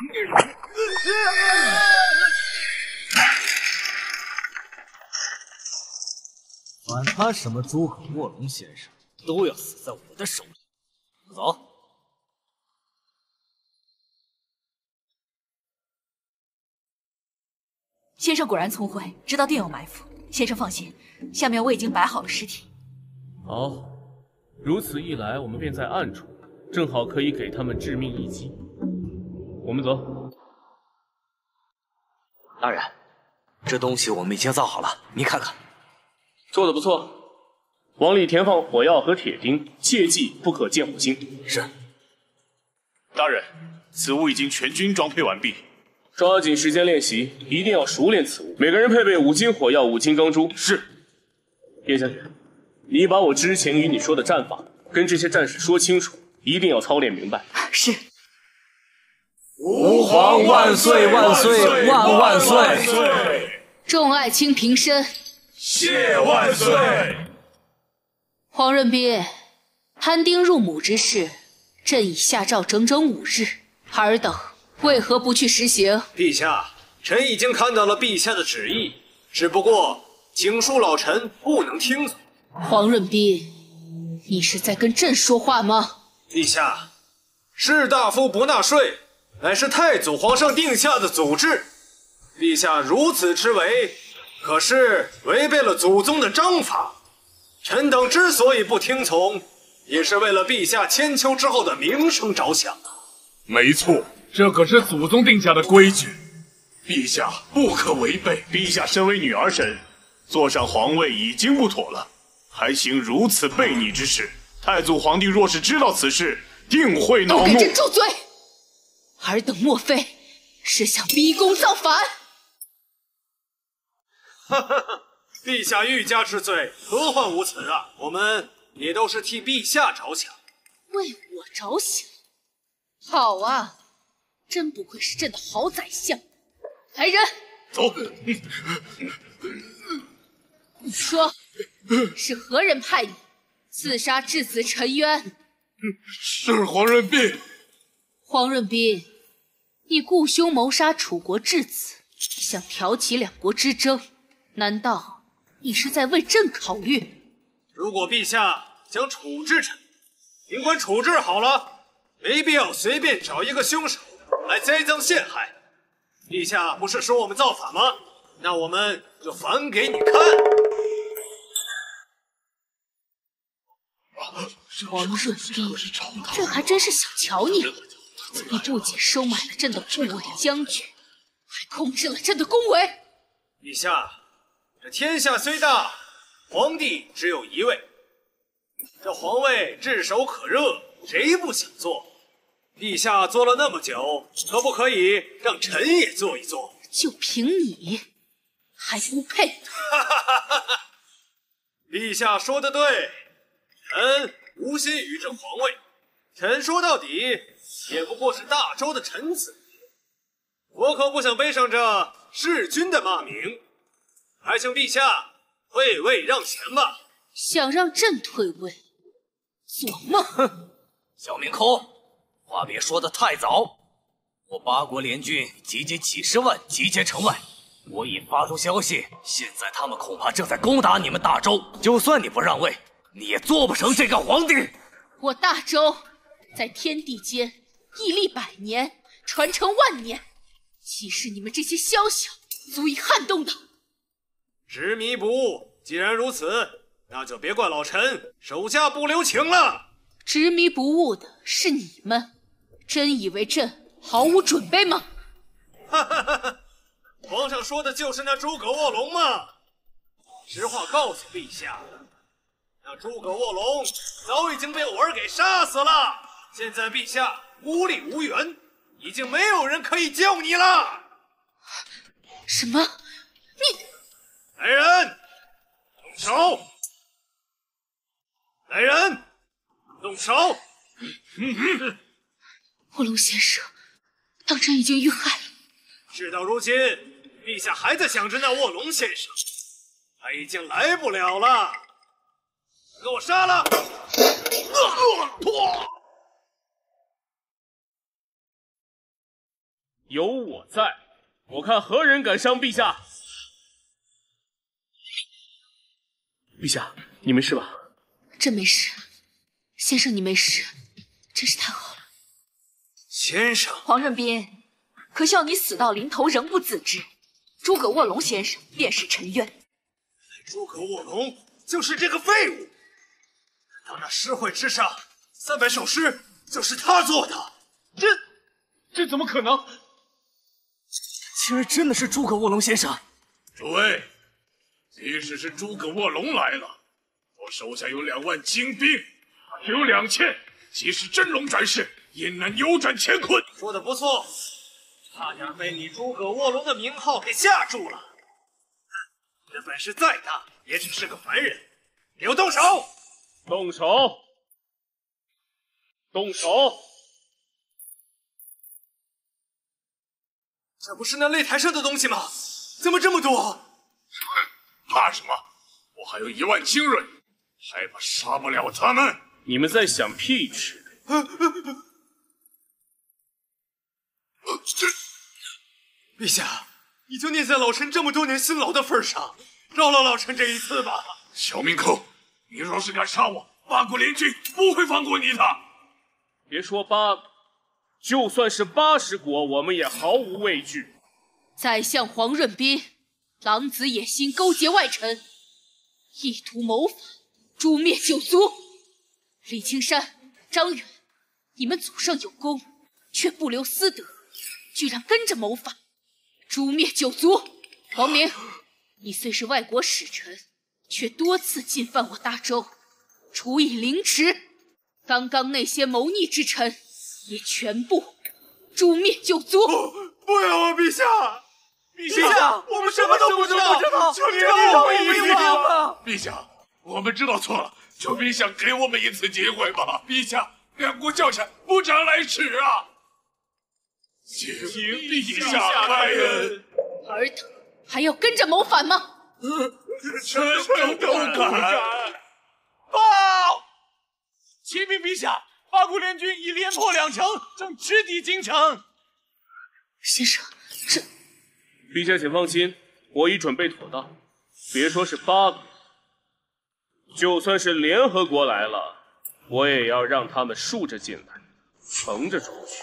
管他什么诸葛卧龙先生，都要死在我的手里。走。 先生果然聪慧，知道定有埋伏。先生放心，下面我已经摆好了尸体。 好，如此一来，我们便在暗处，正好可以给他们致命一击。我们走。 大人，这东西我们已经造好了，你看看。 做得不错，往里填放火药和铁钉，切记不可见火星。 是。 大人，此物已经全军装配完毕。 抓紧时间练习，一定要熟练此物。每个人配备五斤火药，五斤钢珠。 是。 叶将军，你把我之前与你说的战法跟这些战士说清楚，一定要操练明白。 是。 吾皇万岁万岁万万岁！ 众爱卿平身。 谢万岁！ 黄润斌，摊丁入亩之事，朕已下诏整整五日，尔等为何不去实行？ 陛下，臣已经看到了陛下的旨意，只不过请恕老臣不能听从。 黄润斌，你是在跟朕说话吗？ 陛下，士大夫不纳税，乃是太祖皇上定下的祖制。陛下如此之为，可是违背了祖宗的章法。臣等之所以不听从，也是为了陛下千秋之后的名声着想啊。 没错，这可是祖宗定下的规矩，陛下不可违背。陛下身为女儿神，坐上皇位已经不妥了，还行如此悖逆之事。太祖皇帝若是知道此事，定会恼怒。 都给朕住嘴！尔等莫非是想逼宫造反？ 哈哈哈！陛下欲加之罪，何患无辞啊！我们也都是替陛下着想。 为我着想？好啊，真不愧是朕的好宰相。来人， 走。 说， 是何人派你刺杀质子陈渊？ 是黄润斌。 黄润斌，你雇凶谋杀楚国质子，想挑起两国之争，难道你是在为朕考虑？ 如果陛下想处置臣，尽管处置好了，没必要随便找一个凶手来栽赃陷害。陛下不是说我们造反吗？那我们就反给你看。 黄润斌，朕还真是想瞧你！你不仅收买了朕的护卫将军，还控制了朕的宫闱。 陛下，这天下虽大，皇帝只有一位，这皇位炙手可热，谁不想做？陛下做了那么久，可不可以让臣也做一做？ 就凭你，还不配！ 陛下说的对，臣无心于这皇位，臣说到底也不过是大周的臣子，我可不想背上这弑君的骂名，还请陛下退位让贤吧。 想让朕退位？做梦！ 哼，小明空，话别说得太早。我八国联军集结几十万，集结城外。我已发出消息，现在他们恐怕正在攻打你们大周。就算你不让位，你也做不成这个皇帝。 我大周在天地间屹立百年，传承万年，岂是你们这些宵小足以撼动的？ 执迷不悟，既然如此，那就别怪老臣手下不留情了。 执迷不悟的是你们，真以为朕毫无准备吗？ 哈哈哈哈！皇上说的就是那诸葛卧龙吗？实话告诉陛下，那诸葛卧龙早已经被我儿给杀死了。现在陛下孤立无援，已经没有人可以救你了。 什么？你来人，动手！来人，动手！ 卧龙先生，当真已经遇害了。 事到如今，陛下还在想着那卧龙先生，他已经来不了了。给我杀了！ 有我在，我看何人敢伤陛下。陛下，你没事吧？ 朕没事，先生你没事，真是太好了。 先生， 黄润斌，可笑你死到临头仍不自知，诸葛卧龙先生便是陈渊。 诸葛卧龙就是这个废物。难道那诗会之上三百首诗就是他做的？ 这这怎么可能？ 竟然真的是诸葛卧龙先生！ 诸位，即使是诸葛卧龙来了，我手下有两万精兵，只有两千，即使真龙转世，也难扭转乾坤。 说的不错，差点被你诸葛卧龙的名号给吓住了。你的本事再大，也只是个凡人。给我动手！ 动手！动手！ 这不是那擂台上的东西吗？怎么这么多？ 怕什么？我还有一万精锐，害怕杀不了他们？ 你们在想屁吃？ 陛下，你就念在老臣这么多年辛劳的份上，饶了老臣这一次吧。 小明寇，你若是敢杀我，八国联军不会放过你的。 别说八个，就算是八十国，我们也毫无畏惧。 宰相黄润斌，狼子野心，勾结外臣，意图谋反，诛灭九族。李青山、张远，你们祖上有功，却不留私德，居然跟着谋反，诛灭九族。王明，你虽是外国使臣，却多次进犯我大周，处以凌迟。刚刚那些谋逆之臣，也全部诛灭九族。 不，不要啊，陛下！陛下， 下我们什么都不知道，求您饶我一命吧！ 陛下，我们知道错了，求陛下给我们一次机会吧！陛下，两国交战，不长来迟啊！请陛下开恩。 尔等还要跟着谋反吗？ 臣都敢！ 报！启禀陛下，八国联军已连破两城，正直抵京城。 先生，这…… 陛下请放心，我已准备妥当。别说是八国，就算是联合国来了，我也要让他们竖着进来，横着出去。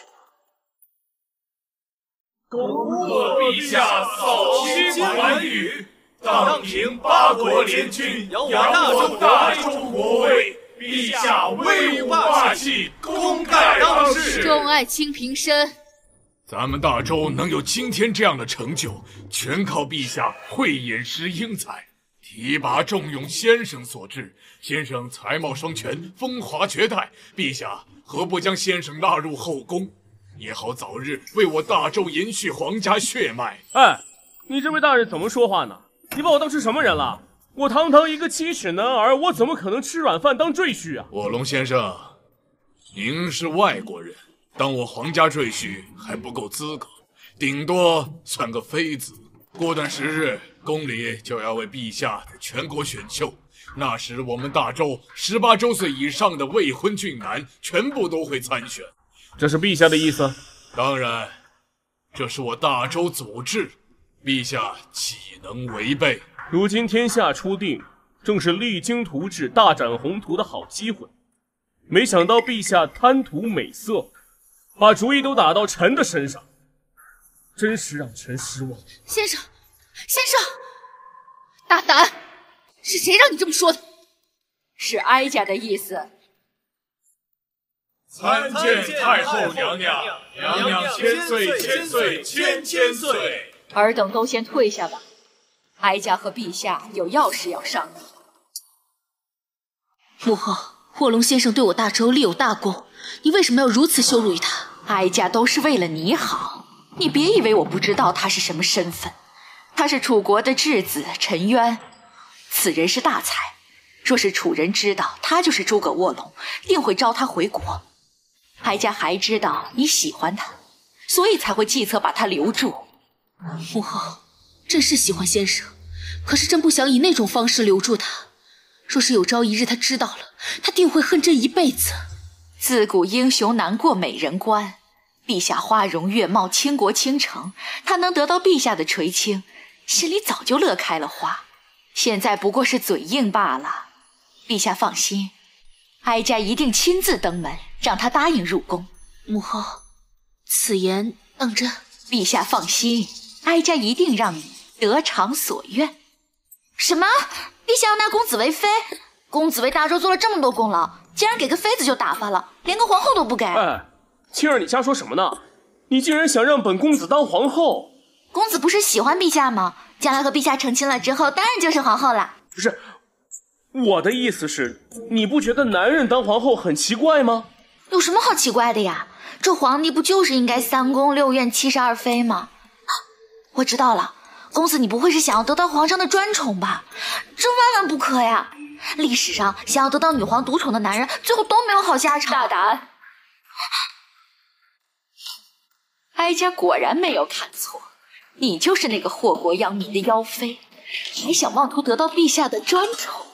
恭贺陛下扫清寰宇，荡平八国联军，扬我大周国威。陛下威武霸气，功盖当世。 众爱卿平身。 咱们大周能有今天这样的成就，全靠陛下慧眼识英才，提拔重用先生所致。先生才貌双全，风华绝代，陛下何不将先生纳入后宫，也好早日为我大周延续皇家血脉？ 哎，你这位大人怎么说话呢？你把我当成什么人了？我堂堂一个七尺男儿，我怎么可能吃软饭当赘婿啊？ 卧龙先生，您是外国人，当我皇家赘婿还不够资格，顶多算个妃子。过段时日，宫里就要为陛下的全国选秀，那时我们大周十八周岁以上的未婚俊男全部都会参选。 这是陛下的意思？ 当然，这是我大周祖制，陛下岂能违背？ 如今天下初定，正是励精图治、大展宏图的好机会。没想到陛下贪图美色，把主意都打到臣的身上，真是让臣失望。 先生，先生，大胆！是谁让你这么说的？是哀家的意思。 参见太后娘娘，娘娘千岁千岁千千岁。 尔等都先退下吧。哀家和陛下有要事要商议。母后，卧龙先生对我大周立有大功，你为什么要如此羞辱于他？哀家都是为了你好，你别以为我不知道他是什么身份。他是楚国的质子陈渊，此人是大才，若是楚人知道他就是诸葛卧龙，定会召他回国。哀家还知道你喜欢他，所以才会计策把他留住。母后，朕是喜欢先生，可是朕不想以那种方式留住他。若是有朝一日他知道了，他定会恨朕一辈子。自古英雄难过美人关，陛下花容月貌，倾国倾城，他能得到陛下的垂青，心里早就乐开了花。现在不过是嘴硬罢了。陛下放心，哀家一定亲自登门，让他答应入宫。母后，此言等着。陛下放心，哀家一定让你得偿所愿。 什么？陛下要纳公子为妃？公子为大周做了这么多功劳，竟然给个妃子就打发了，连个皇后都不给？ 哎，青儿，你瞎说什么呢？你竟然想让本公子当皇后？ 公子不是喜欢陛下吗？将来和陛下成亲了之后，当然就是皇后了。 不是，我的意思是，你不觉得男人当皇后很奇怪吗？ 有什么好奇怪的呀？这皇帝不就是应该三宫六院七十二妃吗？我知道了，公子你不会是想要得到皇上的专宠吧？这万万不可呀！历史上想要得到女皇独宠的男人，最后都没有好下场。 大胆！哀家果然没有看错，你就是那个祸国殃民的妖妃，还想妄图得到陛下的专宠。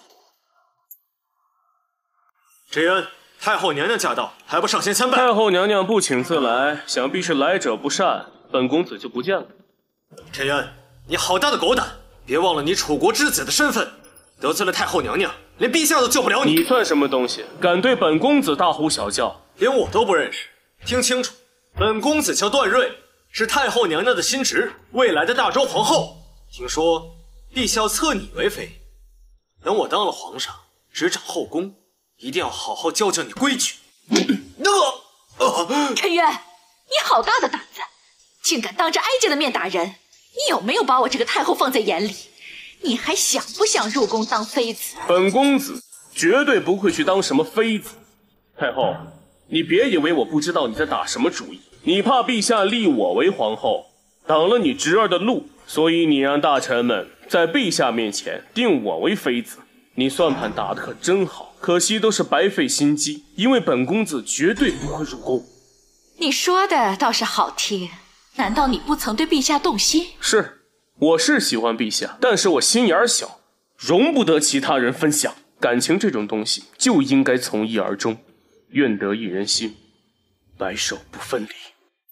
陈渊，太后娘娘驾到，还不上前参拜？ 太后娘娘不请自来，想必是来者不善，本公子就不见了。 陈渊，你好大的狗胆！别忘了你楚国之子的身份，得罪了太后娘娘，连陛下都救不了你。 你算什么东西，敢对本公子大呼小叫？ 连我都不认识。听清楚，本公子叫段瑞，是太后娘娘的新侄，未来的大周皇后。听说陛下要册你为妃，等我当了皇上，执掌后宫，一定要好好教教你规矩。 呃呃、陈渊，你好大的胆子，竟敢当着哀家的面打人！你有没有把我这个太后放在眼里？你还想不想入宫当妃子？ 本公子绝对不会去当什么妃子。太后，你别以为我不知道你在打什么主意。你怕陛下立我为皇后，挡了你侄儿的路，所以你让大臣们在陛下面前定我为妃子。你算盘打得可真好，可惜都是白费心机，因为本公子绝对不会入宫。 你说的倒是好听，难道你不曾对陛下动心？ 是，我是喜欢陛下，但是我心眼小， 容不得其他人分享。感情这种东西就应该从一而终，愿得一人心，白首不分离。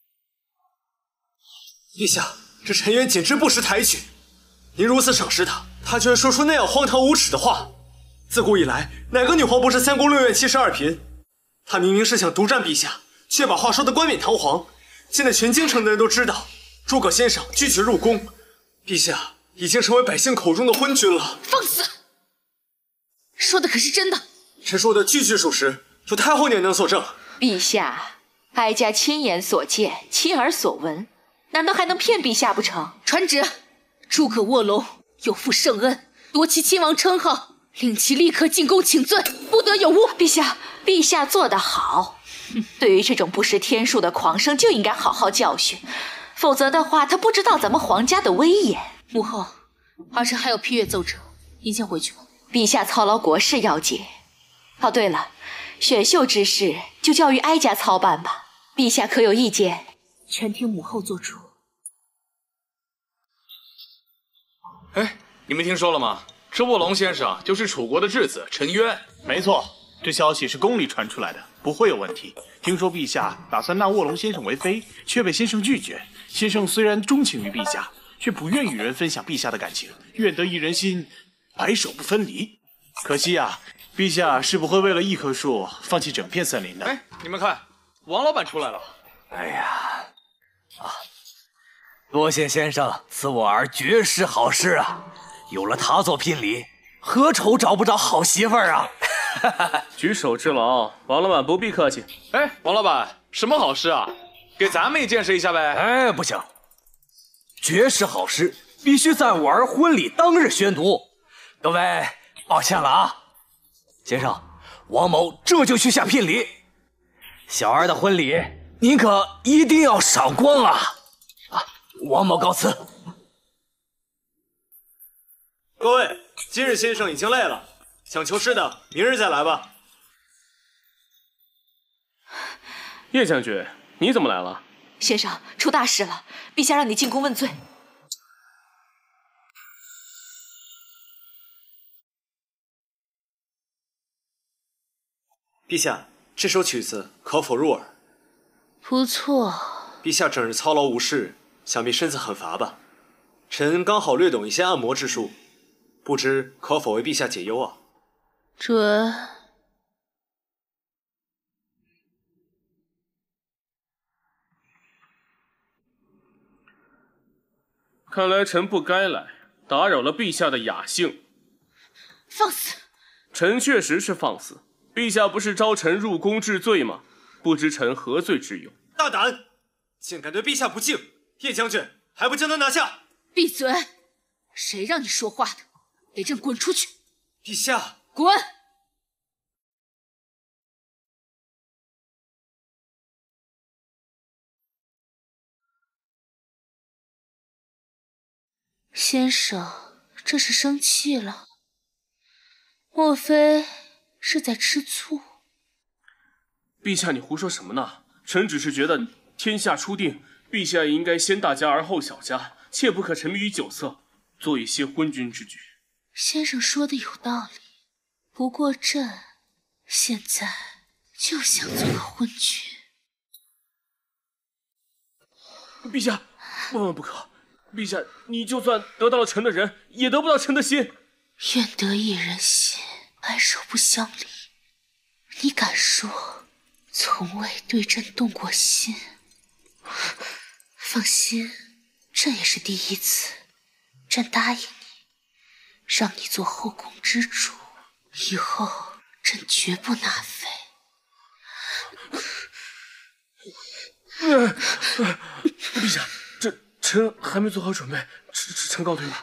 陛下，这陈渊简直不识抬举。您如此赏识他，他居然说出那样荒唐无耻的话。自古以来，哪个女皇不是三宫六院七十二嫔？他明明是想独占陛下，却把话说得冠冕堂皇。现在全京城的人都知道，诸葛先生拒绝入宫，陛下已经成为百姓口中的昏君了。 放肆！说的可是真的？ 臣说的句句属实，有太后娘娘作证。 陛下，哀家亲眼所见，亲耳所闻，难道还能骗陛下不成？ 传旨，诸葛卧龙有负圣恩，夺其亲王称号，令其立刻进宫请罪，不得有误。 陛下，陛下做得好。对于这种不识天数的狂生，就应该好好教训，否则的话，他不知道咱们皇家的威严。 母后，儿臣还有批阅奏折，您先回去吧。 陛下操劳国事要紧。哦，对了，选秀之事就交于哀家操办吧。陛下可有意见？ 全听母后做主。 哎，你们听说了吗？这卧龙先生就是楚国的质子陈渊。 没错，这消息是宫里传出来的，不会有问题。听说陛下打算纳卧龙先生为妃，却被先生拒绝。先生虽然钟情于陛下，却不愿与人分享陛下的感情，愿得一人心，白首不分离。可惜啊，陛下是不会为了一棵树放弃整片森林的。 哎，你们看，王老板出来了。 哎呀，啊，多谢先生赐我儿绝世好诗啊！有了他做聘礼，何愁找不着好媳妇儿啊？ 举手之劳，王老板不必客气。 哎，王老板，什么好诗啊？给咱们也见识一下呗。 哎，不行，绝世好诗必须在我儿婚礼当日宣读。各位，抱歉了啊。先生，王某这就去下聘礼。小儿的婚礼，您可一定要赏光啊！啊，王某告辞。 各位，今日先生已经累了，想求诗的明日再来吧。 叶将军，你怎么来了？ 先生，出大事了，陛下让你进宫问罪。 陛下，这首曲子可否入耳？ 不错。 陛下整日操劳无事，想必身子很乏吧？臣刚好略懂一些按摩之术，不知可否为陛下解忧啊？ 准。 看来臣不该来，打扰了陛下的雅兴。 放肆！ 臣确实是放肆。陛下不是召臣入宫治罪吗？不知臣何罪之有？ 大胆，竟敢对陛下不敬！叶将军还不将他拿下！ 闭嘴！谁让你说话的？给朕滚出去！ 陛下， 滚！先生，这是生气了？莫非是在吃醋？ 陛下，你胡说什么呢？臣只是觉得天下初定，陛下应该先大家而后小家，切不可沉迷于酒色，做一些昏君之举。 先生说的有道理，不过朕现在就想做个昏君。 陛下，万万不可！陛下，你就算得到了臣的人，也得不到臣的心。 愿得一人心，白首不相离。你敢说从未对朕动过心？放心，朕也是第一次。朕答应你，让你做后宫之主，以后朕绝不纳妃。 陛下，这臣还没做好准备，臣臣告退了。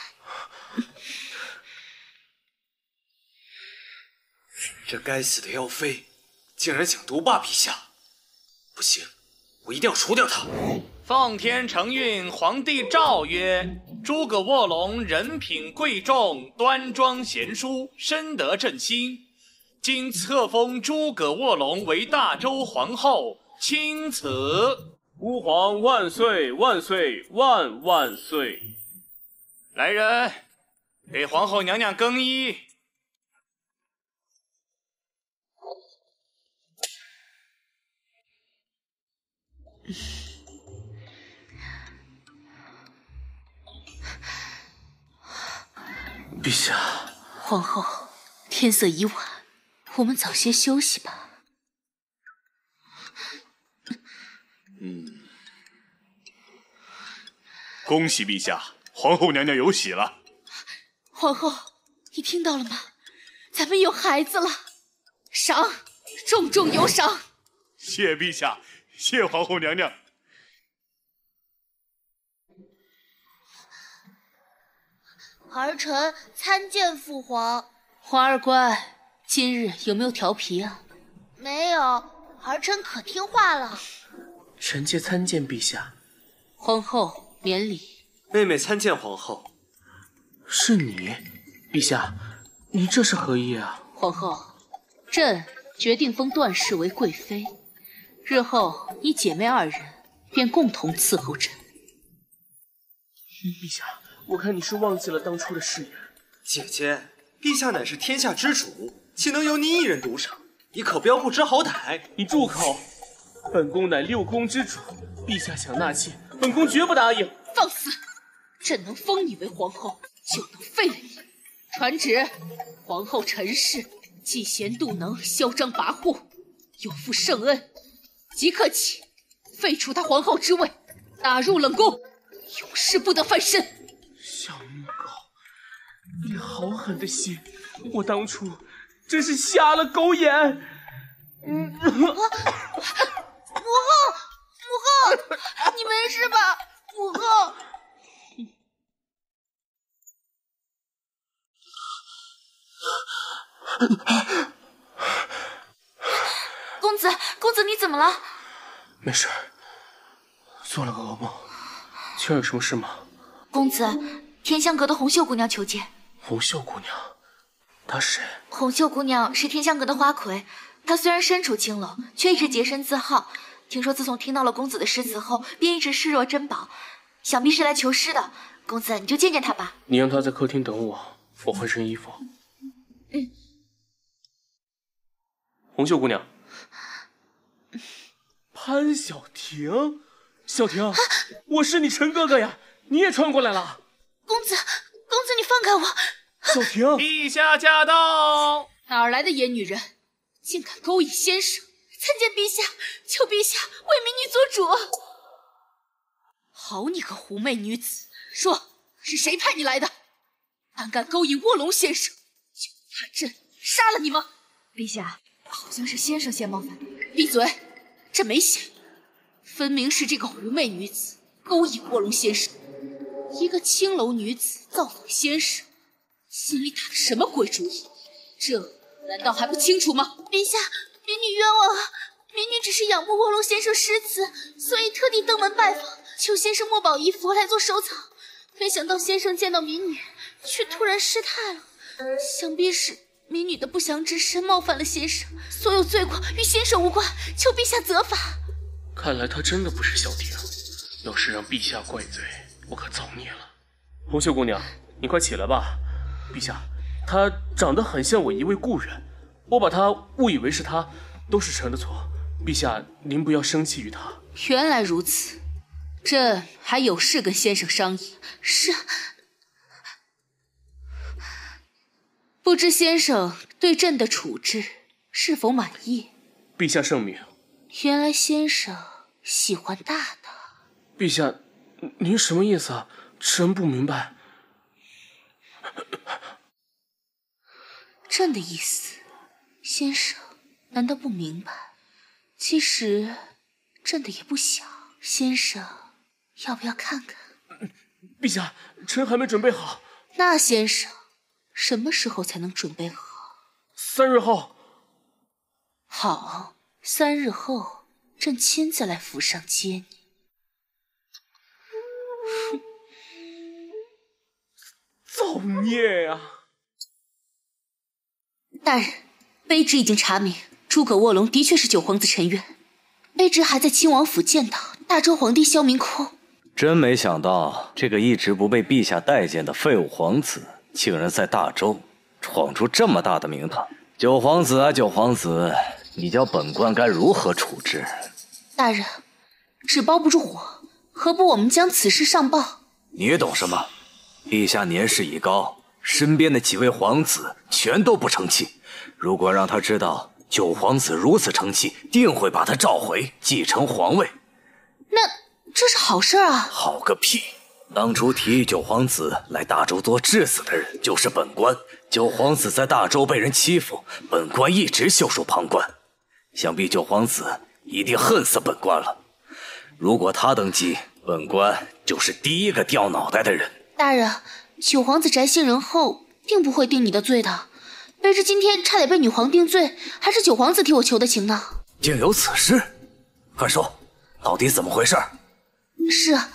这该死的妖妃，竟然想独霸陛下！不行，我一定要除掉她！ 奉天承运，皇帝诏曰：诸葛卧龙人品贵重，端庄贤淑，深得朕心。今册封诸葛卧龙为大周皇后，钦此。 吾皇万岁万岁万万岁！ 来人， 给皇后娘娘更衣。 陛下， 皇后，天色已晚，我们早些休息吧。 嗯， 恭喜陛下，皇后娘娘有喜了。 皇后，你听到了吗？咱们有孩子了，赏，重重有赏。 谢陛下，谢皇后娘娘。 儿臣参见父皇。 皇儿乖，今日有没有调皮啊？ 没有，儿臣可听话了。 臣妾参见陛下。 皇后免礼。 妹妹参见皇后。 是你，陛下，你这是何意啊？ 皇后，朕决定封段氏为贵妃，日后你姐妹二人便共同伺候朕。 陛下，我看你是忘记了当初的誓言。 姐姐，陛下乃是天下之主，岂能由你一人独赏？你可不要不知好歹。 你住口！本宫乃六宫之主，陛下想纳妾，本宫绝不答应。 放肆！朕能封你为皇后，就能废了你。传旨，皇后陈氏嫉贤妒能，嚣张跋扈，有负圣恩，即刻起废除她皇后之位，打入冷宫，永世不得翻身。 小母狗，你好狠的心！我当初真是瞎了狗眼。嗯， 母后，母后，你没事吧？母后。 公子，公子，你怎么了？ 没事，做了个噩梦。今儿有什么事吗？ 公子，天香阁的红袖姑娘求见。 红袖姑娘，她是谁？ 红袖姑娘是天香阁的花魁，她虽然身处青楼，却一直洁身自好。听说自从听到了公子的诗词后，便一直视若珍宝，想必是来求诗的。公子，你就见见她吧。 你让她在客厅等我，我换身衣服。 嗯。 红袖姑娘，潘晓婷，小婷，我是你陈哥哥呀，你也穿过来了。 公子，公子，你放开我！ 小婷， 陛下驾到！ 哪儿来的野女人，竟敢勾引先生？ 参见陛下，求陛下为民女做主。 好你个狐媚女子，说是谁派你来的？胆敢勾引卧龙先生，就怕朕杀了你吗？ 陛下，好像是先生先冒犯。 闭嘴！朕没想，分明是这个狐媚女子勾引卧龙先生。一个青楼女子造访先生，心里打的什么鬼主意？这难道还不清楚吗？ 陛下，民女冤枉啊！民女只是仰慕卧龙先生诗词，所以特地登门拜访，求先生墨宝一幅来做收藏。没想到先生见到民女，却突然失态了。想必是民女的不祥之身冒犯了先生，所有罪过与先生无关，求陛下责罚。 看来她真的不是小婷，要是让陛下怪罪，我可造孽了。红袖姑娘，你快起来吧。陛下，她长得很像我一位故人，我把她误以为是她，都是臣的错。陛下，您不要生气于她。 原来如此，朕还有事跟先生商议。 是。 不知先生对朕的处置是否满意？ 陛下圣明。 原来先生喜欢大的。 陛下，您什么意思啊？臣不明白。 朕的意思，先生难道不明白？其实朕的也不小，先生要不要看看？ 陛下，臣还没准备好。 那先生什么时候才能准备好？ 三日后。 好，三日后朕亲自来府上接你。 造孽呀！ 大人，卑职已经查明，诸葛卧龙的确是九皇子陈渊。卑职还在亲王府见到大周皇帝萧明空。 真没想到，这个一直不被陛下待见的废物皇子， 竟然在大周闯出这么大的名堂。九皇子啊，九皇子，你叫本官该如何处置？ 大人，纸包不住火，何不我们将此事上报？ 你懂什么？陛下年事已高，身边的几位皇子全都不成器。如果让他知道九皇子如此成器，定会把他召回，继承皇位。 那这是好事啊！ 好个屁！当初提议九皇子来大周做质子的人就是本官。九皇子在大周被人欺负，本官一直袖手旁观。想必九皇子一定恨死本官了。如果他登基，本官就是第一个掉脑袋的人。 大人，九皇子宅心仁厚，定不会定你的罪的。卑职今天差点被女皇定罪，还是九皇子替我求的情呢。 竟有此事？快说，到底怎么回事？ 是啊。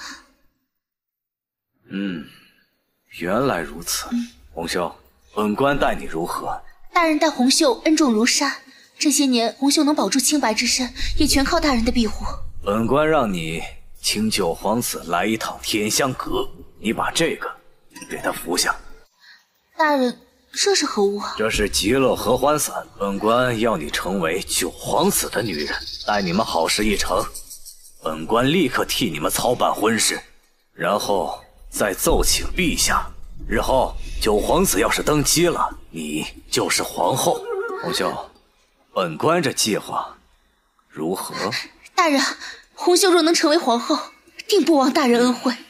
嗯，原来如此。嗯、红袖，本官待你如何？ 大人待红袖恩重如山，这些年红袖能保住清白之身，也全靠大人的庇护。 本官让你请九皇子来一趟天香阁，你把这个给他服下。 大人，这是何物？ 这是极乐合欢散，本官要你成为九皇子的女人，待你们好事一成，本官立刻替你们操办婚事，然后再奏请陛下。日后九皇子要是登基了，你就是皇后。红袖，本官这计划如何？ 大人，红袖若能成为皇后，定不忘大人恩惠。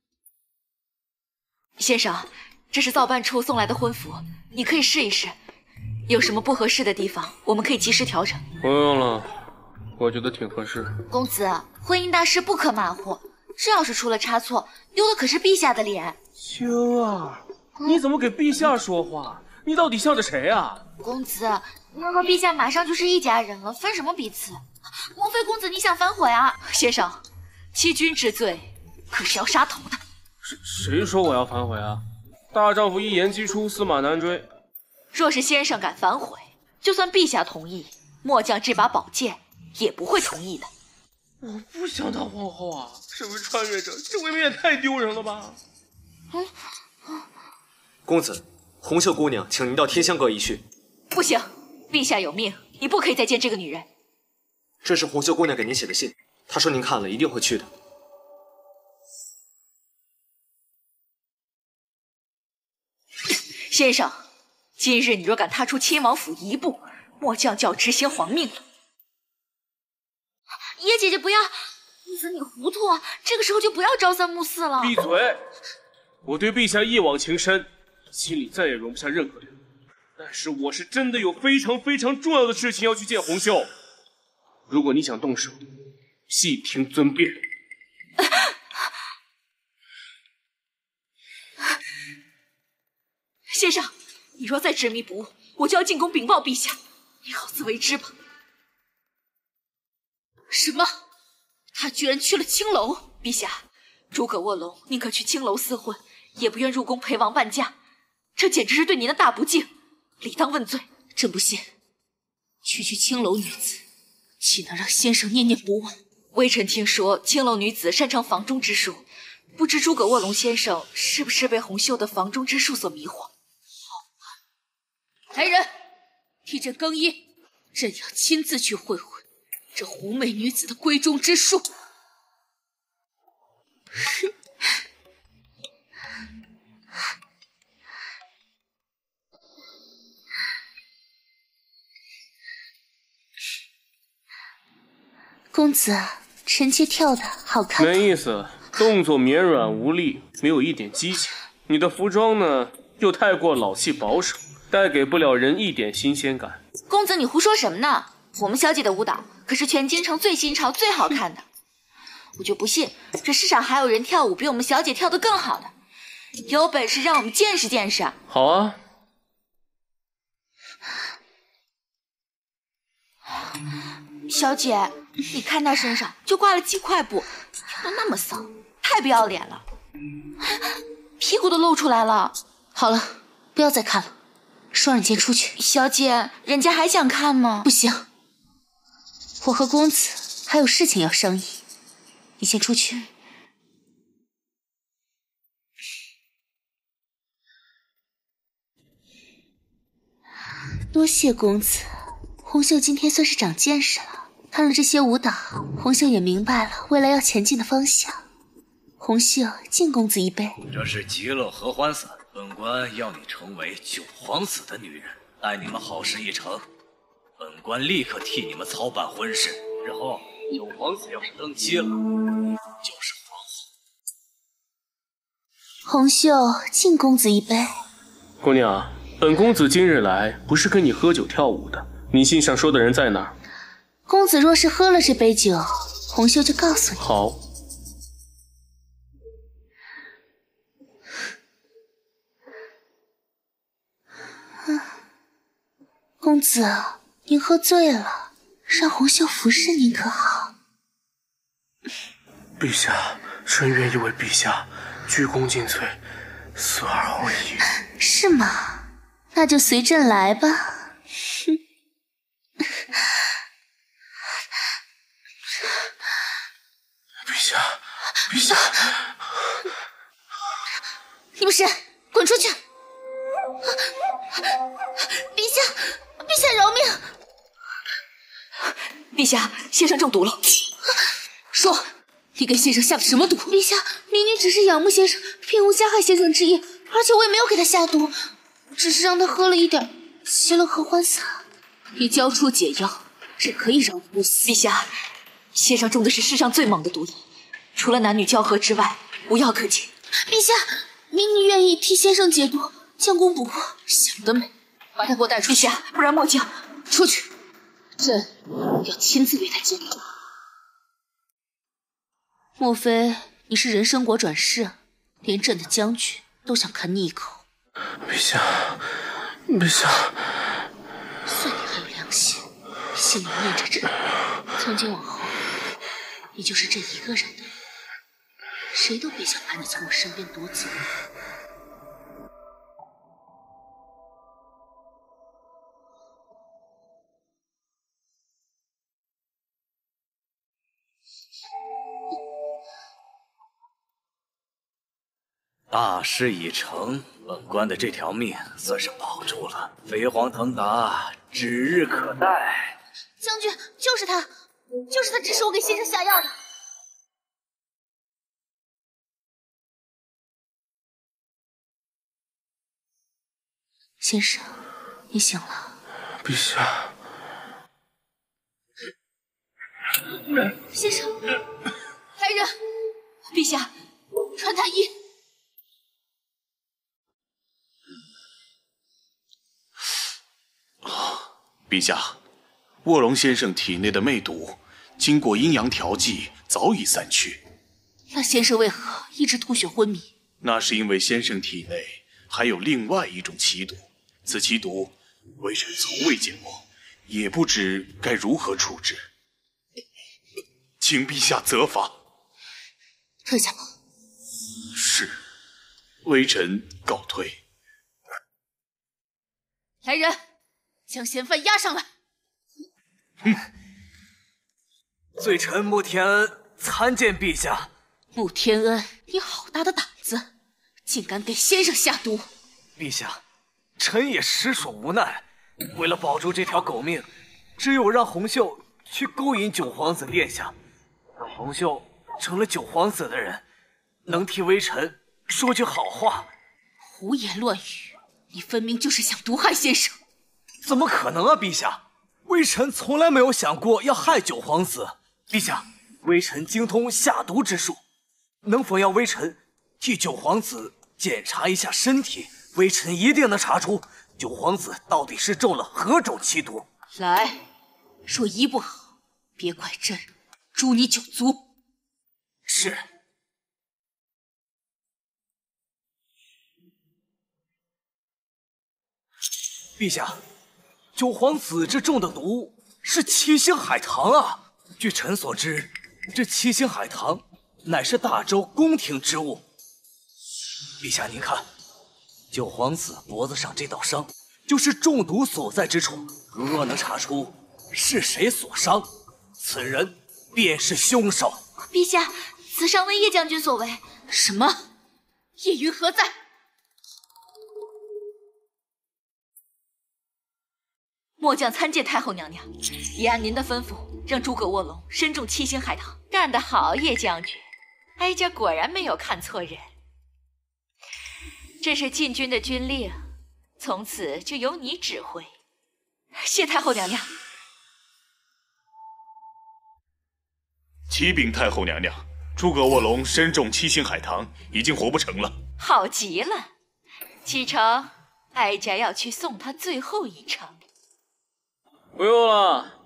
先生，这是造办处送来的婚服，你可以试一试。有什么不合适的地方，我们可以及时调整。 不用了，我觉得挺合适。 公子，婚姻大事不可马虎，这要是出了差错，丢的可是陛下的脸。 秋儿，你怎么给陛下说话？你到底向着谁啊？ 公子，那和陛下马上就是一家人了，分什么彼此？莫非公子你想反悔啊？先生，欺君之罪可是要杀头的。 谁谁说我要反悔啊？大丈夫一言既出，驷马难追。 若是先生敢反悔，就算陛下同意，末将这把宝剑也不会同意的。 我不想当皇后啊！身为穿越者，这未免也太丢人了吧？ 嗯，公子，红袖姑娘，请您到天香阁一叙。 不行，陛下有命，你不可以再见这个女人。 这是红袖姑娘给您写的信，她说您看了一定会去的。 先生，今日你若敢踏出亲王府一步，末将就要执行皇命了。叶姐姐不要，公子你糊涂啊！这个时候就不要朝三暮四了。 闭嘴！我对陛下一往情深，心里再也容不下任何人。但是我是真的有非常非常重要的事情要去见红袖。如果你想动手，细听尊便。 先生，你若再执迷不悟，我就要进宫禀报陛下。你好自为之吧。 什么？他居然去了青楼？ 陛下，诸葛卧龙宁可去青楼厮混，也不愿入宫陪王伴驾，这简直是对您的大不敬，理当问罪。 朕不信，区区青楼女子，岂能让先生念念不忘？ 微臣听说青楼女子擅长房中之术，不知诸葛卧龙先生是不是被红袖的房中之术所迷惑？ 来人，替朕更衣，朕要亲自去会会这狐媚女子的闺中之术。公子，臣妾跳的好看吗？ 没意思，动作绵软无力，没有一点激情。你的服装呢，又太过老气保守，带给不了人一点新鲜感。 公子，你胡说什么呢？我们小姐的舞蹈可是全京城最新潮、最好看的。我就不信这世上还有人跳舞比我们小姐跳得更好的。有本事让我们见识见识。 好啊。 小姐，你看她身上就挂了几块布，跳得那么骚，太不要脸了，屁股都露出来了。 好了，不要再看了，说让你先出去。 小姐，人家还想看吗？ 不行，我和公子还有事情要商议，你先出去。 多谢公子，红袖今天算是长见识了。看了这些舞蹈，红袖也明白了未来要前进的方向。红袖敬公子一杯。 这是极乐合欢散，本官要你成为九皇子的女人，待你们好事一成，本官立刻替你们操办婚事。日后九皇子要是登基了，就是皇后。 红袖敬公子一杯。 姑娘，本公子今日来不是跟你喝酒跳舞的，你信上说的人在哪儿？ 公子若是喝了这杯酒，红袖就告诉你。 好。 公子，您喝醉了，让红袖服侍您可好？ 陛下，臣愿意为陛下鞠躬尽瘁，死而后已。 是吗？那就随朕来吧。 陛下，陛下， 你们谁？滚出去！陛下，陛下饶命！ 陛下，先生中毒了。 说，你给先生下的什么毒？陛下，民女只是仰慕先生，并无加害先生之意，而且我也没有给他下毒，只是让他喝了一点极乐合欢散。你交出解药，朕可以让你不死。 陛下，先生中的是世上最猛的毒药，除了男女交合之外，无药可解。 陛下，民女愿意替先生解毒，将功补过。想得美！把他给我带出去。 陛下，不然末将出去。朕要亲自为他解毒。莫非你是人参果转世，连朕的将军都想啃你一口？ 陛下，陛下， 算你还有良心，心里念着朕，从今往后，你就是朕一个人的，谁都别想把你从我身边夺走。 大事已成，本官的这条命算是保住了。飞黄腾达，指日可待。 将军，就是他，就是他指使我给先生下药的。先生，你醒了。 陛下。 先生，来人！ 陛下， 传太医。 陛下，卧龙先生体内的魅毒，经过阴阳调剂，早已散去。 那先生为何一直吐血昏迷？ 那是因为先生体内还有另外一种奇毒，此奇毒微臣从未见过，也不知该如何处置，请陛下责罚。 退下吧。 是，微臣告退。 来人！将嫌犯押上来。 嗯，罪臣穆天恩参见陛下。 穆天恩，你好大的胆子，竟敢给先生下毒！ 陛下，臣也实属无奈，为了保住这条狗命，只有让红袖去勾引九皇子殿下。等红袖成了九皇子的人，能替微臣说句好话。 胡言乱语，你分明就是想毒害先生。 怎么可能啊，陛下！微臣从来没有想过要害九皇子。陛下，微臣精通下毒之术，能否要微臣替九皇子检查一下身体？微臣一定能查出九皇子到底是中了何种奇毒。 来，若医不好，别怪朕诛你九族。 是。陛下。九皇子这中的毒是七星海棠啊！据臣所知，这七星海棠乃是大周宫廷之物。陛下，您看，九皇子脖子上这道伤，就是中毒所在之处。如若能查出是谁所伤，此人便是凶手。 陛下，此伤为叶将军所为。 什么？叶云何在？ 末将参见太后娘娘，已按您的吩咐，让诸葛卧龙身中七星海棠。干得好，叶将军！哀家果然没有看错人。这是禁军的军令，从此就由你指挥。谢太后娘娘。 启禀太后娘娘，诸葛卧龙身中七星海棠，已经活不成了。 好极了，启程，哀家要去送他最后一程。 不用了，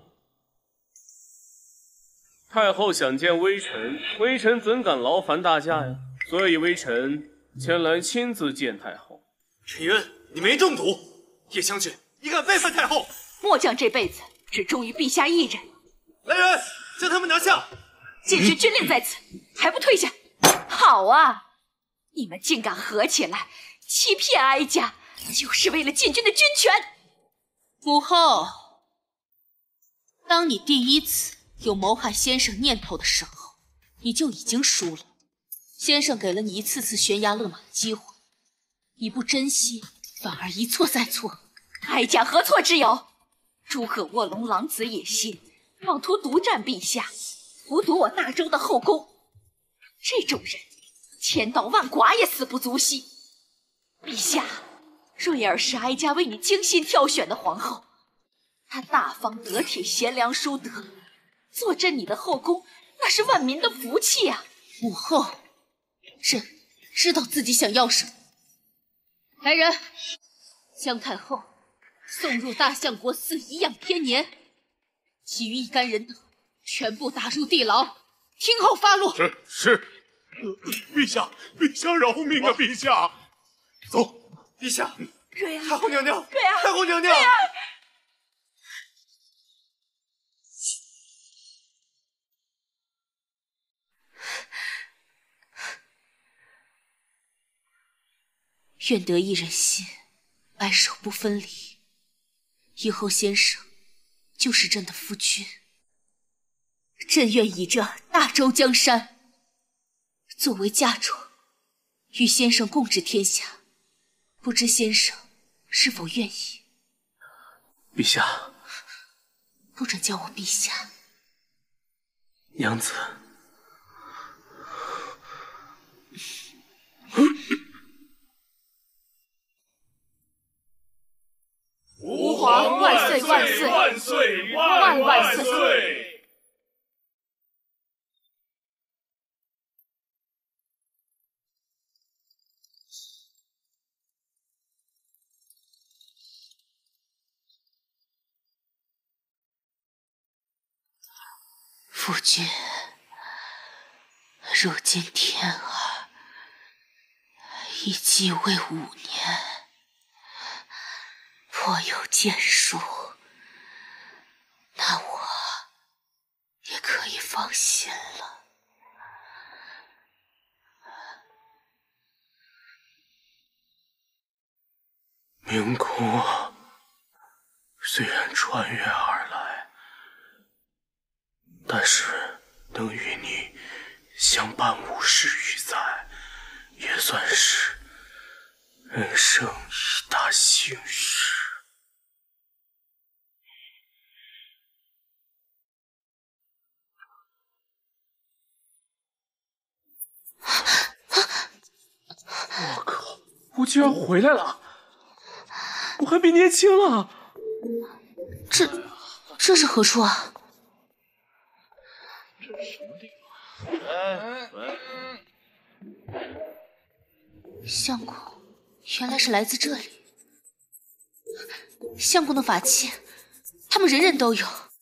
太后想见微臣，微臣怎敢劳烦大驾呀？所以微臣前来亲自见太后。 陈渊，你没中毒！叶将军，你敢背叛太后！ 末将这辈子只忠于陛下一人。 来人，将他们拿下！ 禁军军令在此，还不退下？好啊，你们竟敢合起来欺骗哀家，就是为了禁军的军权！ 母后，当你第一次有谋害先生念头的时候，你就已经输了。先生给了你一次次悬崖勒马的机会，你不珍惜，反而一错再错。 哀家何错之有？诸葛卧龙狼子野心，妄图独占陛下，荼毒我大周的后宫。这种人，千刀万剐也死不足惜。陛下，瑞儿是哀家为你精心挑选的皇后，她大方得体，贤良淑德，坐镇你的后宫，那是万民的福气啊！ 母后，朕知道自己想要什么。来人，将太后送入大相国寺颐养天年，其余一干人等全部打入地牢，听候发落。 是是，陛下，陛下饶命啊！陛下，走。 陛下， 瑞儿， 太后娘娘， 瑞儿， 太后娘娘， 瑞儿。 愿得一人心，白首不分离。以后先生就是朕的夫君，朕愿以这大周江山作为嫁妆，与先生共治天下。不知先生是否愿意？ 陛下， 不准叫我陛下。 娘子。 吾皇万岁万岁万岁万万岁！ 夫君，如今天儿已继位五年，颇有建树，那我也可以放心了。 明公虽然穿越而来，但是能与你相伴五十余载，也算是人生一大幸事。我靠！我居然回来了！我还变年轻了！ 这这是何处啊？ 这是什么地方？哎， 喂！相公，原来是来自这里。相公的法器，他们人人都有。